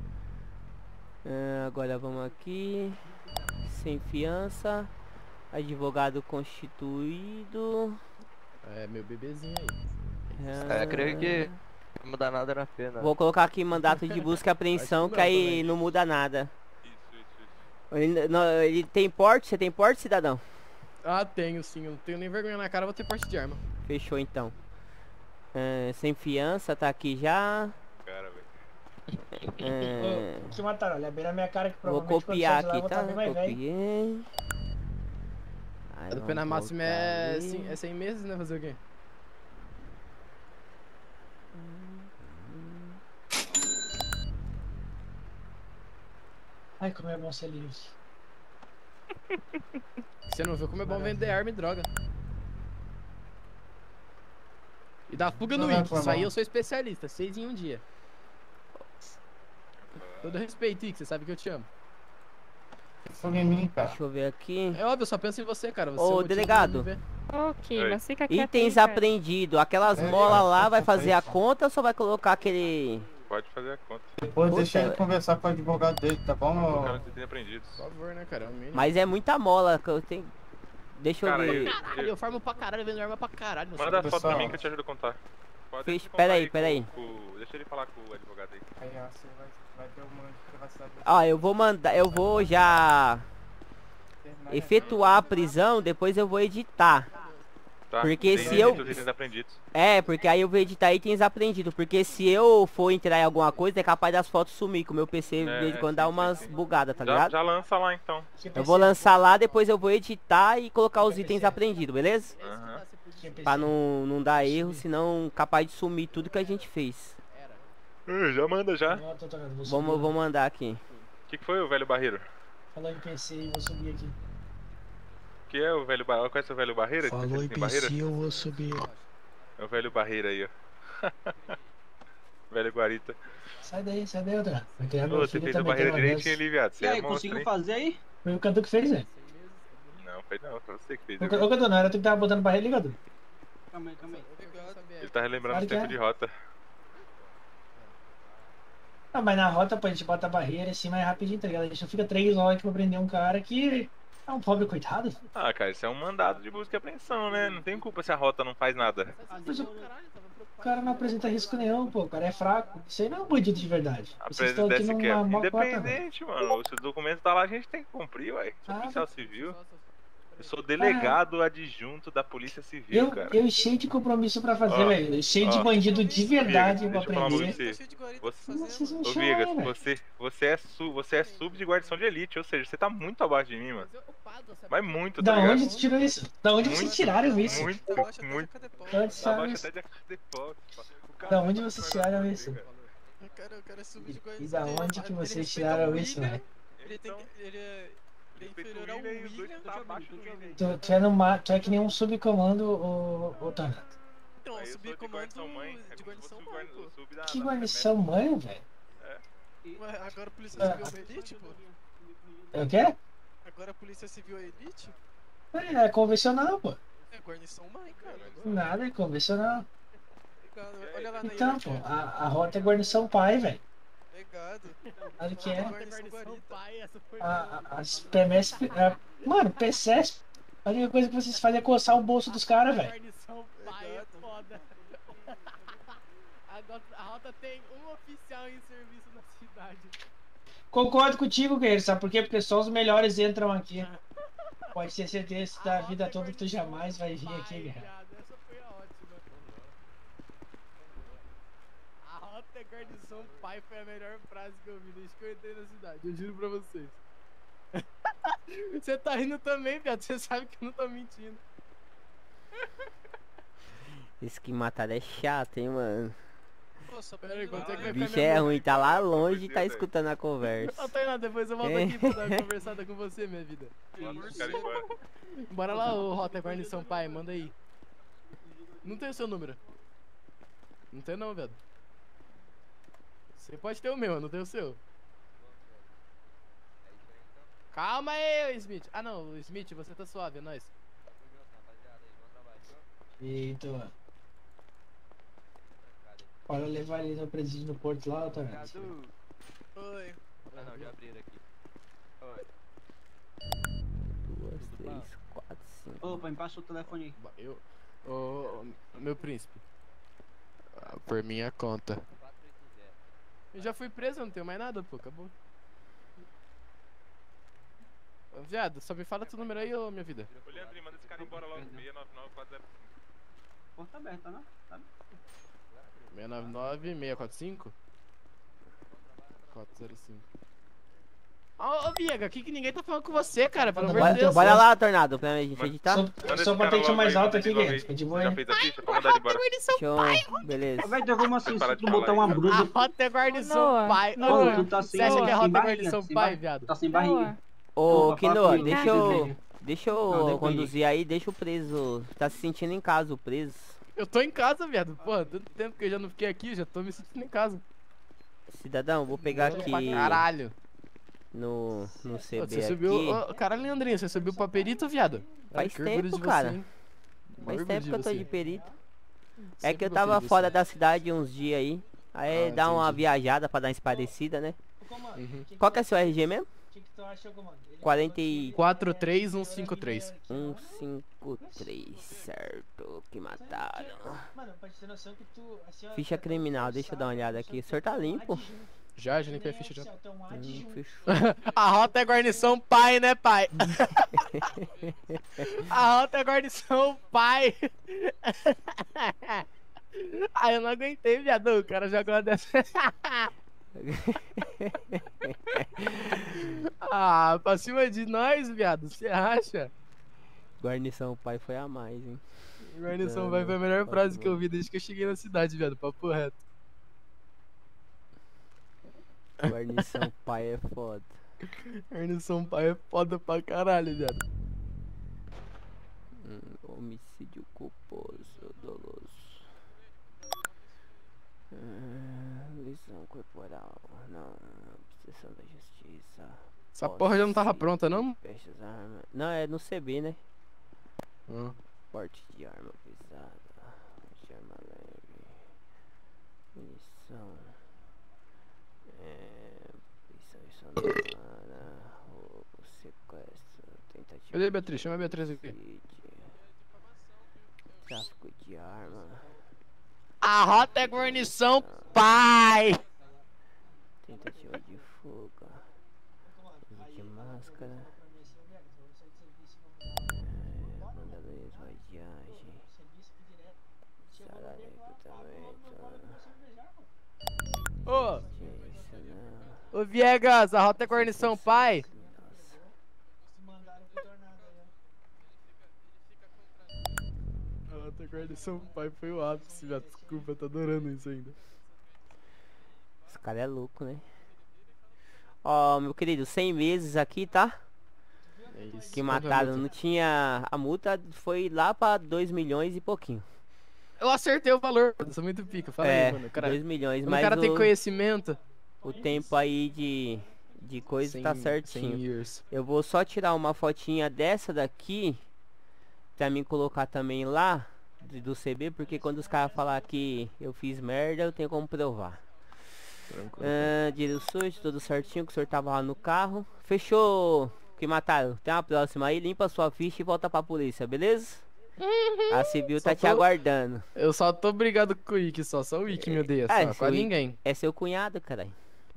Speaker 1: É, agora vamos aqui. Sem fiança. Advogado constituído.
Speaker 14: É, meu bebezinho aí.
Speaker 22: É, creio que não vai mudar nada na pena.
Speaker 1: Vou colocar aqui mandato de busca e apreensão, que aí não muda nada. Ele, não, ele tem porte? Você tem porte, cidadão?
Speaker 14: Ah, tenho sim. Eu não tenho nem vergonha na cara, vou ter porte de arma.
Speaker 1: Fechou então. É, sem fiança, tá aqui já.
Speaker 13: Cara, velho.
Speaker 1: É,
Speaker 18: Ô, que mataram, olha bem na minha cara que
Speaker 1: vou
Speaker 18: provavelmente
Speaker 1: copiar
Speaker 18: quando sair de lá,
Speaker 1: aqui,
Speaker 18: eu vou
Speaker 1: tá?
Speaker 18: tá bem mais velho.
Speaker 1: Copiei. Aí,
Speaker 14: A
Speaker 1: vamos
Speaker 14: pena máxima
Speaker 1: voltar
Speaker 14: é,
Speaker 1: ali.
Speaker 14: cem- é cem meses, né? Fazer o quê?
Speaker 18: Ai, como é bom ser livre.
Speaker 14: Você não viu como é bom vender arma e droga. E dar fuga no
Speaker 4: Não,
Speaker 14: Wiki.
Speaker 4: foi
Speaker 14: Isso aí
Speaker 4: mal.
Speaker 14: eu sou especialista. Seis em um dia. Todo respeito, Ike. Você sabe que eu te amo.
Speaker 4: Fogo em mim, cara.
Speaker 1: Deixa eu ver aqui.
Speaker 14: É óbvio, eu só penso em você, cara. Você é o
Speaker 1: Ô,
Speaker 14: motivo de
Speaker 1: delegado.
Speaker 14: me ver.
Speaker 11: Ok,
Speaker 13: Oi.
Speaker 11: mas fica quieto aí,
Speaker 1: Itens
Speaker 11: cara.
Speaker 1: apreendidos. Aquelas
Speaker 4: É,
Speaker 1: molas lá,
Speaker 4: cara,
Speaker 1: vai
Speaker 4: tá
Speaker 1: fazer a
Speaker 4: feito.
Speaker 1: conta ou só vai colocar aquele...
Speaker 13: Pode fazer a conta.
Speaker 4: Depois
Speaker 1: Puta,
Speaker 4: deixa ele
Speaker 1: velho.
Speaker 4: conversar com o advogado dele, tá bom?
Speaker 13: O
Speaker 4: ô?
Speaker 13: cara tem apreendidos.
Speaker 14: Por favor, né, cara? É o mínimo.
Speaker 1: Mas é muita mola que eu tenho... Deixa eu
Speaker 13: Cara,
Speaker 1: ver.
Speaker 13: eu-
Speaker 14: Caralho, eu farmo pra caralho, vendo arma pra caralho. não
Speaker 13: Manda a
Speaker 14: sabe?
Speaker 13: foto pra
Speaker 4: Pessoal.
Speaker 13: mim que eu te ajudo a contar. Pode
Speaker 1: Fez-
Speaker 13: contar
Speaker 1: pera aí,
Speaker 13: com-
Speaker 1: pera aí.
Speaker 13: com- Deixa ele falar com o advogado aí.
Speaker 4: Aí, ó, você vai, vai ter uma privacidade.
Speaker 1: Ó, eu vou mandar... Eu vou já... efetuar a prisão, depois eu vou editar.
Speaker 13: Tá?
Speaker 1: Porque
Speaker 13: Tem
Speaker 1: se eu-
Speaker 13: os itens apreendidos.
Speaker 1: É, porque aí eu vou editar itens apreendidos. Porque se eu for entrar em alguma coisa, é capaz das fotos sumir. Que o meu P C de
Speaker 13: É,
Speaker 1: vez em quando
Speaker 13: sim,
Speaker 1: dá
Speaker 13: sim,
Speaker 1: umas
Speaker 13: sim.
Speaker 1: bugadas, tá
Speaker 13: Já,
Speaker 1: ligado?
Speaker 13: já lança lá então.
Speaker 1: Eu vou lançar lá, depois eu vou editar e colocar os itens apreendidos, beleza?
Speaker 13: Aham.
Speaker 1: Pra não, não dar erro, senão capaz de sumir tudo que a gente fez.
Speaker 13: Uh, Já manda já.
Speaker 18: Ó, tô tocando, vou
Speaker 1: Vamos,
Speaker 18: subir.
Speaker 1: vou mandar aqui.
Speaker 13: O que, que foi o velho barreiro?
Speaker 18: Falou em P C e vou subir aqui.
Speaker 13: O que é o velho barreiro? Conhece o velho barreiro?
Speaker 18: Falou
Speaker 13: Tem
Speaker 18: em
Speaker 13: barreira?
Speaker 18: P C, eu vou subir.
Speaker 13: É o velho barreiro aí, ó. Velho guarita.
Speaker 18: Sai daí, sai daí, outra. Vai criar
Speaker 13: Ô,
Speaker 18: meu
Speaker 13: você
Speaker 18: filho
Speaker 13: fez a
Speaker 18: também,
Speaker 13: barreira
Speaker 18: tem uma
Speaker 13: direitinho
Speaker 18: dessas.
Speaker 13: ali, viado. Você
Speaker 20: E
Speaker 13: é
Speaker 20: aí,
Speaker 13: monstro,
Speaker 20: conseguiu
Speaker 13: hein?
Speaker 20: fazer aí?
Speaker 18: Foi o Cadu que fez, né?
Speaker 13: Não, foi não, foi você que fez.
Speaker 18: Ô,
Speaker 13: eu vi.
Speaker 18: ô, Cadu, não era tu que tava botando barreira ali, Cadu?
Speaker 20: Calma aí, calma aí.
Speaker 13: Ele tá relembrando
Speaker 18: Claro
Speaker 13: o
Speaker 18: que
Speaker 13: tempo
Speaker 18: é.
Speaker 13: de rota.
Speaker 18: Ah, mas na rota, pô, a gente bota a barreira assim mais rapidinho, tá ligado? A gente não fica três horas pra prender um cara que é um pobre coitado.
Speaker 13: Ah, cara, isso é um mandado de busca e apreensão, né? Não tem culpa se a rota não faz nada.
Speaker 18: Mas o, o cara não apresenta risco nenhum, pô. O cara é fraco. Isso aí não é um bandido de verdade.
Speaker 13: A
Speaker 18: Vocês estão aqui
Speaker 13: presidência que é
Speaker 18: numa mocota, velho.
Speaker 13: independente, mano. Se o documento tá lá, a gente tem que cumprir, ué. Sou
Speaker 18: Ah,
Speaker 13: policial civil. Eu sou delegado adjunto da Polícia Civil,
Speaker 18: Eu,
Speaker 13: cara.
Speaker 18: eu cheio de compromisso pra fazer,
Speaker 13: Ó,
Speaker 18: velho. Cheio de
Speaker 13: ó,
Speaker 18: bandido de verdade pra
Speaker 13: Vigas, deixa eu falar uma
Speaker 18: aprender.
Speaker 13: coisa pra você. Você,
Speaker 18: Vocês me
Speaker 13: ô
Speaker 18: chamam,
Speaker 13: Vigas,
Speaker 18: velho.
Speaker 13: você, você, é su, você é sub de guarnição de elite, ou seja, você tá muito abaixo de mim, mano. Mas muito, tá
Speaker 18: Da
Speaker 13: ligado?
Speaker 18: onde você tirou isso? Da onde vocês tiraram isso?
Speaker 13: Muito, muito.
Speaker 18: Da onde tiraram
Speaker 13: Abaixo
Speaker 18: isso?
Speaker 13: até de Acadepol.
Speaker 18: Da onde vocês tiraram isso?
Speaker 15: O cara, o cara é sub de
Speaker 18: E
Speaker 15: guarnição.
Speaker 18: da onde que
Speaker 15: Ele
Speaker 18: vocês
Speaker 15: respeita
Speaker 18: tiraram
Speaker 15: o
Speaker 18: isso,
Speaker 15: William,
Speaker 18: velho?
Speaker 15: Ele tem que. Ele é. Ele é inferior ao
Speaker 13: William e os dois
Speaker 15: William.
Speaker 13: tá abaixo do William.
Speaker 18: Tu, tu, é no ma... tu é que nem um subcomando, ô, ô Tornado.
Speaker 15: Então,
Speaker 13: Aí eu sou de
Speaker 15: subcomando
Speaker 13: guarnição mãe, é
Speaker 15: de
Speaker 13: como se
Speaker 15: guarnição
Speaker 13: fosse o
Speaker 15: mãe,
Speaker 13: guarda-
Speaker 15: pô.
Speaker 13: o sub da...
Speaker 18: Que
Speaker 13: da
Speaker 18: guarnição mãe, velho?
Speaker 15: Ué, agora a polícia
Speaker 18: Ah.
Speaker 15: civil é elite, pô?
Speaker 18: É o quê?
Speaker 15: Agora a polícia civil é elite?
Speaker 18: É, é convencional, pô.
Speaker 15: É guarnição mãe, cara.
Speaker 18: Nada, é convencional.
Speaker 15: Ligado. Olha lá na
Speaker 18: Então, pô,
Speaker 15: hierarquia.
Speaker 18: a, a rota é guarnição pai, velho.
Speaker 15: Legado.
Speaker 18: Olha que é.
Speaker 15: Guarnição guarita.
Speaker 18: A, a, as P M S. a- mano, P C S. A única coisa que vocês fazem é coçar o bolso dos caras, velho.
Speaker 14: Guarnição pai é foda. Agora a rota tem um oficial em serviço na cidade.
Speaker 18: Concordo contigo, guerreiro, sabe por quê? Porque só os melhores entram aqui. Pode ter certeza que da vida toda tu jamais vai vir aqui, guerreiro.
Speaker 14: Essa foi a ótima. A rota é guarnição pai foi a melhor frase que eu vi desde que eu entrei na cidade. Eu juro pra vocês. Você tá rindo também, viado. Você sabe que eu não tô mentindo.
Speaker 1: Esse que matar é chato, hein, mano.
Speaker 14: Pera aí, quanto é que vai
Speaker 1: O
Speaker 14: ficar
Speaker 1: bicho
Speaker 14: minha
Speaker 1: é
Speaker 14: mão?
Speaker 1: ruim, tá lá longe e tá escutando a conversa.
Speaker 14: Ô, Tainá, depois eu volto aqui pra dar uma conversada com você, minha vida. Bora lá, ô Rota Guarnição Pai, manda aí. Não tem o seu número. Não tem não, velho. Você pode ter o meu, não tem o seu. Calma aí, Smith. Ah não, Smith, você tá suave, é nóis.
Speaker 18: Eita. Bora levar ele no presídio no porto lá, tá?
Speaker 15: Oi.
Speaker 22: Ah não, já abriram aqui. Oi.
Speaker 1: Duas, três, quatro, cinco.
Speaker 20: Opa, me passa o telefone aí.
Speaker 14: Eu. Ô, meu príncipe. Ah, por minha conta. Eu já fui preso, eu não tenho mais nada, pô, acabou. Ô, viado, só me fala teu número aí, ô minha vida.
Speaker 13: Ô, Leandrinho, manda esse cara embora logo. seis nove nove quatro zero cinco.
Speaker 20: Porta aberta, não? Tá?
Speaker 14: seis nove nove, seis quatro cinco? quatro zero cinco. Ô, ô Viega, aqui que ninguém tá falando com você, cara, pelo amor de
Speaker 1: Bora,
Speaker 14: Deus.
Speaker 1: bora lá, Tornado, pra gente editar.
Speaker 18: Só, só pra ter mais alto aqui, guerreiro. Fica de boa,
Speaker 13: Já
Speaker 18: hein?
Speaker 13: fez a ficha? Pra mandar ele embora.
Speaker 1: Show, beleza.
Speaker 20: Vai ter como assim,
Speaker 13: Pode parar
Speaker 20: se
Speaker 13: de
Speaker 20: tu
Speaker 13: falar
Speaker 20: botar
Speaker 13: aí.
Speaker 20: uma
Speaker 14: A
Speaker 20: brusa.
Speaker 14: rota é guarnição
Speaker 11: Noah,
Speaker 14: pai. Ô,
Speaker 11: Noah,
Speaker 14: Noah,
Speaker 20: tu tá sem-
Speaker 14: você acha que é
Speaker 20: sem
Speaker 14: rota é
Speaker 20: barriga,
Speaker 14: guarnição
Speaker 20: sem
Speaker 14: pai,
Speaker 20: barriga.
Speaker 14: viado?
Speaker 20: Tá sem barriga.
Speaker 11: Noah.
Speaker 1: Ô,
Speaker 20: Opa,
Speaker 1: Quinoa,
Speaker 20: papi,
Speaker 1: deixa
Speaker 20: casa
Speaker 1: eu.
Speaker 20: dele.
Speaker 1: Deixa eu
Speaker 20: Não, depende.
Speaker 1: conduzir aí, deixa o preso. Tá se sentindo em casa, o preso.
Speaker 14: Eu tô em casa, viado. Pô, tanto tempo que eu já não fiquei aqui, já tô me sentindo em casa.
Speaker 1: Cidadão, vou pegar
Speaker 14: Tô
Speaker 1: aqui
Speaker 14: pra caralho.
Speaker 1: no, no C
Speaker 14: Ô,
Speaker 1: B
Speaker 14: você subiu.
Speaker 1: aqui.
Speaker 14: Ô, caralho, Leandrinho, você subiu pra perito, viado?
Speaker 1: Faz
Speaker 14: Que orgulho
Speaker 1: tempo,
Speaker 14: de
Speaker 1: cara.
Speaker 14: você, hein?
Speaker 1: Faz
Speaker 14: Orgulho
Speaker 1: tempo
Speaker 14: de
Speaker 1: que eu tô
Speaker 14: você.
Speaker 1: de perito. É
Speaker 14: Sempre
Speaker 1: que eu
Speaker 14: gostei
Speaker 1: tava
Speaker 14: de
Speaker 1: fora
Speaker 14: você.
Speaker 1: da cidade uns dias aí. Aí
Speaker 14: Ah,
Speaker 1: dá uma
Speaker 14: entendi.
Speaker 1: viajada pra dar uma esparecida, né?
Speaker 18: Comando,
Speaker 14: Uhum.
Speaker 1: Qual que é seu R G mesmo?
Speaker 18: O que, que tu acha, comando? Ele
Speaker 1: quarenta e
Speaker 14: quatro três um cinco três.
Speaker 1: um cinco três, certo, que mataram.
Speaker 18: Mano, pra te ter noção que tu. Assim, ó,
Speaker 1: Ficha criminal, deixa eu dar uma olhada aqui. O senhor tá limpo?
Speaker 14: Já, já limpei a ficha já.
Speaker 1: Hum, fechou.
Speaker 14: A rota é guarnição pai, né, pai? A rota é guarnição pai. Ah, eu não aguentei, viado. O cara jogou uma dessa. Ah, pra cima de nós, viado. Você acha?
Speaker 1: Guarnição pai foi a mais, hein?
Speaker 14: Guarnição vai foi a melhor frase que eu vi desde que eu cheguei na cidade, viado. Papo reto.
Speaker 1: Guarnição pai é foda.
Speaker 14: Guarnição pai é foda pra caralho, viado.
Speaker 1: Hum, homicídio culposo, doloso. Ah, lição corporal. Não, obsessão da justiça.
Speaker 14: Essa porra já não tava pronta, não?
Speaker 1: Pestes arma. Não, é no C B, né?
Speaker 14: Hum.
Speaker 1: Porte de arma pesada. Porte de arma leve. Munição. É. Prisão sonora. Roubo, sequestro. Tentativa.
Speaker 14: Cadê a Beatriz? Chama a Beatriz aqui.
Speaker 1: de tráfico de arma.
Speaker 14: A rota é guarnição pai.
Speaker 1: Tentativa de fuga. Uso de máscara.
Speaker 14: Ô! Ô Viegas, a rota é guarnição pai. A rota é guarnição pai foi o ápice, já. Desculpa, eu tô adorando isso ainda.
Speaker 1: Esse cara é louco, né? Ó, meu querido, cem meses aqui, tá?
Speaker 14: É isso.
Speaker 1: Que
Speaker 14: Qual que é a
Speaker 1: mataram,
Speaker 14: multa?
Speaker 1: não tinha... A multa foi lá pra dois milhões e pouquinho.
Speaker 14: Eu acertei o valor. Eu sou muito pica, fala
Speaker 1: É,
Speaker 14: aí, mano. Cara,
Speaker 1: dois milhões,
Speaker 14: quando
Speaker 1: mas
Speaker 14: o cara tem
Speaker 1: o-
Speaker 14: conhecimento.
Speaker 1: O tempo aí de, de coisa tá
Speaker 14: cem
Speaker 1: certinho.
Speaker 14: years.
Speaker 1: Eu vou só tirar uma fotinha dessa daqui pra mim colocar também lá do, do C B, porque quando os caras falar que eu fiz merda, eu tenho como provar. Ah, dinheiro sujo, tudo certinho, que o senhor tava lá no carro. Fechou, que mataram. Tem uma próxima aí, limpa sua ficha e volta pra polícia, beleza? A civil
Speaker 14: Só
Speaker 1: tá te
Speaker 14: tô-
Speaker 1: aguardando.
Speaker 14: Eu só tô brigado com o Ick, só. Só o Ick me odeia,
Speaker 1: Ah,
Speaker 14: só.
Speaker 1: seu
Speaker 14: Quase
Speaker 1: Ick-
Speaker 14: ninguém.
Speaker 1: É seu cunhado, caralho.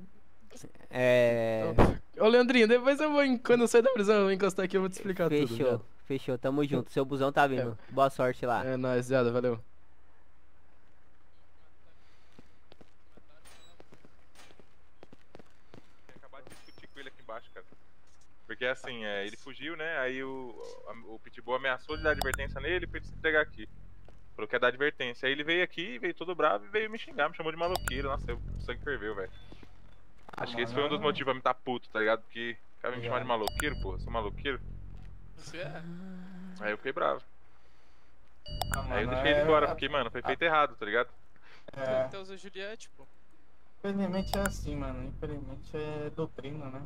Speaker 1: É...
Speaker 14: Ô, Leandrinho, depois eu vou, en- quando eu sair da prisão, eu vou encostar aqui e eu vou te explicar tudo.
Speaker 1: Fechou,
Speaker 14: viado.
Speaker 1: fechou, tamo junto. Seu busão tá vindo. Boa sorte lá.
Speaker 14: É nóis, viado, valeu.
Speaker 13: Acabar de discutir com ele aqui embaixo, cara. Porque assim, é, ele fugiu, né? Aí o, a- o Pitbull ameaçou de dar advertência nele pra ele se entregar aqui. Falou que ia dar advertência. Aí ele veio aqui, veio todo bravo e veio me xingar, me chamou de maloqueiro. Nossa, eu, o sangue ferveu, velho. Acho que esse foi um dos motivos pra me tá puto, tá ligado? Porque o cara me chamar de maloqueiro, porra, eu sou maloqueiro.
Speaker 15: Você é?
Speaker 13: Aí eu fiquei bravo.
Speaker 4: Ah,
Speaker 13: Aí eu
Speaker 4: mano,
Speaker 13: deixei ele
Speaker 4: é-
Speaker 13: embora, porque, mano, foi feito errado, tá ligado?
Speaker 4: É,
Speaker 15: Então usa Juliette, pô.
Speaker 4: infelizmente é assim, mano. Infelizmente é doutrina, né?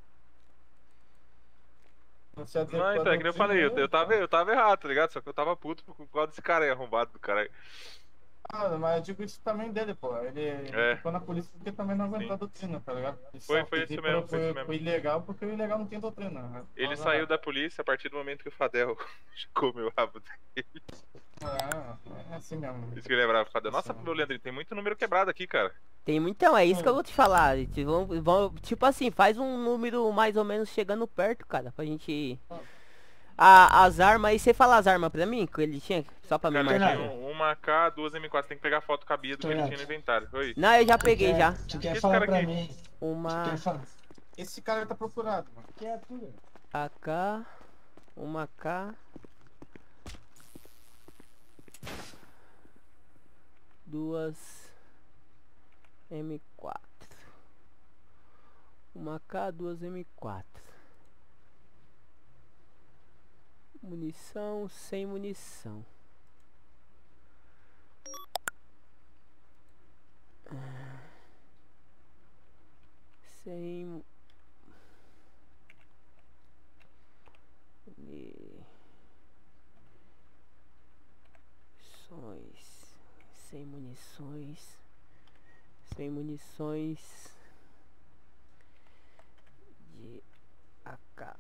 Speaker 4: Você adequa
Speaker 13: Não,
Speaker 4: a
Speaker 13: então, é que nem eu
Speaker 4: doutrina
Speaker 13: falei, eu,
Speaker 4: aí,
Speaker 13: eu, tava, eu tava errado, tá ligado? Só que eu tava puto por causa desse cara aí, arrombado do cara aí.
Speaker 4: Ah, mas eu digo isso também dele, pô. Ele, ele
Speaker 13: É.
Speaker 4: ficou na polícia porque também não aguentou
Speaker 13: Sim.
Speaker 4: a doutrina, tá ligado? Ele
Speaker 13: Foi-
Speaker 4: só
Speaker 13: foi
Speaker 4: pediu
Speaker 13: isso mesmo,
Speaker 4: pra-
Speaker 13: foi isso
Speaker 4: foi-
Speaker 13: mesmo.
Speaker 4: foi ilegal porque o ilegal não tem doutrina. né?
Speaker 13: Ele
Speaker 4: Causa
Speaker 13: saiu
Speaker 4: nada.
Speaker 13: da polícia a partir do momento que o Fadel comeu o rabo dele.
Speaker 4: Ah, é assim mesmo.
Speaker 13: Isso que ele lembrava, Fadel. Nossa, meu Leandrinho, tem muito número quebrado aqui, cara.
Speaker 1: Tem muito, então, é isso que eu vou te falar. Tipo, vão- vão- tipo assim, faz um número mais ou menos chegando perto, cara, pra gente... A, as armas aí, você fala as armas pra mim, que ele tinha, só pra me
Speaker 13: Cara,
Speaker 1: marcar.
Speaker 13: tinha um- uma A K, duas M quatro, tem que pegar foto cabia do que ele
Speaker 4: Tornato.
Speaker 13: tinha no inventário. Oi.
Speaker 1: Não, eu já peguei
Speaker 4: quer-
Speaker 1: já.
Speaker 4: tu quer
Speaker 13: Esse
Speaker 4: falar
Speaker 13: cara
Speaker 4: pra
Speaker 13: aqui?
Speaker 4: mim?
Speaker 1: Uma
Speaker 4: Quer falar? Esse cara tá procurado, mano. Que é tudo?
Speaker 1: A K, uma K, duas M quatro, uma K, duas M quatro, munição, sem munição. Sem mu- munições, sem munições, sem munições de A K,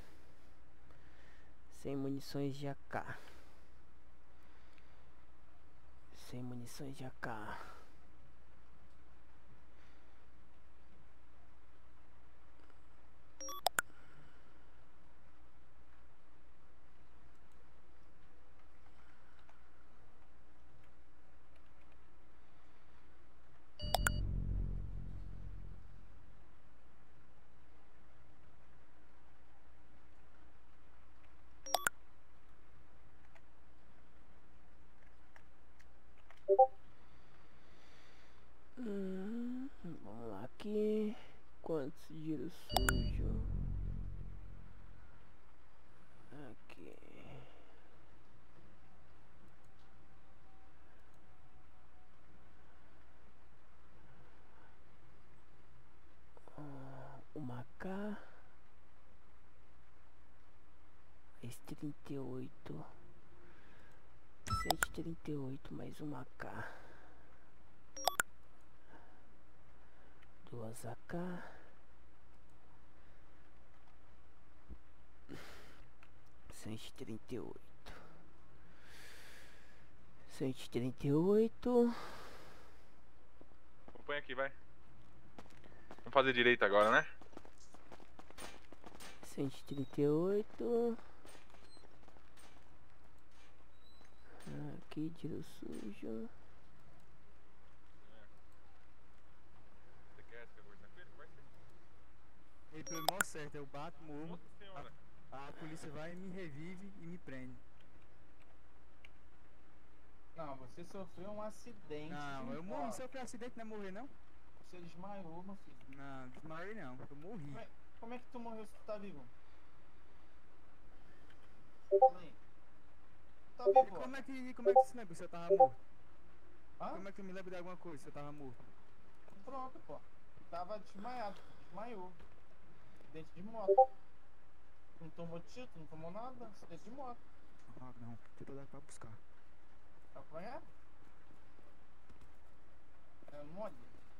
Speaker 1: sem munições de A K, sem munições de A K. Hum, vamos lá aqui. Quantos dinheiro sujo? Aqui. Ah, uma K. Esse trinta e oito. cento e trinta e oito mais uma K. Duas A K. Cento e trinta e oito. Cento e trinta e oito.
Speaker 13: Põe aqui, vai. Vamos fazer direito agora, né?
Speaker 1: Cento e trinta e oito. Aqui, tiro sujo.
Speaker 2: controle mó certo. Eu bato, morro. A, a polícia vai, me revive e me prende.
Speaker 4: Não, você sofreu um acidente.
Speaker 2: Não, eu morri. Se eu sofrer acidente, não é morrer, não?
Speaker 4: Você desmaiou, meu filho.
Speaker 2: Não, desmaiei não. Eu morri.
Speaker 4: Como é, como é que tu morreu se tu tá vivo? Mãe, tu tá
Speaker 2: E
Speaker 4: vivo?
Speaker 2: como é que, como é que você lembra se eu tava morto?
Speaker 4: Hã?
Speaker 2: Como é que eu me lembro de alguma coisa se eu tava morto?
Speaker 4: Pronto, pô. Tava desmaiado. Desmaiou. Acidente de moto. Tu não tomou tiro, tu não tomou nada. Acidente de moto.
Speaker 2: Ah, não. Tenta dar pra buscar.
Speaker 4: Tá apanhado? É mole.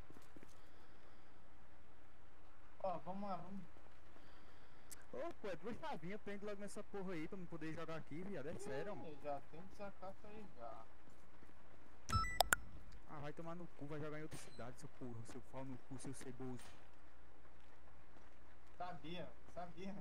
Speaker 4: Ó, vamos lá, vamos.
Speaker 2: Ô, pô, é duas chavinhas, prende logo nessa porra aí pra me poder jogar aqui, viado. É sério, mano.
Speaker 4: Já tem desacato aí já.
Speaker 2: Ah, vai tomar no cu, vai jogar em outra cidade, seu porra, seu pau no cu, seu ceboso.
Speaker 4: Sabia, sabia.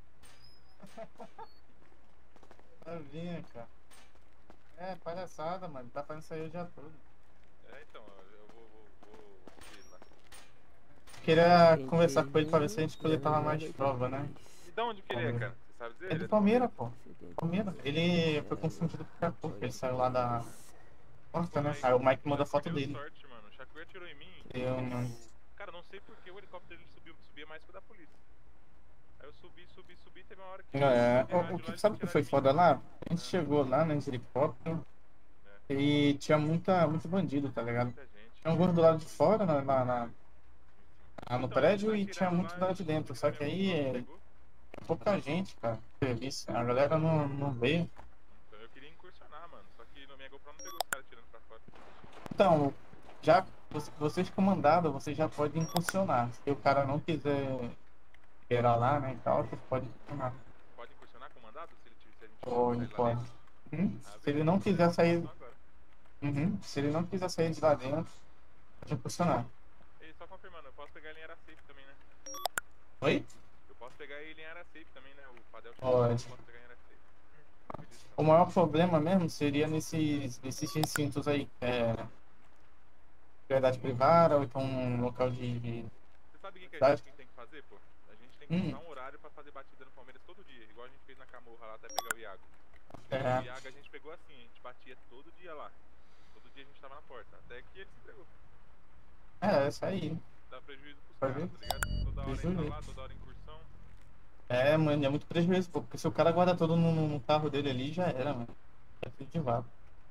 Speaker 4: Sabia, cara. É, palhaçada, mano. Tá fazendo isso aí o dia todo.
Speaker 13: É, então, eu vou, vou, vou ir lá.
Speaker 4: Queria conversar com ele pra ver se a gente coletava mais prova, né?
Speaker 13: E de onde que ele é, cara? Você sabe dizer?
Speaker 4: É de Palmeira, pô. Palmeira. Ele foi confundido com o Capu, porque ele saiu lá da porta, né? Aí o Mike mandou a foto dele.
Speaker 13: Sorte, mano. O Shakur atirou em mim.
Speaker 4: Eu não.
Speaker 13: Cara, não sei porque o helicóptero dele subiu, subia mais que o da polícia. Aí eu subi, subi, subi, teve uma hora que...
Speaker 4: É, o, o que, sabe o que foi foda lá? A gente chegou lá no helicóptero e tinha muita, muito bandido, tá ligado? Tinha um gordo do lado de fora, na, na, na- lá no prédio, e tinha muito do lado de dentro. Só que aí é, tinha pouca gente, cara. Serviço. A galera não, não veio.
Speaker 13: Então eu queria incursionar, mano. Só que no minha GoPro não pegou os caras tirando pra fora.
Speaker 4: Então, já você- vocês comandado, vocês já podem incursionar. Se o cara não quiser esperar lá, né, e tal, você pode incursionar.
Speaker 13: Pode incursionar com mandado? Se, ele, se a gente
Speaker 4: Pode,
Speaker 13: sair lá
Speaker 4: pode.
Speaker 13: dentro?
Speaker 4: Uhum.
Speaker 13: Ah,
Speaker 4: Se ele não quiser sair. Uhum. Se ele não quiser sair de lá dentro, pode incursionar.
Speaker 13: E só confirmando, eu posso pegar ele em área safe também, né?
Speaker 4: Oi?
Speaker 13: Eu posso pegar ele em área safe também, né? O Padel
Speaker 4: Pode.
Speaker 13: eu posso pegar em área safe.
Speaker 4: O maior problema mesmo seria nesses, nesses recintos aí, é, propriedade privada ou então um local de... de...
Speaker 13: Você sabe o que, que a
Speaker 4: Tá?
Speaker 13: gente tem que fazer, pô? A gente tem que
Speaker 4: Hum.
Speaker 13: usar um horário pra fazer batida no Palmeiras todo dia, igual a gente fez na Camorra lá até pegar o Iago.
Speaker 4: É.
Speaker 13: O Iago a gente pegou assim, a gente batia todo dia lá. Todo dia a gente tava na porta, até que ele se entregou.
Speaker 4: É, isso aí.
Speaker 13: Dá prejuízo pros
Speaker 4: Pode
Speaker 13: caras,
Speaker 4: ver?
Speaker 13: tá ligado? Toda hora entra
Speaker 4: Prejuízo.
Speaker 13: lá, toda hora incursão.
Speaker 4: É, mano, é muito prejuízo, pô, porque se o cara guarda tudo no, no carro dele ali, já era, mano. É tudo de vago.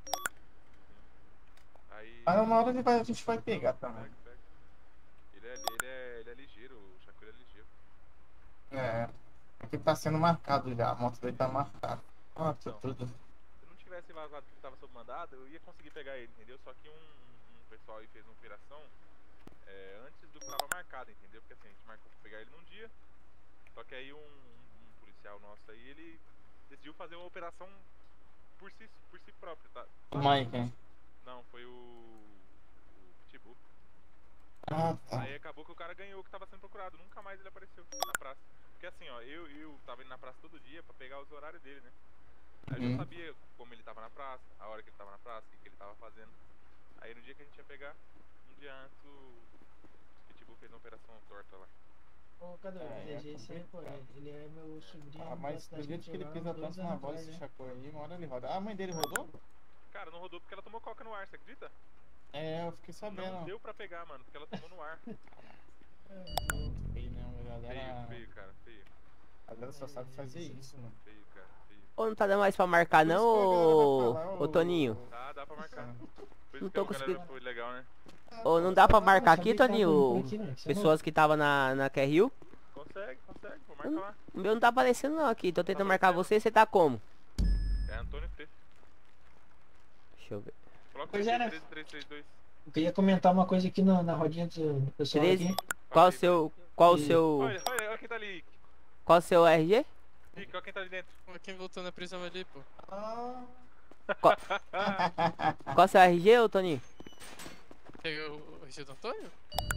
Speaker 13: Aí...
Speaker 4: Mas uma hora ele vai, a gente vai pegar também.
Speaker 13: Pega, pega. Ele é, ele é, ele é ligeiro, o Shakur é ligeiro.
Speaker 4: É. Aqui tá sendo marcado já, a moto dele tá marcada. Ah, tá tudo.
Speaker 13: Se não tivesse vazado que ele tava sob mandado, eu ia conseguir pegar ele, entendeu? Só que um, um pessoal aí fez uma operação é, antes do que tava marcado, entendeu? Porque assim, a gente marcou pra pegar ele num dia, só que aí um, um policial nosso aí, ele decidiu fazer uma operação por si, por si próprio, tá?
Speaker 4: O Mike, hein?
Speaker 13: Não, foi o, o Pitbull.
Speaker 4: Ah, tá.
Speaker 13: Aí acabou que o cara ganhou o que tava sendo procurado, nunca mais ele apareceu na praça. Porque assim, ó, eu, eu tava indo na praça todo dia pra pegar os horários dele, né? Aí eu
Speaker 4: Uhum.
Speaker 13: já sabia como ele tava na praça, a hora que ele tava na praça, o que, que ele tava fazendo. Aí no dia que a gente ia pegar, um dia antes o Pitbull fez uma operação torta lá.
Speaker 18: Ô, cadê o
Speaker 4: É,
Speaker 18: D G?
Speaker 4: é
Speaker 18: Esse aí, pô, ele é meu sobrinho.
Speaker 4: Ah, mas do jeito que ele pisa tanto na bola, esse Shakur aí, uma hora ele roda. Ah, a mãe dele rodou?
Speaker 13: Cara, não rodou porque ela tomou coca no ar, você acredita?
Speaker 4: É, eu fiquei sabendo.
Speaker 13: Não deu pra pegar, mano, porque ela tomou no ar.
Speaker 4: Feio, né, a galera...
Speaker 13: Feio, feio, cara, feio.
Speaker 4: A galera só sabe fazer isso, mano.
Speaker 13: Feio, cara, feio.
Speaker 1: Ô, não tá dando mais pra marcar não, ô, ô Toninho?
Speaker 13: Tá, dá pra marcar. Por
Speaker 1: Não
Speaker 13: isso que
Speaker 1: tô
Speaker 13: a galera
Speaker 1: conseguindo.
Speaker 13: foi legal, né?
Speaker 1: Ô, não dá pra marcar aqui,
Speaker 18: sabia que tava
Speaker 1: Toninho?
Speaker 18: por aqui, né? Você é
Speaker 1: Pessoas que tava na, na Q R U?
Speaker 13: Consegue, consegue, vou marcar lá.
Speaker 1: O meu não tá aparecendo não aqui, tô tentando marcar você, você tá como?
Speaker 13: É Antônio T.
Speaker 1: Deixa eu ver.
Speaker 13: Coloca
Speaker 18: Pois
Speaker 13: o
Speaker 18: é, né?
Speaker 13: treze três três dois.
Speaker 18: Eu queria comentar uma coisa aqui na, na rodinha do do pessoal
Speaker 1: treze?
Speaker 18: aqui.
Speaker 1: Qual o seu, qual o
Speaker 18: E-
Speaker 1: seu,
Speaker 13: Olha, olha, olha quem tá ali.
Speaker 1: qual o seu R G?
Speaker 13: Rick, olha quem tá ali dentro.
Speaker 15: Olha quem voltou na prisão ali, pô.
Speaker 1: Qual, qual o seu R G, ô Toninho?
Speaker 15: Pegou o R G do Antônio?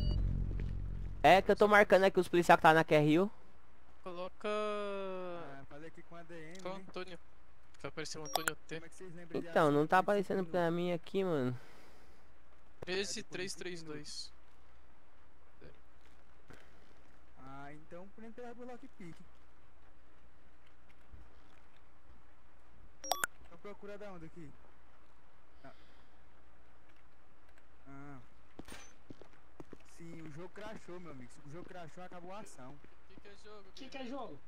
Speaker 1: É que eu tô marcando aqui os policiais que tá na Q R U.
Speaker 15: Coloca...
Speaker 2: Ah, falei aqui com a D M.
Speaker 15: Com o Antônio. Vai aparecer o Antônio T.
Speaker 2: Como é que vocês lembram de
Speaker 1: Então, não tá aparecendo pra mim aqui, mano.
Speaker 15: treze três três dois.
Speaker 2: Ah, Ah, então prende pela lockpick. Então procura da onde aqui? Ah. ah. Sim, o jogo crashou, meu amigo. Se o jogo crashou, acabou a ação.
Speaker 15: O que, que é jogo?
Speaker 18: O que, que é jogo?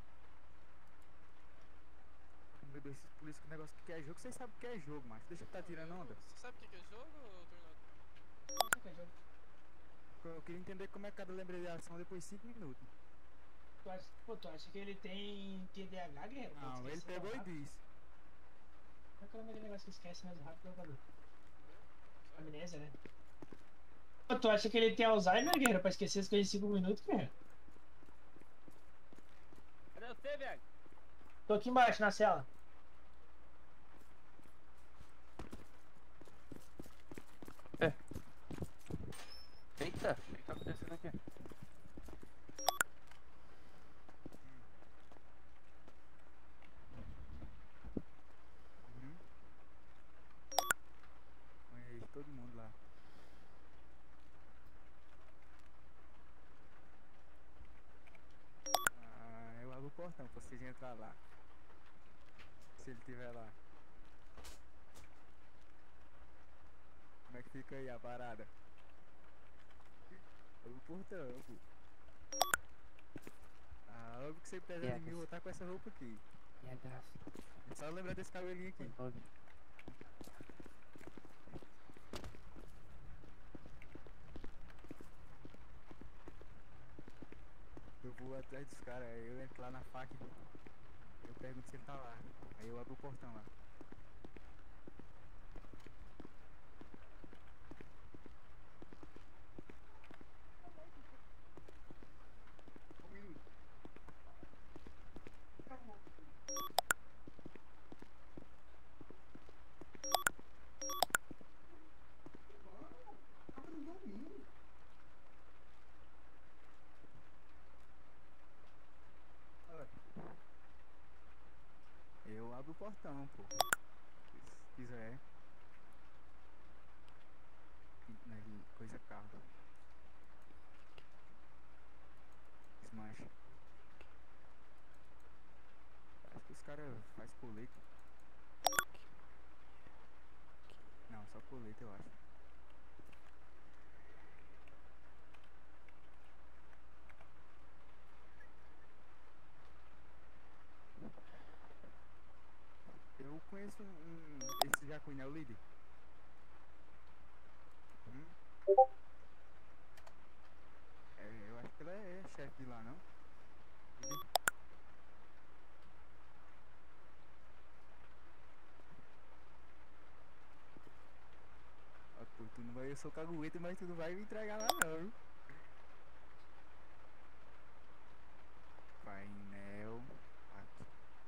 Speaker 2: Meu Deus, por isso que o negócio que é jogo, vocês sabem o que é jogo, macho. Deixa eu estar tirando onda.
Speaker 15: Você sabe o que, que é jogo, Tornado?
Speaker 18: O que, que é jogo?
Speaker 2: Eu queria entender como é que cada lembra de ação depois de cinco minutos.
Speaker 18: Tu acha, pô, tu acha que ele tem T D A H, guerreiro? Pô,
Speaker 2: Não,
Speaker 18: tu
Speaker 2: ele
Speaker 18: esquece
Speaker 2: pegou
Speaker 18: mais
Speaker 2: e
Speaker 18: rápido.
Speaker 2: disse.
Speaker 18: Qual que é aquele negócio que esquece mais rápido, jogador? Amnésia, né? Pô, tu acha que ele tem Alzheimer, guerreiro, pra esquecer as coisas em cinco minutos, guerreiro?
Speaker 1: Cadê você, velho?
Speaker 18: Tô aqui embaixo, na cela.
Speaker 22: Eita, o que tá acontecendo aqui?
Speaker 2: Uhum. Põe aí todo mundo lá. Ah, eu abro o portão pra vocês entrar lá. Se ele tiver lá. Como é que fica aí a parada? Abre o portão, pô. Ah, óbvio que você pesa de mim, eu vou estar com essa roupa aqui. É só lembrar desse cabelinho aqui. Eu vou atrás dos caras, aí eu entro lá na faca, eu pergunto se ele tá lá. Aí eu abro o portão lá. Um minuto. Eu abro o portão, pô. Se quiser. Mas coisa carro. Desmancha. Acho que os caras fazem colete. Não, só colete eu acho. Eu conheço um. um esse Jacqueline é o líder? Hum? É, eu acho que ela é chefe de lá, não? Líder? Ó, pô, tu não vai, eu sou cagueta, mas tu não vai me entregar lá não. Painel. Aqui.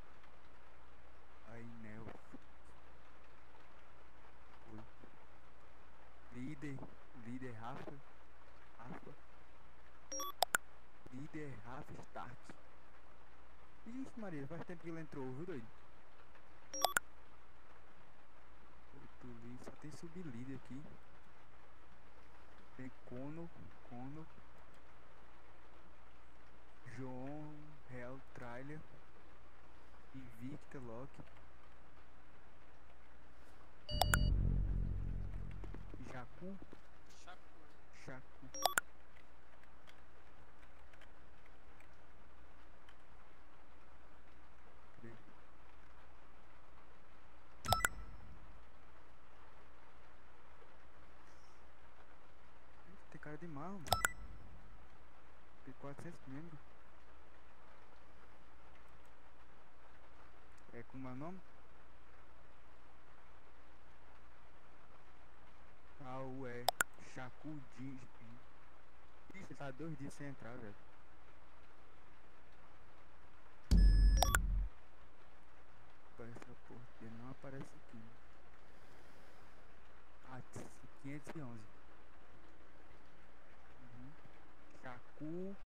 Speaker 2: Painel. Oi. Líder. Líder Rafa. Rafa. Líder Rafa Stark. Ixi, Maria, faz tempo que ele entrou, viu, doido? Outro líder, só tem sublíder aqui. Tem Cono, Cono. João, Real Trailer. Invicta, Loki. Jacu. Chacu. Cadê? Tem cara de mal, mano. Tem quatrocentos membros. É como é o nome? Ah, ué. Chacudinho. Ixi, tá dois dias sem entrar, velho. Aparece essa porra, ele não aparece aqui. Ah, quinhentos e onze. Uhum. Chacu